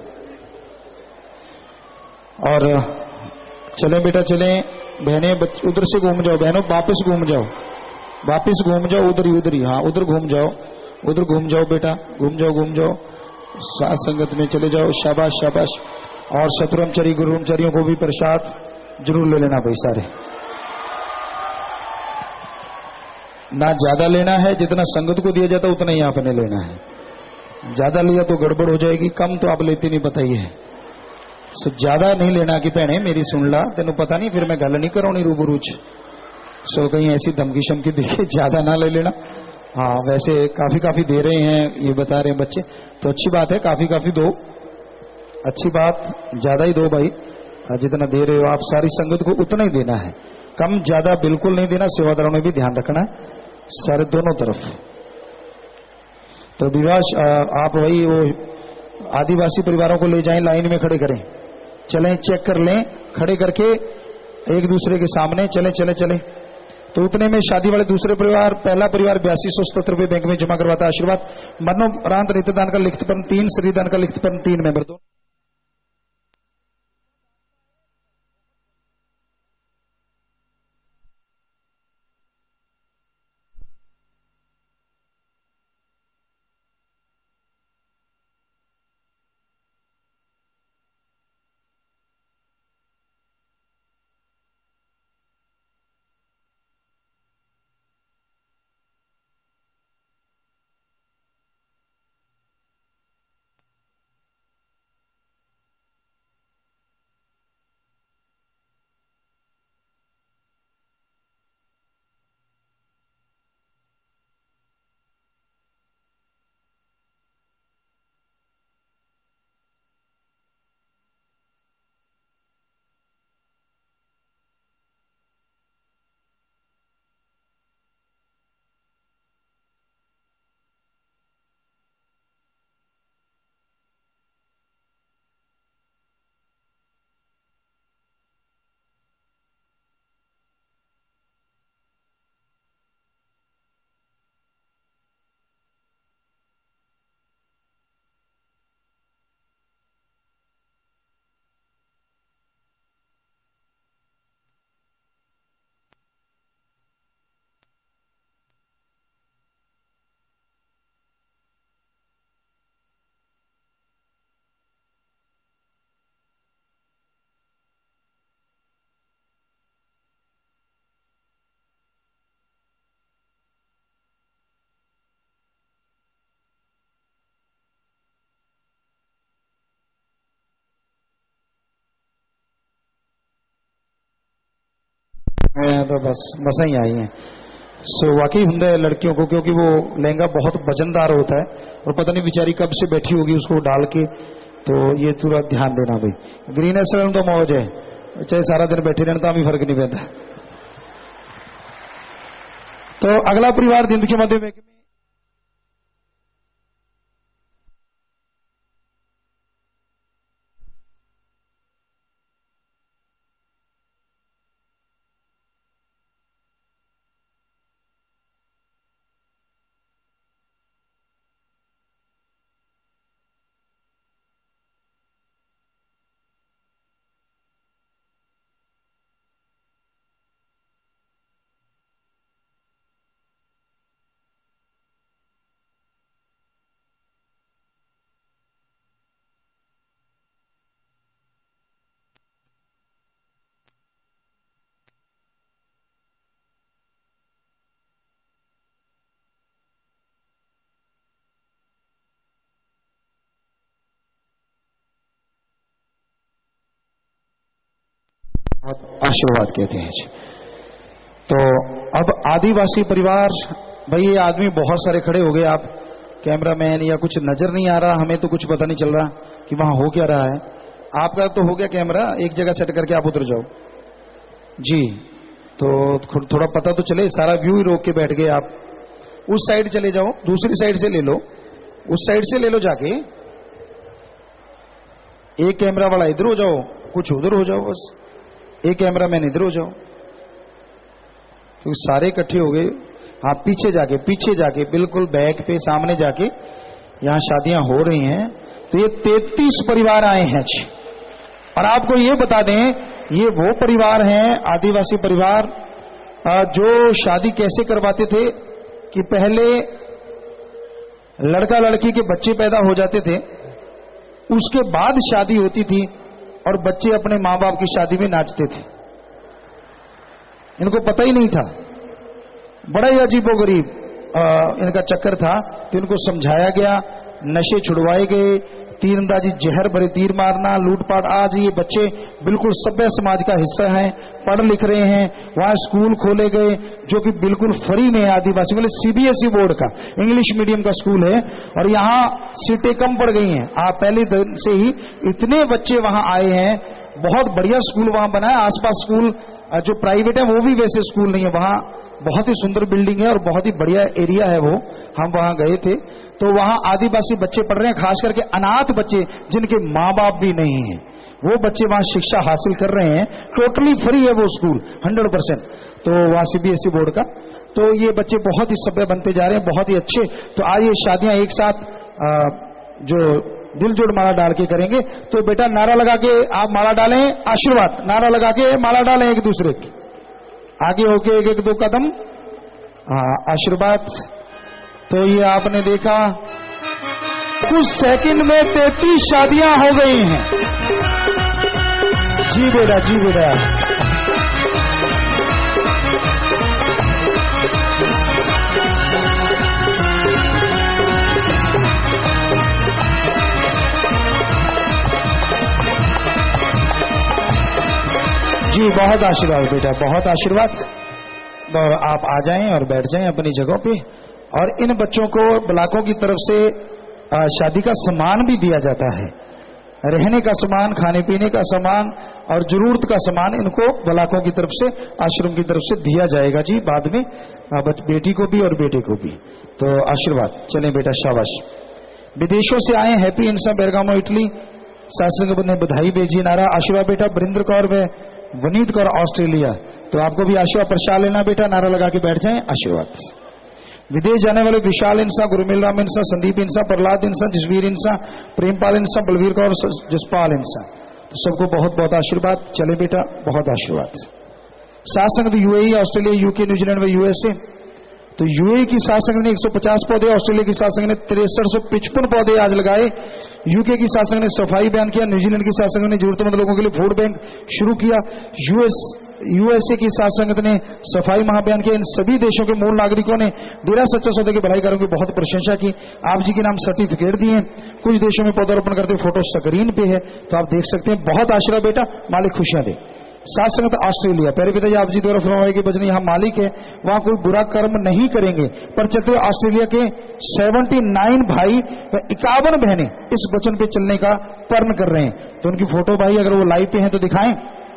और चले बेटा चले, बहनें उधर से घूम जाओ, बहनों वापस घूम जाओ, वापस घूम जाओ, उधर ही उधर ही, हाँ उधर घूम जाओ, उधर घूम जाओ बेटा, घूम जाओ घूम जाओ, साथ संगत में चले जाओ, शाबाश शाबाश। और शत्रुमचरी गुरुमचरियों को भी प्रसाद जरूर ले लेना भाई सारे, ना ज्यादा लेना है, जितना संगत को दिया जाता उतना ही आपने लेना है। ज्यादा लिया तो गड़बड़ हो जाएगी, कम तो आप लेते नहीं, बताइए। सो ज्यादा नहीं लेना कि भैने मेरी सुन ला, तेन पता नहीं फिर मैं गल नहीं करानी रूबरू च। सो कहीं ऐसी धमकी शमकी देखिए, ज्यादा ना ले लेना। हाँ वैसे काफी काफी दे रहे हैं, ये बता रहे हैं बच्चे, तो अच्छी बात है, काफी काफी दो, अच्छी बात, ज्यादा ही दो भाई, जितना दे रहे हो आप सारी संगत को उतना ही देना है, कम ज्यादा बिल्कुल नहीं देना। सेवादारों ने भी ध्यान रखना है सारे दोनों तरफ। तो विवास आप वही वो आदिवासी परिवारों को ले जाएं, लाइन में खड़े करें, चलें, चेक कर लें, खड़े करके एक दूसरे के सामने चले चले चले। तो उतने में शादी वाले दूसरे परिवार, पहला परिवार बयासी सौ सत्तर रुपये बैंक में जमा करवाता है। आशीर्वाद मरणोपरांत नित्यदान का लिखितपन तीन, श्रीदान का लिखितपन तीन मेंबर दो। तो बस मसा ही आई है। सो वाकई ਹੁੰਦਾ है लड़कियों को, क्योंकि वो लहंगा बहुत वजनदार होता है और पता नहीं बेचारी कब से बैठी होगी उसको डाल के, तो ये पूरा ध्यान देना भाई। ग्रीन एसएल तो मौज है, चाहे सारा दिन बैठे रहने तो भी फर्क नहीं पैदा। तो अगला परिवार दिन के मध्य में आशीर्वाद कहते हैं जी। तो अब आदिवासी परिवार, भाई ये आदमी बहुत सारे खड़े हो गए, आप कैमरामैन या कुछ नजर नहीं आ रहा, हमें तो कुछ पता नहीं चल रहा कि वहां हो क्या रहा है। आपका तो हो गया कैमरा, एक जगह सेट करके आप उधर जाओ जी, तो थोड़ा पता तो चले। सारा व्यू ही रोक के बैठ गए आप, उस साइड चले जाओ, दूसरी साइड से ले लो, उस साइड से ले लो जाके। एक कैमरा वाला इधर हो जाओ, कुछ उधर हो जाओ, बस एक कैमरा मैन इधर हो जाओ, क्योंकि सारे इकट्ठे हो गए। हाँ पीछे जाके, पीछे जाके बिल्कुल बैक पे सामने जाके, यहां शादियां हो रही हैं। तो ये तैतीस परिवार आए हैं जी। और आपको ये बता दें, ये वो परिवार हैं आदिवासी परिवार जो शादी कैसे करवाते थे कि पहले लड़का लड़की के बच्चे पैदा हो जाते थे, उसके बाद शादी होती थी और बच्चे अपने मां बाप की शादी में नाचते थे। इनको पता ही नहीं था, बड़ा ही अजीबोगरीब इनका चक्कर था। तो इनको समझाया गया, नशे छुड़वाए गए, तीरंदाजी, जहर भरे तीर मारना, लूटपाट। आज ये बच्चे बिल्कुल सभ्य समाज का हिस्सा हैं, पढ़ लिख रहे हैं। वहां स्कूल खोले गए जो कि बिल्कुल फ्री में है, आदिवासी मतलब सीबीएसई बोर्ड का इंग्लिश मीडियम का स्कूल है, और यहाँ सीटें कम पड़ गई हैं। आप पहले दिन से ही इतने बच्चे वहां आए हैं, बहुत बढ़िया स्कूल वहां बना है। आसपास स्कूल जो प्राइवेट है वो भी वैसे स्कूल नहीं है, वहां बहुत ही सुंदर बिल्डिंग है और बहुत ही बढ़िया एरिया है वो। हम वहां गए थे तो वहां आदिवासी बच्चे पढ़ रहे हैं, खास करके अनाथ बच्चे जिनके माँ बाप भी नहीं है, वो बच्चे वहां शिक्षा हासिल कर रहे हैं। टोटली फ्री है वो स्कूल, हंड्रेड परसेंट। तो वहां सीबीएसई बोर्ड का, तो ये बच्चे बहुत ही सभ्य बनते जा रहे हैं, बहुत ही अच्छे। तो आज ये शादियां एक साथ आ, जो दिल जोड़ माला डाल के करेंगे। तो बेटा नारा लगा के आप माला डालें, आशीर्वाद नारा लगा के माला डालें एक दूसरे की, आगे होके एक एक दो कदम आशीर्वाद। तो ये आपने देखा कुछ सेकंड में तैतीस शादियां हो गई हैं। जी बेटा, जी बेटा। जी बहुत आशीर्वाद बेटा, बहुत आशीर्वाद। और आप आ जाएं और बैठ जाएं अपनी जगहों पे। और इन बच्चों को ब्लॉकों की तरफ से शादी का सामान भी दिया जाता है, रहने का सामान, खाने पीने का सामान और जरूरत का सामान इनको ब्लॉकों की तरफ से, आश्रम की तरफ से दिया जाएगा जी बाद में, बेटी को भी और बेटे को भी। तो आशीर्वाद। चलें बेटा, शाबाश। विदेशों से आए हैप्पी इंसा बेरगामो इटली, शासन ने बधाई भेजी। नारा आशीर्वाद बेटा। बरिंद्र कौर व वनीत कौर ऑस्ट्रेलिया, तो आपको भी आशीर्वाद प्रसाद लेना बेटा, नारा लगा के बैठ जाएं, आशीर्वाद। विदेश जाने वाले विशाल इंसा, गुरुमेल राम इंसा, संदीप इंसा, प्रहलाद इंसा, जसवीर इंसा, प्रेमपाल इंसा, बलवीर कौर, जसपाल इंसा, तो सबको बहुत बहुत आशीर्वाद। चले बेटा, बहुत आशीर्वाद। सात संघ यूएई, ऑस्ट्रेलिया, यूके, न्यूजीलैंड व यूएसए। तो यूएई की सात संघ ने एक सौ पचास पौधे, ऑस्ट्रेलिया की सात संघ ने तिरसठ सौ पिचपन पौधे आज लगाए। यूके की सात संघ ने सफाई बयान किया। न्यूजीलैंड की सात संघ ने जरूरतमंद लोगों के लिए फूड बैंक शुरू किया। यूएस यूएसए की सात संगत ने सफाई महाअभियान किया। इन सभी देशों के मूल नागरिकों ने डेरा सच्चा सौदा के भलाईकारों की बहुत प्रशंसा की। आप जी के नाम सर्टिफिकेट दिए। कुछ देशों में पौधारोपण करते हुए फोटो स्क्रीन पे है, तो आप देख सकते हैं। बहुत आशीर्वाद बेटा, मालिक खुशियां दे। सात संगत ऑस्ट्रेलिया, पहले पिताजी आप जी द्वारा फरमाए कि बजनी यहाँ मालिक है, वहां कोई बुरा कर्म नहीं करेंगे, पर चलते हुए ऑस्ट्रेलिया के उन्यासी भाई व इक्यावन बहनें इस वचन पे चलने का प्रण कर रहे हैं। तो उनकी फोटो भाई अगर वो लाइव पे हैं तो दिखाएं।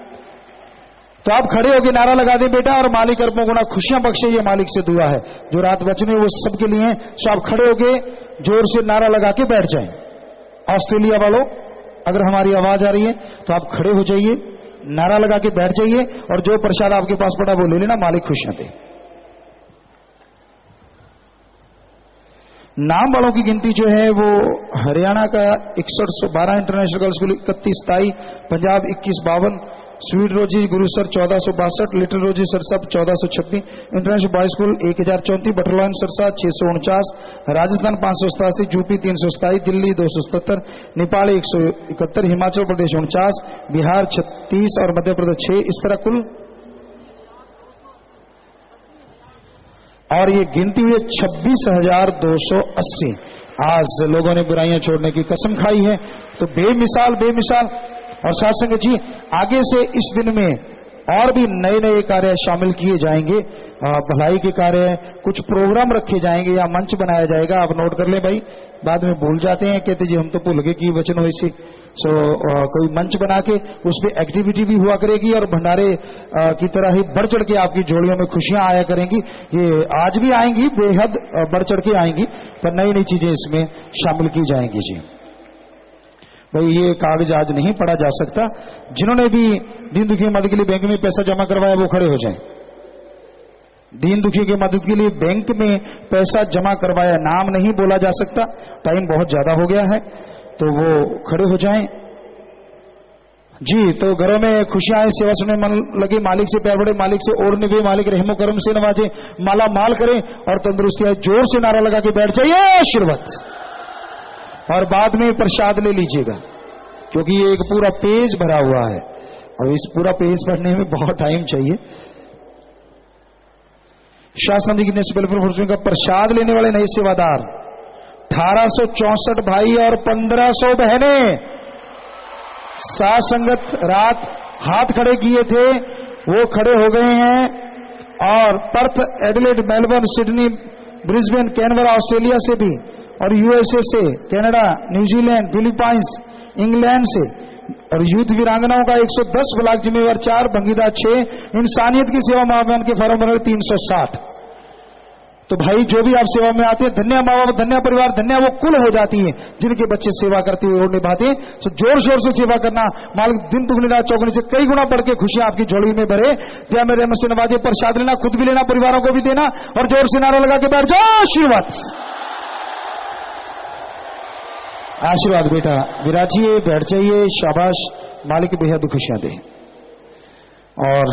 तो आप खड़े होकर नारा लगा दें बेटा, और मालिक अरबों गुना खुशियां बख्शे, ये मालिक से दुआ है। जो रात बचने वो सबके लिए हैं। सो आप खड़े होकर जोर से नारा लगा के बैठ जाएं। ऑस्ट्रेलिया वालों, अगर हमारी आवाज आ रही है तो आप खड़े हो जाइए, नारा लगा के बैठ जाइए, और जो प्रसाद आपके पास पड़ा वो ले लेना, मालिक खुशियां दे। नाम वालों की गिनती जो है वो हरियाणा का इकसठ सौ बारह इंटरनेशनल गर्ल्स स्कूल इकतीस ताई, पंजाब इक्कीस बावन, स्वीट रोजी गुरुसर चौदह सौ बासठ, लिटिल रोजी सरसा चौदह सौ छब्बीस, इंटरनेशनल बॉय स्कूल एक हजार चौंतीस, बटरलॉन सरसा छह सौ उनचास, राजस्थान पांच सौ सतासी, यूपी तीन सौ सताईस, दिल्ली दो सौ सतहत्तर, नेपाल एक सौ इकहत्तर, हिमाचल प्रदेश उनचास, बिहार छत्तीस और मध्य प्रदेश छह। इस तरह कुल, और ये गिनती हुई छब्बीस हजार दो सौ अस्सी। आज लोगों ने बुराइयां छोड़ने की कसम खाई है। तो बेमिसाल बेमिसाल। और साथ संगत जी, आगे से इस दिन में और भी नए नए कार्य शामिल किए जाएंगे, भलाई के कार्य, कुछ प्रोग्राम रखे जाएंगे या मंच बनाया जाएगा। आप नोट कर लें भाई, बाद में भूल जाते हैं, कहते जी हम तो भूल गए कि वचन हो इसी। सो कोई मंच बना के उस पर एक्टिविटी भी हुआ करेगी, और भंडारे आ, की तरह ही बढ़ चढ़ के आपकी जोड़ियों में खुशियां आया करेंगी। ये आज भी आएंगी, बेहद बढ़ चढ़ के आएंगी, पर नई नई चीजें इसमें शामिल की जाएंगी जी। भाई ये कागज आज नहीं पढ़ा जा सकता। जिन्होंने भी दीन दुखियों की मदद के लिए बैंक में पैसा जमा करवाया वो खड़े हो जाएं। दीन दुखियों की मदद के लिए बैंक में पैसा जमा करवाया, नाम नहीं बोला जा सकता, टाइम बहुत ज्यादा हो गया है, तो वो खड़े हो जाएं जी। तो घरों में खुशियां आए, सेवा सुनने मन लगे, मालिक से प्यार बढ़े, मालिक से और निभे, मालिक रहमो करम से नवाजे, माला माल करें और तंदुरुस्ती आए। जोर से नारा लगा के बैठ जाइए, आशीर्वाद। और बाद में प्रसाद ले लीजिएगा, क्योंकि ये एक पूरा पेज भरा हुआ है, और इस पूरा पेज पढ़ने में बहुत टाइम चाहिए। शासन की वेलफेयर फोर्स का प्रसाद लेने वाले नए सेवादार अठारह सौ चौसठ भाई और पंद्रह सौ बहनें। सात संगत रात हाथ खड़े किए थे, वो खड़े हो गए हैं। और Perth, Adelaide, Melbourne, Sydney, Brisbane, Canberra, Australia से भी, और यूएसए से, कनाडा, न्यूजीलैंड, फिलीपाइंस, इंग्लैंड से, और यूथ वीरांगनाओं का एक सौ दस, ब्लॉक जिम्मेवार चार, भंगीदा छह, इंसानियत की सेवा महाअभियान के फॉर्म भरे तीन सौ साठ। तो भाई जो भी आप सेवा में आते हैं, धन्य माँ बाप, धन्य परिवार, धन्य वो कुल हो जाती है जिनके बच्चे सेवा करते हुए और निभाते हैं। तो जोर शोर से सेवा करना, मालिक दिन दुगनी रात चौगनी से कई गुना बढ़ के खुशियां आपकी झोली में भरे। दिया मेरे रहमत से नवाजे, प्रसाद लेना, खुद भी लेना, परिवारों को भी देना, और जोर से नारा लगा के बैठ जाओ। आशीर्वाद आशीर्वाद बेटा, विराजिए, बैठ जाइए, शाबाश, मालिक बेहद खुशियां दे। और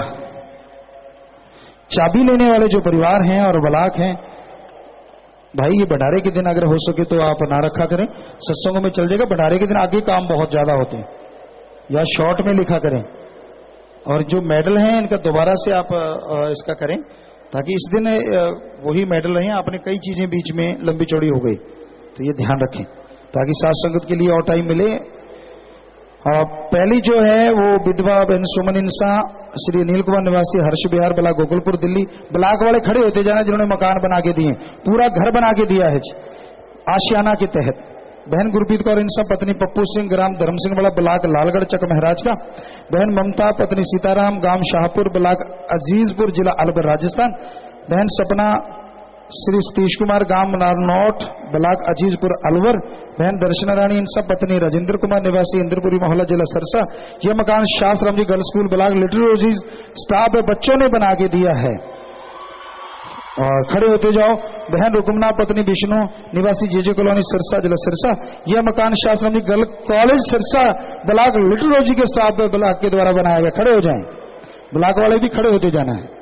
चाबी लेने वाले जो परिवार हैं और ब्लॉक हैं, भाई ये भंडारे के दिन अगर हो सके तो आप ना रखा करें, सत्संगों में चल जाएगा। भंडारे के दिन आगे काम बहुत ज्यादा होते हैं, या शॉर्ट में लिखा करें। और जो मेडल हैं इनका दोबारा से आप इसका करें, ताकि इस दिन वही मेडल रहे। आपने कई चीजें बीच में लंबी चौड़ी हो गई, तो ये ध्यान रखें ताकि साथ संगत के लिए और टाइम मिले। और पहली जो है वो विधवा बहन सुमन इंसा, श्री अनिल कुमार निवासी हर्ष बिहार, ब्लॉक गोकुलपुर दिल्ली। ब्लॉक वाले खड़े होते जाना जिन्होंने मकान बना के दिए, पूरा घर बना के दिया है आशियाना के तहत। बहन गुरप्रीत कौर इंसा, पत्नी पप्पू सिंह, ग्राम धर्म सिंह वाला, ब्लॉक लालगढ़ चक महाराज का। बहन ममता, पत्नी सीताराम, गांव शाहपुर, ब्लॉक अजीजपुर, जिला अलवर राजस्थान। बहन सपना, श्री सतीश कुमार, गांव नारनौट, ब्लॉक अजीजपुर अलवर। बहन दर्शना रानी इंसा, पत्नी राजेंद्र कुमार निवासी इंद्रपुरी मोहल्ला, जिला सरसा। यह मकान Shastram ji girls school, block literary staff बच्चों ने बना के दिया है। और खड़े होते जाओ। बहन रुकमना, पत्नी विष्णु निवासी जेजे कॉलोनी सिरसा, जिला सिरसा। यह मकान Shastram ji girl college Sirsa, block literary के स्टाफ ब्लॉक के द्वारा बनाया गया। खड़े हो जाएं, ब्लॉक वाले भी खड़े होते जाना है।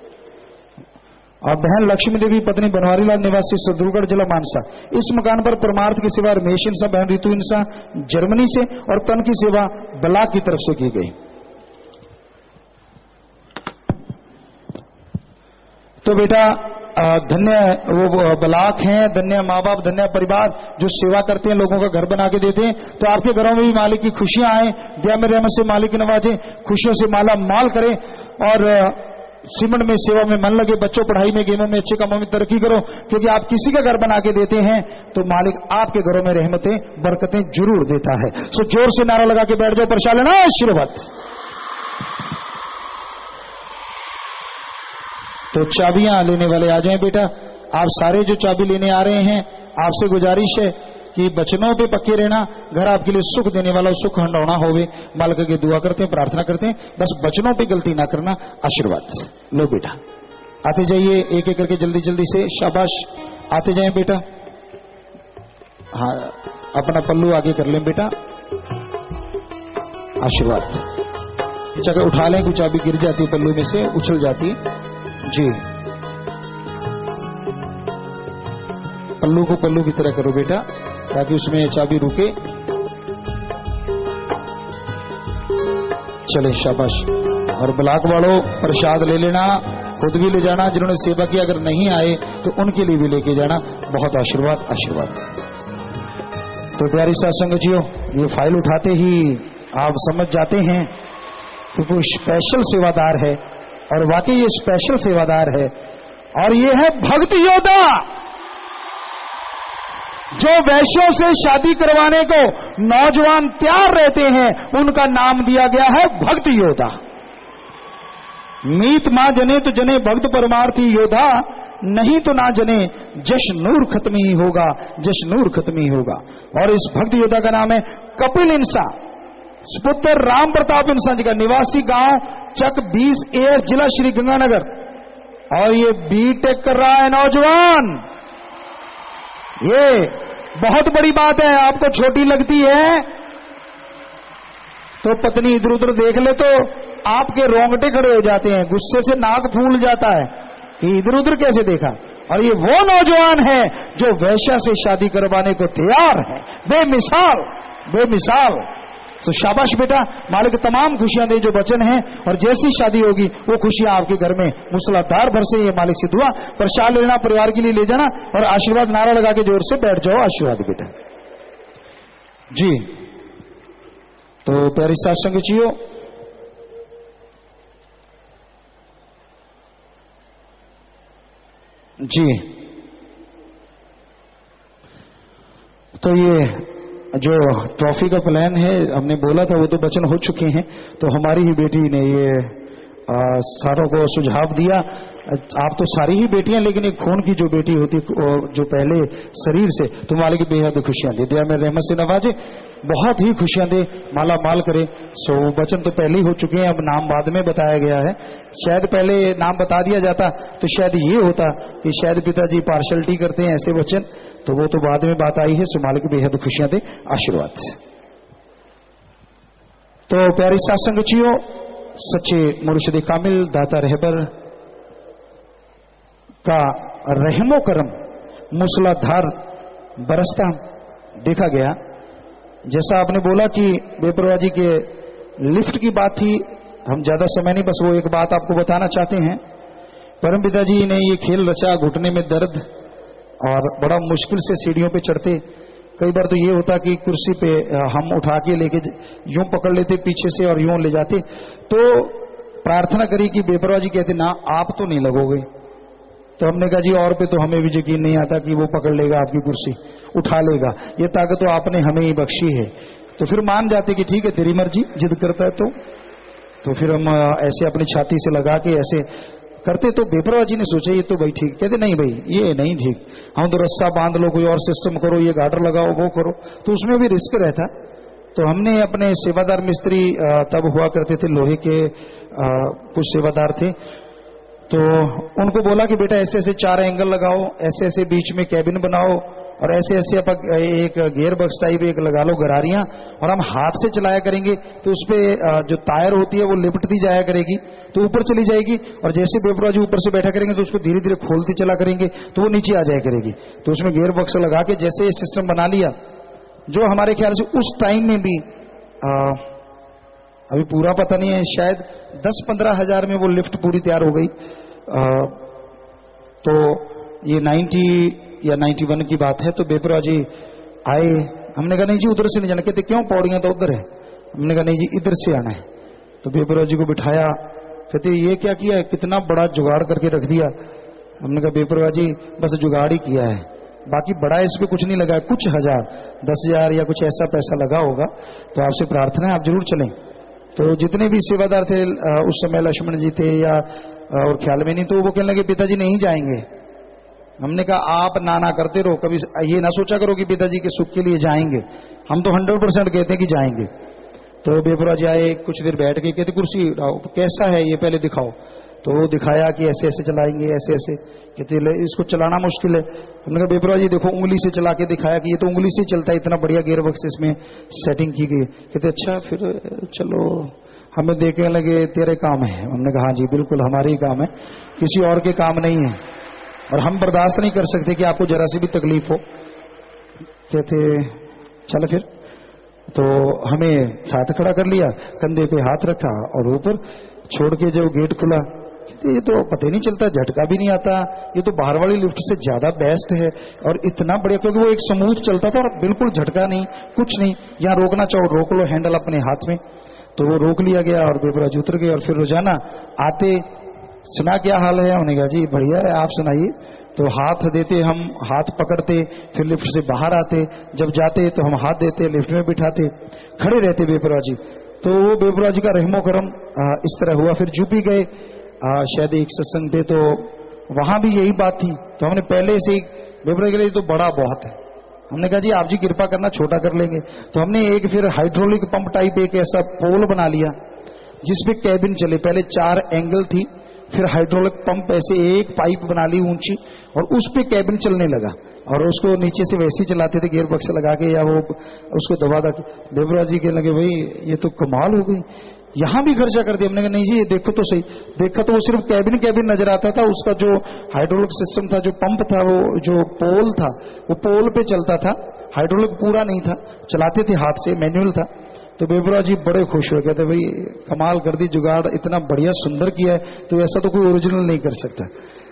और बहन लक्ष्मी देवी, पत्नी बनवारी लाल निवासी सदरुगढ़, जिला मानसा। इस मकान पर परमार्थ की सेवा रमेश इंसा, बहन ऋतु इंसा जर्मनी से, और तन की सेवा ब्लॉक की तरफ से की गई। तो बेटा धन्य वो ब्लॉक हैं, धन्य माँ बाप, धन्य परिवार जो सेवा करते हैं, लोगों का घर बना के देते हैं। तो आपके घरों में भी मालिक की खुशियां आए, दया में रहमत से मालिक नवाजे, खुशियों से माला माल करें। और सीमेंट में सेवा में मन लगे, बच्चों पढ़ाई में, गेमों में, अच्छे कामों में तरक्की करो, क्योंकि आप किसी का घर बना के देते हैं तो मालिक आपके घरों में रहमतें, बरकतें जरूर देता है। सो जोर से नारा लगा के बैठ जाओ, प्रसाद लेना। आशीर्वाद। तो चाबियां लेने वाले आ जाएं बेटा। आप सारे जो चाबी लेने आ रहे हैं, आपसे गुजारिश है कि वचनों पे पक्के रहना, घर आपके लिए सुख देने वाला सुख हंडौना होवे। मालिक के दुआ करते हैं, प्रार्थना करते हैं, बस वचनों पे गलती ना करना। आशीर्वाद लो बेटा, आते जाइए एक एक करके जल्दी जल्दी से, शाबाश, आते जाएं बेटा। हाँ, अपना पल्लू आगे कर लें बेटा। आशीर्वाद। चक्कर उठा लें, कुछ चाबी गिर जाती है पल्लू में से, उछल जाती है जी। पल्लू को पल्लू की तरह करो बेटा, ताकि उसमें चाबी रुके। चले, शाबाश। और ब्लॉक वालों प्रसाद ले लेना, खुद भी ले जाना, जिन्होंने सेवा की अगर नहीं आए तो उनके लिए भी लेके जाना। बहुत आशीर्वाद, आशीर्वाद। तो प्यारी सत्संग जियो, ये फाइल उठाते ही आप समझ जाते हैं कि कोई स्पेशल सेवादार है, और वाकई ये स्पेशल सेवादार है। और ये है भक्ति योद्धा, जो वैश्यों से शादी करवाने को नौजवान तैयार रहते हैं, उनका नाम दिया गया है भक्ति योद्धा। मीत मां जने तो जने भक्त परमार्थी योद्धा, नहीं तो ना जने जश नूर खत्म ही होगा, जश नूर खत्म ही होगा। और इस भक्ति योद्धा का नाम है कपिल इंसा, सुपुत्र राम प्रताप इंसा जी का, निवासी गांव चक बीस एस, जिला श्री गंगानगर। और ये बीटेक कर रहा है नौजवान। ये बहुत बड़ी बात है। आपको छोटी लगती है तो पत्नी इधर उधर देख ले तो आपके रोंगटे खड़े हो जाते हैं, गुस्से से नाक फूल जाता है कि इधर उधर कैसे देखा। और ये वो नौजवान है जो वैश्या से शादी करवाने को तैयार है। बेमिसाल, बेमिसाल। तो शाबाश बेटा, मालिक तमाम खुशियां दे जो वचन है, और जैसी शादी होगी वो खुशियां आपके घर में मूसलाधार बरसे। ये मालिक से दुआ। प्रसाद लेना, परिवार के लिए ले जाना, और आशीर्वाद नारा लगा के जोर से बैठ जाओ। आशीर्वाद बेटा जी। तो प्यारी सत्संग जियो, जी। तो ये जो ट्रॉफी का प्लान है हमने बोला था वो तो वचन हो चुके हैं, तो हमारी ही बेटी ने ये आ, सारों को सुझाव दिया। आप तो सारी ही बेटियां, लेकिन एक खून की जो बेटी होती जो पहले शरीर से, तो मालिक की बेहद खुशियां दे दिया, मेरे रहमत से नवाजे, बहुत ही खुशियां दे, माला माल करे। सो वचन तो पहले ही हो चुके हैं, अब नाम बाद में बताया गया है। शायद पहले नाम बता दिया जाता तो शायद ये होता कि शायद पिताजी पार्शलिटी करते हैं ऐसे वचन, तो वो तो बाद में बात आई है। सो मालिक की बेहद खुशियां दे, आशीर्वाद। तो प्यारी सत्संगचियों, सच्चे मुर्शिद कामिल दाता रहबर का रहमो करम मूसलाधार बरसता देखा गया। जैसा आपने बोला कि बेपरवाह जी के लिफ्ट की बात थी, हम ज्यादा समय नहीं, बस वो एक बात आपको बताना चाहते हैं। परम पिताजी ने ये खेल रचा, घुटने में दर्द और बड़ा मुश्किल से सीढ़ियों पे चढ़ते। कई बार तो ये होता कि कुर्सी पे हम उठा के लेके यूं पकड़ लेते पीछे से और यूं ले जाते, तो प्रार्थना करी कि बेपरवाह जी कहते ना आप तो नहीं लगोगे। तो हमने कहा जी और पे तो हमें भी यकीन नहीं आता कि वो पकड़ लेगा आपकी कुर्सी, उठा लेगा, ये ताकत तो आपने हमें ही बख्शी है। तो फिर मान जाते कि ठीक है तेरी मर्जी, जिद करता है तो तो फिर हम ऐसे अपनी छाती से लगा के ऐसे करते। तो बेपरवाह जी ने सोचा ये तो भाई ठीक, कहते नहीं भाई ये नहीं ठीक, हम तो रस्सा बांध लो, कोई और सिस्टम करो, ये गार्डर लगाओ, वो करो, तो उसमें भी रिस्क रहता। तो हमने अपने सेवादार मिस्त्री तब हुआ करते थे, लोहे के कुछ सेवादार थे, तो उनको बोला कि बेटा ऐसे ऐसे चार एंगल लगाओ, ऐसे ऐसे बीच में कैबिन बनाओ, और ऐसे ऐसे आप एक गियर बक्स टाइप एक लगा लो गरारियां, और हम हाथ से चलाया करेंगे तो उसपे जो टायर होती है वो लिपटती जाया करेगी तो ऊपर चली जाएगी, और जैसे बेपरवाह जी ऊपर से बैठा करेंगे तो उसको धीरे धीरे खोलते चला करेंगे तो वो नीचे आ जाया करेगी। तो उसमें गियर बक्स लगा के जैसे सिस्टम बना लिया, जो हमारे ख्याल से उस टाइम में भी आ, अभी पूरा पता नहीं है, शायद दस पंद्रह हजार में वो लिफ्ट पूरी तैयार हो गई। आ, तो ये नाइन्टी या नाइन्टी वन की बात है। तो बेपरवाह जी आए, हमने कहा नहीं जी उधर से नहीं जाना, कहते क्यों, पौड़ियां तो उधर है। हमने कहा नहीं जी इधर से आना है। तो बेपरवाह जी को बिठाया, कहते ये क्या किया है, कितना बड़ा जुगाड़ करके रख दिया। हमने कहा बेपरवाह जी बस जुगाड़ ही किया है, बाकी बड़ा इस पे कुछ नहीं लगा है, कुछ हजार दस हजार या कुछ ऐसा पैसा लगा होगा, तो आपसे प्रार्थना है आप जरूर चलें। तो जितने भी सेवादार थे उस समय, लक्ष्मण जी थे या और ख्याल में नहीं, तो वो कहने लगे पिताजी नहीं जाएंगे। हमने कहा आप ना ना करते रहो, कभी ये ना सोचा करो कि पिताजी के सुख के लिए जाएंगे, हम तो हंड्रेड परसेंट कहते हैं कि जाएंगे। तो बेपरवाह जी आए, कुछ देर बैठ के कहते कुर्सी कैसा है ये पहले दिखाओ। तो वो दिखाया कि ऐसे ऐसे चलाएंगे, ऐसे ऐसे, कहते इसको चलाना मुश्किल है। हमने कहा बेपरवाह जी देखो, उंगली से चला के दिखाया कि ये तो उंगली से चलता है, इतना बढ़िया गियर बक्स इसमें सेटिंग की गई। कहते अच्छा फिर चलो, हमें देखने लगे तेरे काम है। हमने कहा हाँ जी बिल्कुल हमारे ही काम है, किसी और के काम नहीं है, और हम बर्दाश्त नहीं कर सकते कि आपको जरा सी भी तकलीफ हो। कहते चलो फिर, तो हमें साथ खड़ा कर लिया, कंधे पे हाथ रखा और ऊपर छोड़ के जो गेट खुला, ये तो पता ही नहीं चलता, झटका भी नहीं आता, ये तो बाहर वाली लिफ्ट से ज्यादा बेस्ट है, और इतना बढ़िया, क्योंकि वो एक स्मूथ चलता था और बिल्कुल झटका नहीं, कुछ नहीं, यहाँ रोकना चाहो रोक लो, हैंडल अपने हाथ में। तो वो रोक लिया गया और बेपरवाह जी उतर गए। और फिर रोजाना आते, सुना क्या हाल है, उन्होंने कहा जी बढ़िया है आप सुनाइए। तो हाथ देते, हम हाथ पकड़ते, फिर लिफ्ट से बाहर आते, जब जाते तो हम हाथ देते, लिफ्ट में बिठाते, खड़े रहते बेपरवाह जी। तो वो बेपरवाह जी का रहमो करम इस तरह हुआ। फिर यूपी गए, आ, शायद एक सत्संग पे, तो वहां भी यही बात थी। तो हमने पहले से बेपरवाह के लिए तो बड़ा बहुत है, हमने कहा जी आप जी कृपा करना छोटा कर लेंगे। तो हमने एक फिर हाइड्रोलिक पंप टाइप एक ऐसा पोल बना लिया जिसपे कैबिन चले, पहले चार एंगल थी, फिर हाइड्रोलिक पंप ऐसे एक पाइप बना ली ऊंची, और उस पे कैबिन चलने लगा, और उसको नीचे से वैसे ही चलाते थे गियर बक्स लगा के, या वो उसको दबा दबा के। बेपरवाह जी कहने लगे भाई ये तो कमाल हो गई, यहां भी खर्चा कर दिया। हमने कहा नहीं जी ये देखो तो सही। देखा तो वो सिर्फ कैबिन कैबिन नजर आता था, उसका जो हाइड्रोलिक सिस्टम था, जो पंप था, वो जो पोल था, वो पोल पे चलता था, हाइड्रोलिक पूरा नहीं था, चलाते थे हाथ से, मैनुअल था। तो बेपरवाह जी बड़े खुश हो गए थे, भाई कमाल कर दी, जुगाड़ इतना बढ़िया सुंदर किया है, तो ऐसा तो कोई ओरिजिनल नहीं कर सकता।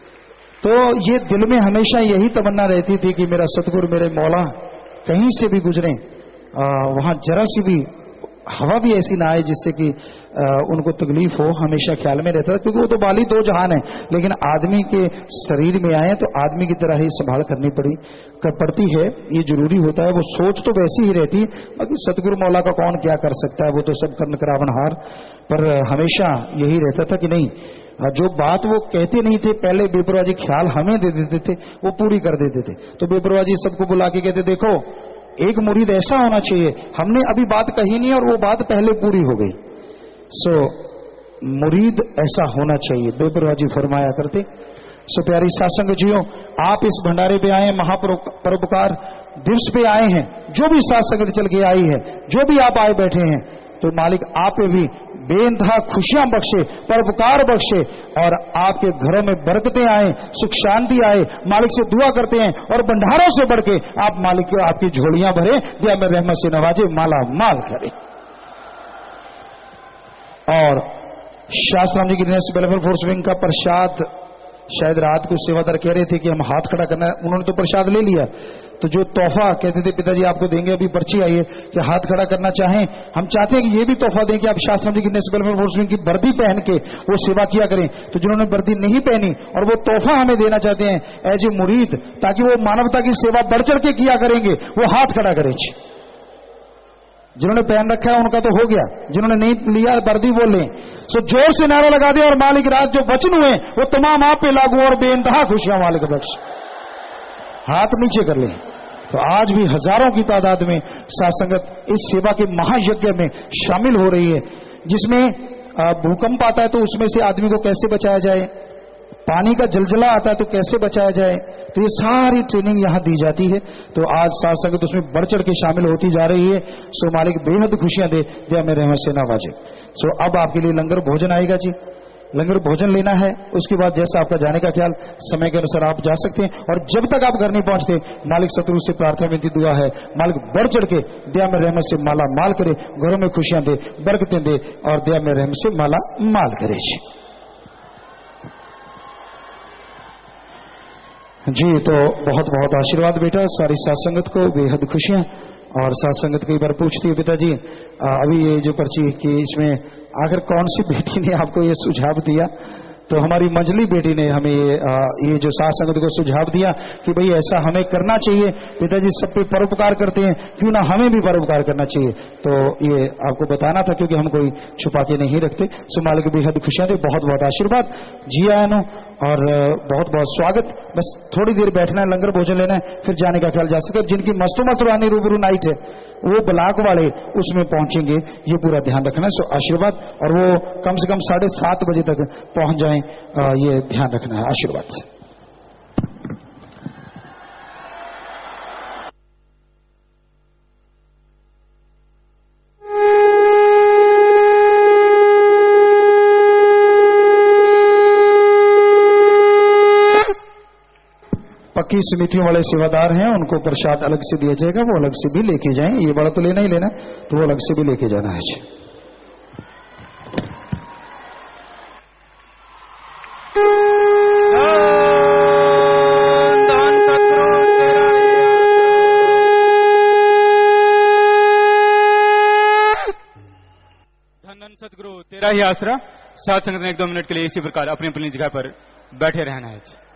तो ये दिल में हमेशा यही तमन्ना रहती थी कि मेरा सतगुरु, मेरे मौला कहीं से भी गुजरे, वहां जरा सी भी हवा भी ऐसी ना आए जिससे कि उनको तकलीफ हो, हमेशा ख्याल में रहता है, क्योंकि वो तो बाली दो जहान है, लेकिन आदमी के शरीर में आए तो आदमी की तरह ही संभाल करनी पड़ी कर पड़ती है, ये जरूरी होता है। वो सोच तो वैसी ही रहती, बाकी सतगुरु मौला का कौन क्या कर सकता है, वो तो सब कर्ण करावनहार। पर हमेशा यही रहता था कि नहीं, जो बात वो कहते नहीं थे पहले बेपरवाह जी ख्याल हमें दे देते थे, वो पूरी कर देते थे। तो बेपरवाह जी सबको बुला के कहते, देखो एक मुरीद ऐसा होना चाहिए, हमने अभी बात कही नहीं और वो बात पहले पूरी हो गई। सो मुरीद ऐसा होना चाहिए, बेपरवाह जी फरमाया करते। सो प्यारी सासंग जियो, आप इस भंडारे पे आए, महापरोपकार दिवस पे आए हैं, जो भी सासंगत चल के आई है, जो भी आप आए बैठे हैं, तो मालिक आप पे भी बेइंतहा खुशियां बख्शे, परोपकार बख्शे और आपके घरों में बरकतें आए, सुख शांति आए। मालिक से दुआ करते हैं और भंडारों से बढ़ के आप मालिक को आपकी झोलियां भरे, दिया में रहमत से नवाजे, माला माल करे। और शास्त्राम जी की वेलफेयर फोर्स विंग का प्रसाद, शायद रात को सेवादार कह रहे थे कि हम हाथ खड़ा करना है, उन्होंने तो प्रसाद ले लिया। तो जो तोहफा कहते थे पिताजी आपको देंगे, अभी पर्ची आई है कि हाथ खड़ा करना चाहें, हम चाहते हैं कि ये भी तोहफा दें कि आप शास्त्राम जी की वेलफेयर फोर्स विंग की वर्दी पहन के वो सेवा किया करें। तो जिन्होंने वर्दी नहीं पहनी और वो तोहफा हमें देना चाहते हैं एज ए मुरीद, ताकि वो मानवता की सेवा बढ़ चढ़ के किया करेंगे, वो हाथ खड़ा करें। जिन्होंने पहन रखा है उनका तो हो गया, जिन्होंने नहीं लिया वर्दी वो लें। सो जोर से नारा लगा दें और मालिक रात जो वचन हुए वो तमाम आप पे लागू और बेइंतहा खुशियां मालिक बख्श। हाथ नीचे कर लें। तो आज भी हजारों की तादाद में सासंगत इस सेवा के महायज्ञ में शामिल हो रही है, जिसमें भूकंप आता है तो उसमें से आदमी को कैसे बचाया जाए, पानी का जलजला आता है तो कैसे बचाया जाए, तो ये सारी ट्रेनिंग यहां दी जाती है। तो आज साथ संगत उसमें बढ़ चढ़ के शामिल होती जा रही है। सो मालिक बेहद खुशियां दे, दिया में रहमत से नवाजे। सो अब आपके लिए लंगर भोजन आएगा जी, लंगर भोजन लेना है, उसके बाद जैसा आपका जाने का ख्याल, समय के अनुसार आप जा सकते हैं। और जब तक आप घर नहीं पहुंचते, मालिक सतगुरु से प्रार्थना विनती दुआ है, मालिक बढ़ चढ़ के दिया में रहमत से माला माल करे, घरों में खुशियां दे, बरकतें दे और दिया में रहमत से माला माल करे जी। तो बहुत बहुत आशीर्वाद बेटा, सारी सात को बेहद खुशियां। और सात संगत कई बार पूछती है पिताजी अभी ये जो पर्ची कि इसमें आखिर कौन सी बेटी ने आपको ये सुझाव दिया, तो हमारी मंजली बेटी ने हमें ये, ये जो सात संगत को सुझाव दिया कि भाई ऐसा हमें करना चाहिए, पिताजी सब पे परोपकार करते हैं, क्यों ना हमें भी परोपकार करना चाहिए। तो ये आपको बताना था, क्योंकि हम कोई छुपा के नहीं रखते। सो मालिक बेहद खुशियां दे, बहुत बहुत आशीर्वाद जी आयनो और बहुत बहुत स्वागत। बस थोड़ी देर बैठना है, लंगर भोजन लेना है, फिर जाने का ख्याल जा सकते। जिनकी मस्तो मस्तुरानी रूबरू नाइट है वो ब्लाक वाले उसमें पहुंचेंगे, ये पूरा ध्यान रखना है। सो आशीर्वाद, और वो कम से कम साढ़े सात बजे तक पहुंच जाएं, ये ध्यान रखना है। आशीर्वाद से पक्की समितियों वाले सेवादार हैं, उनको प्रसाद अलग से दिया जाएगा, वो अलग से भी लेके जाएं। ये बड़ा तो लेना ही लेना, तो वो अलग से भी लेके जाना है जी। धन धन सतगुरु तेरा ही आसरा। साथ संगत ने एक दो मिनट के लिए इसी प्रकार अपनी अपनी जगह पर बैठे रहना है जी।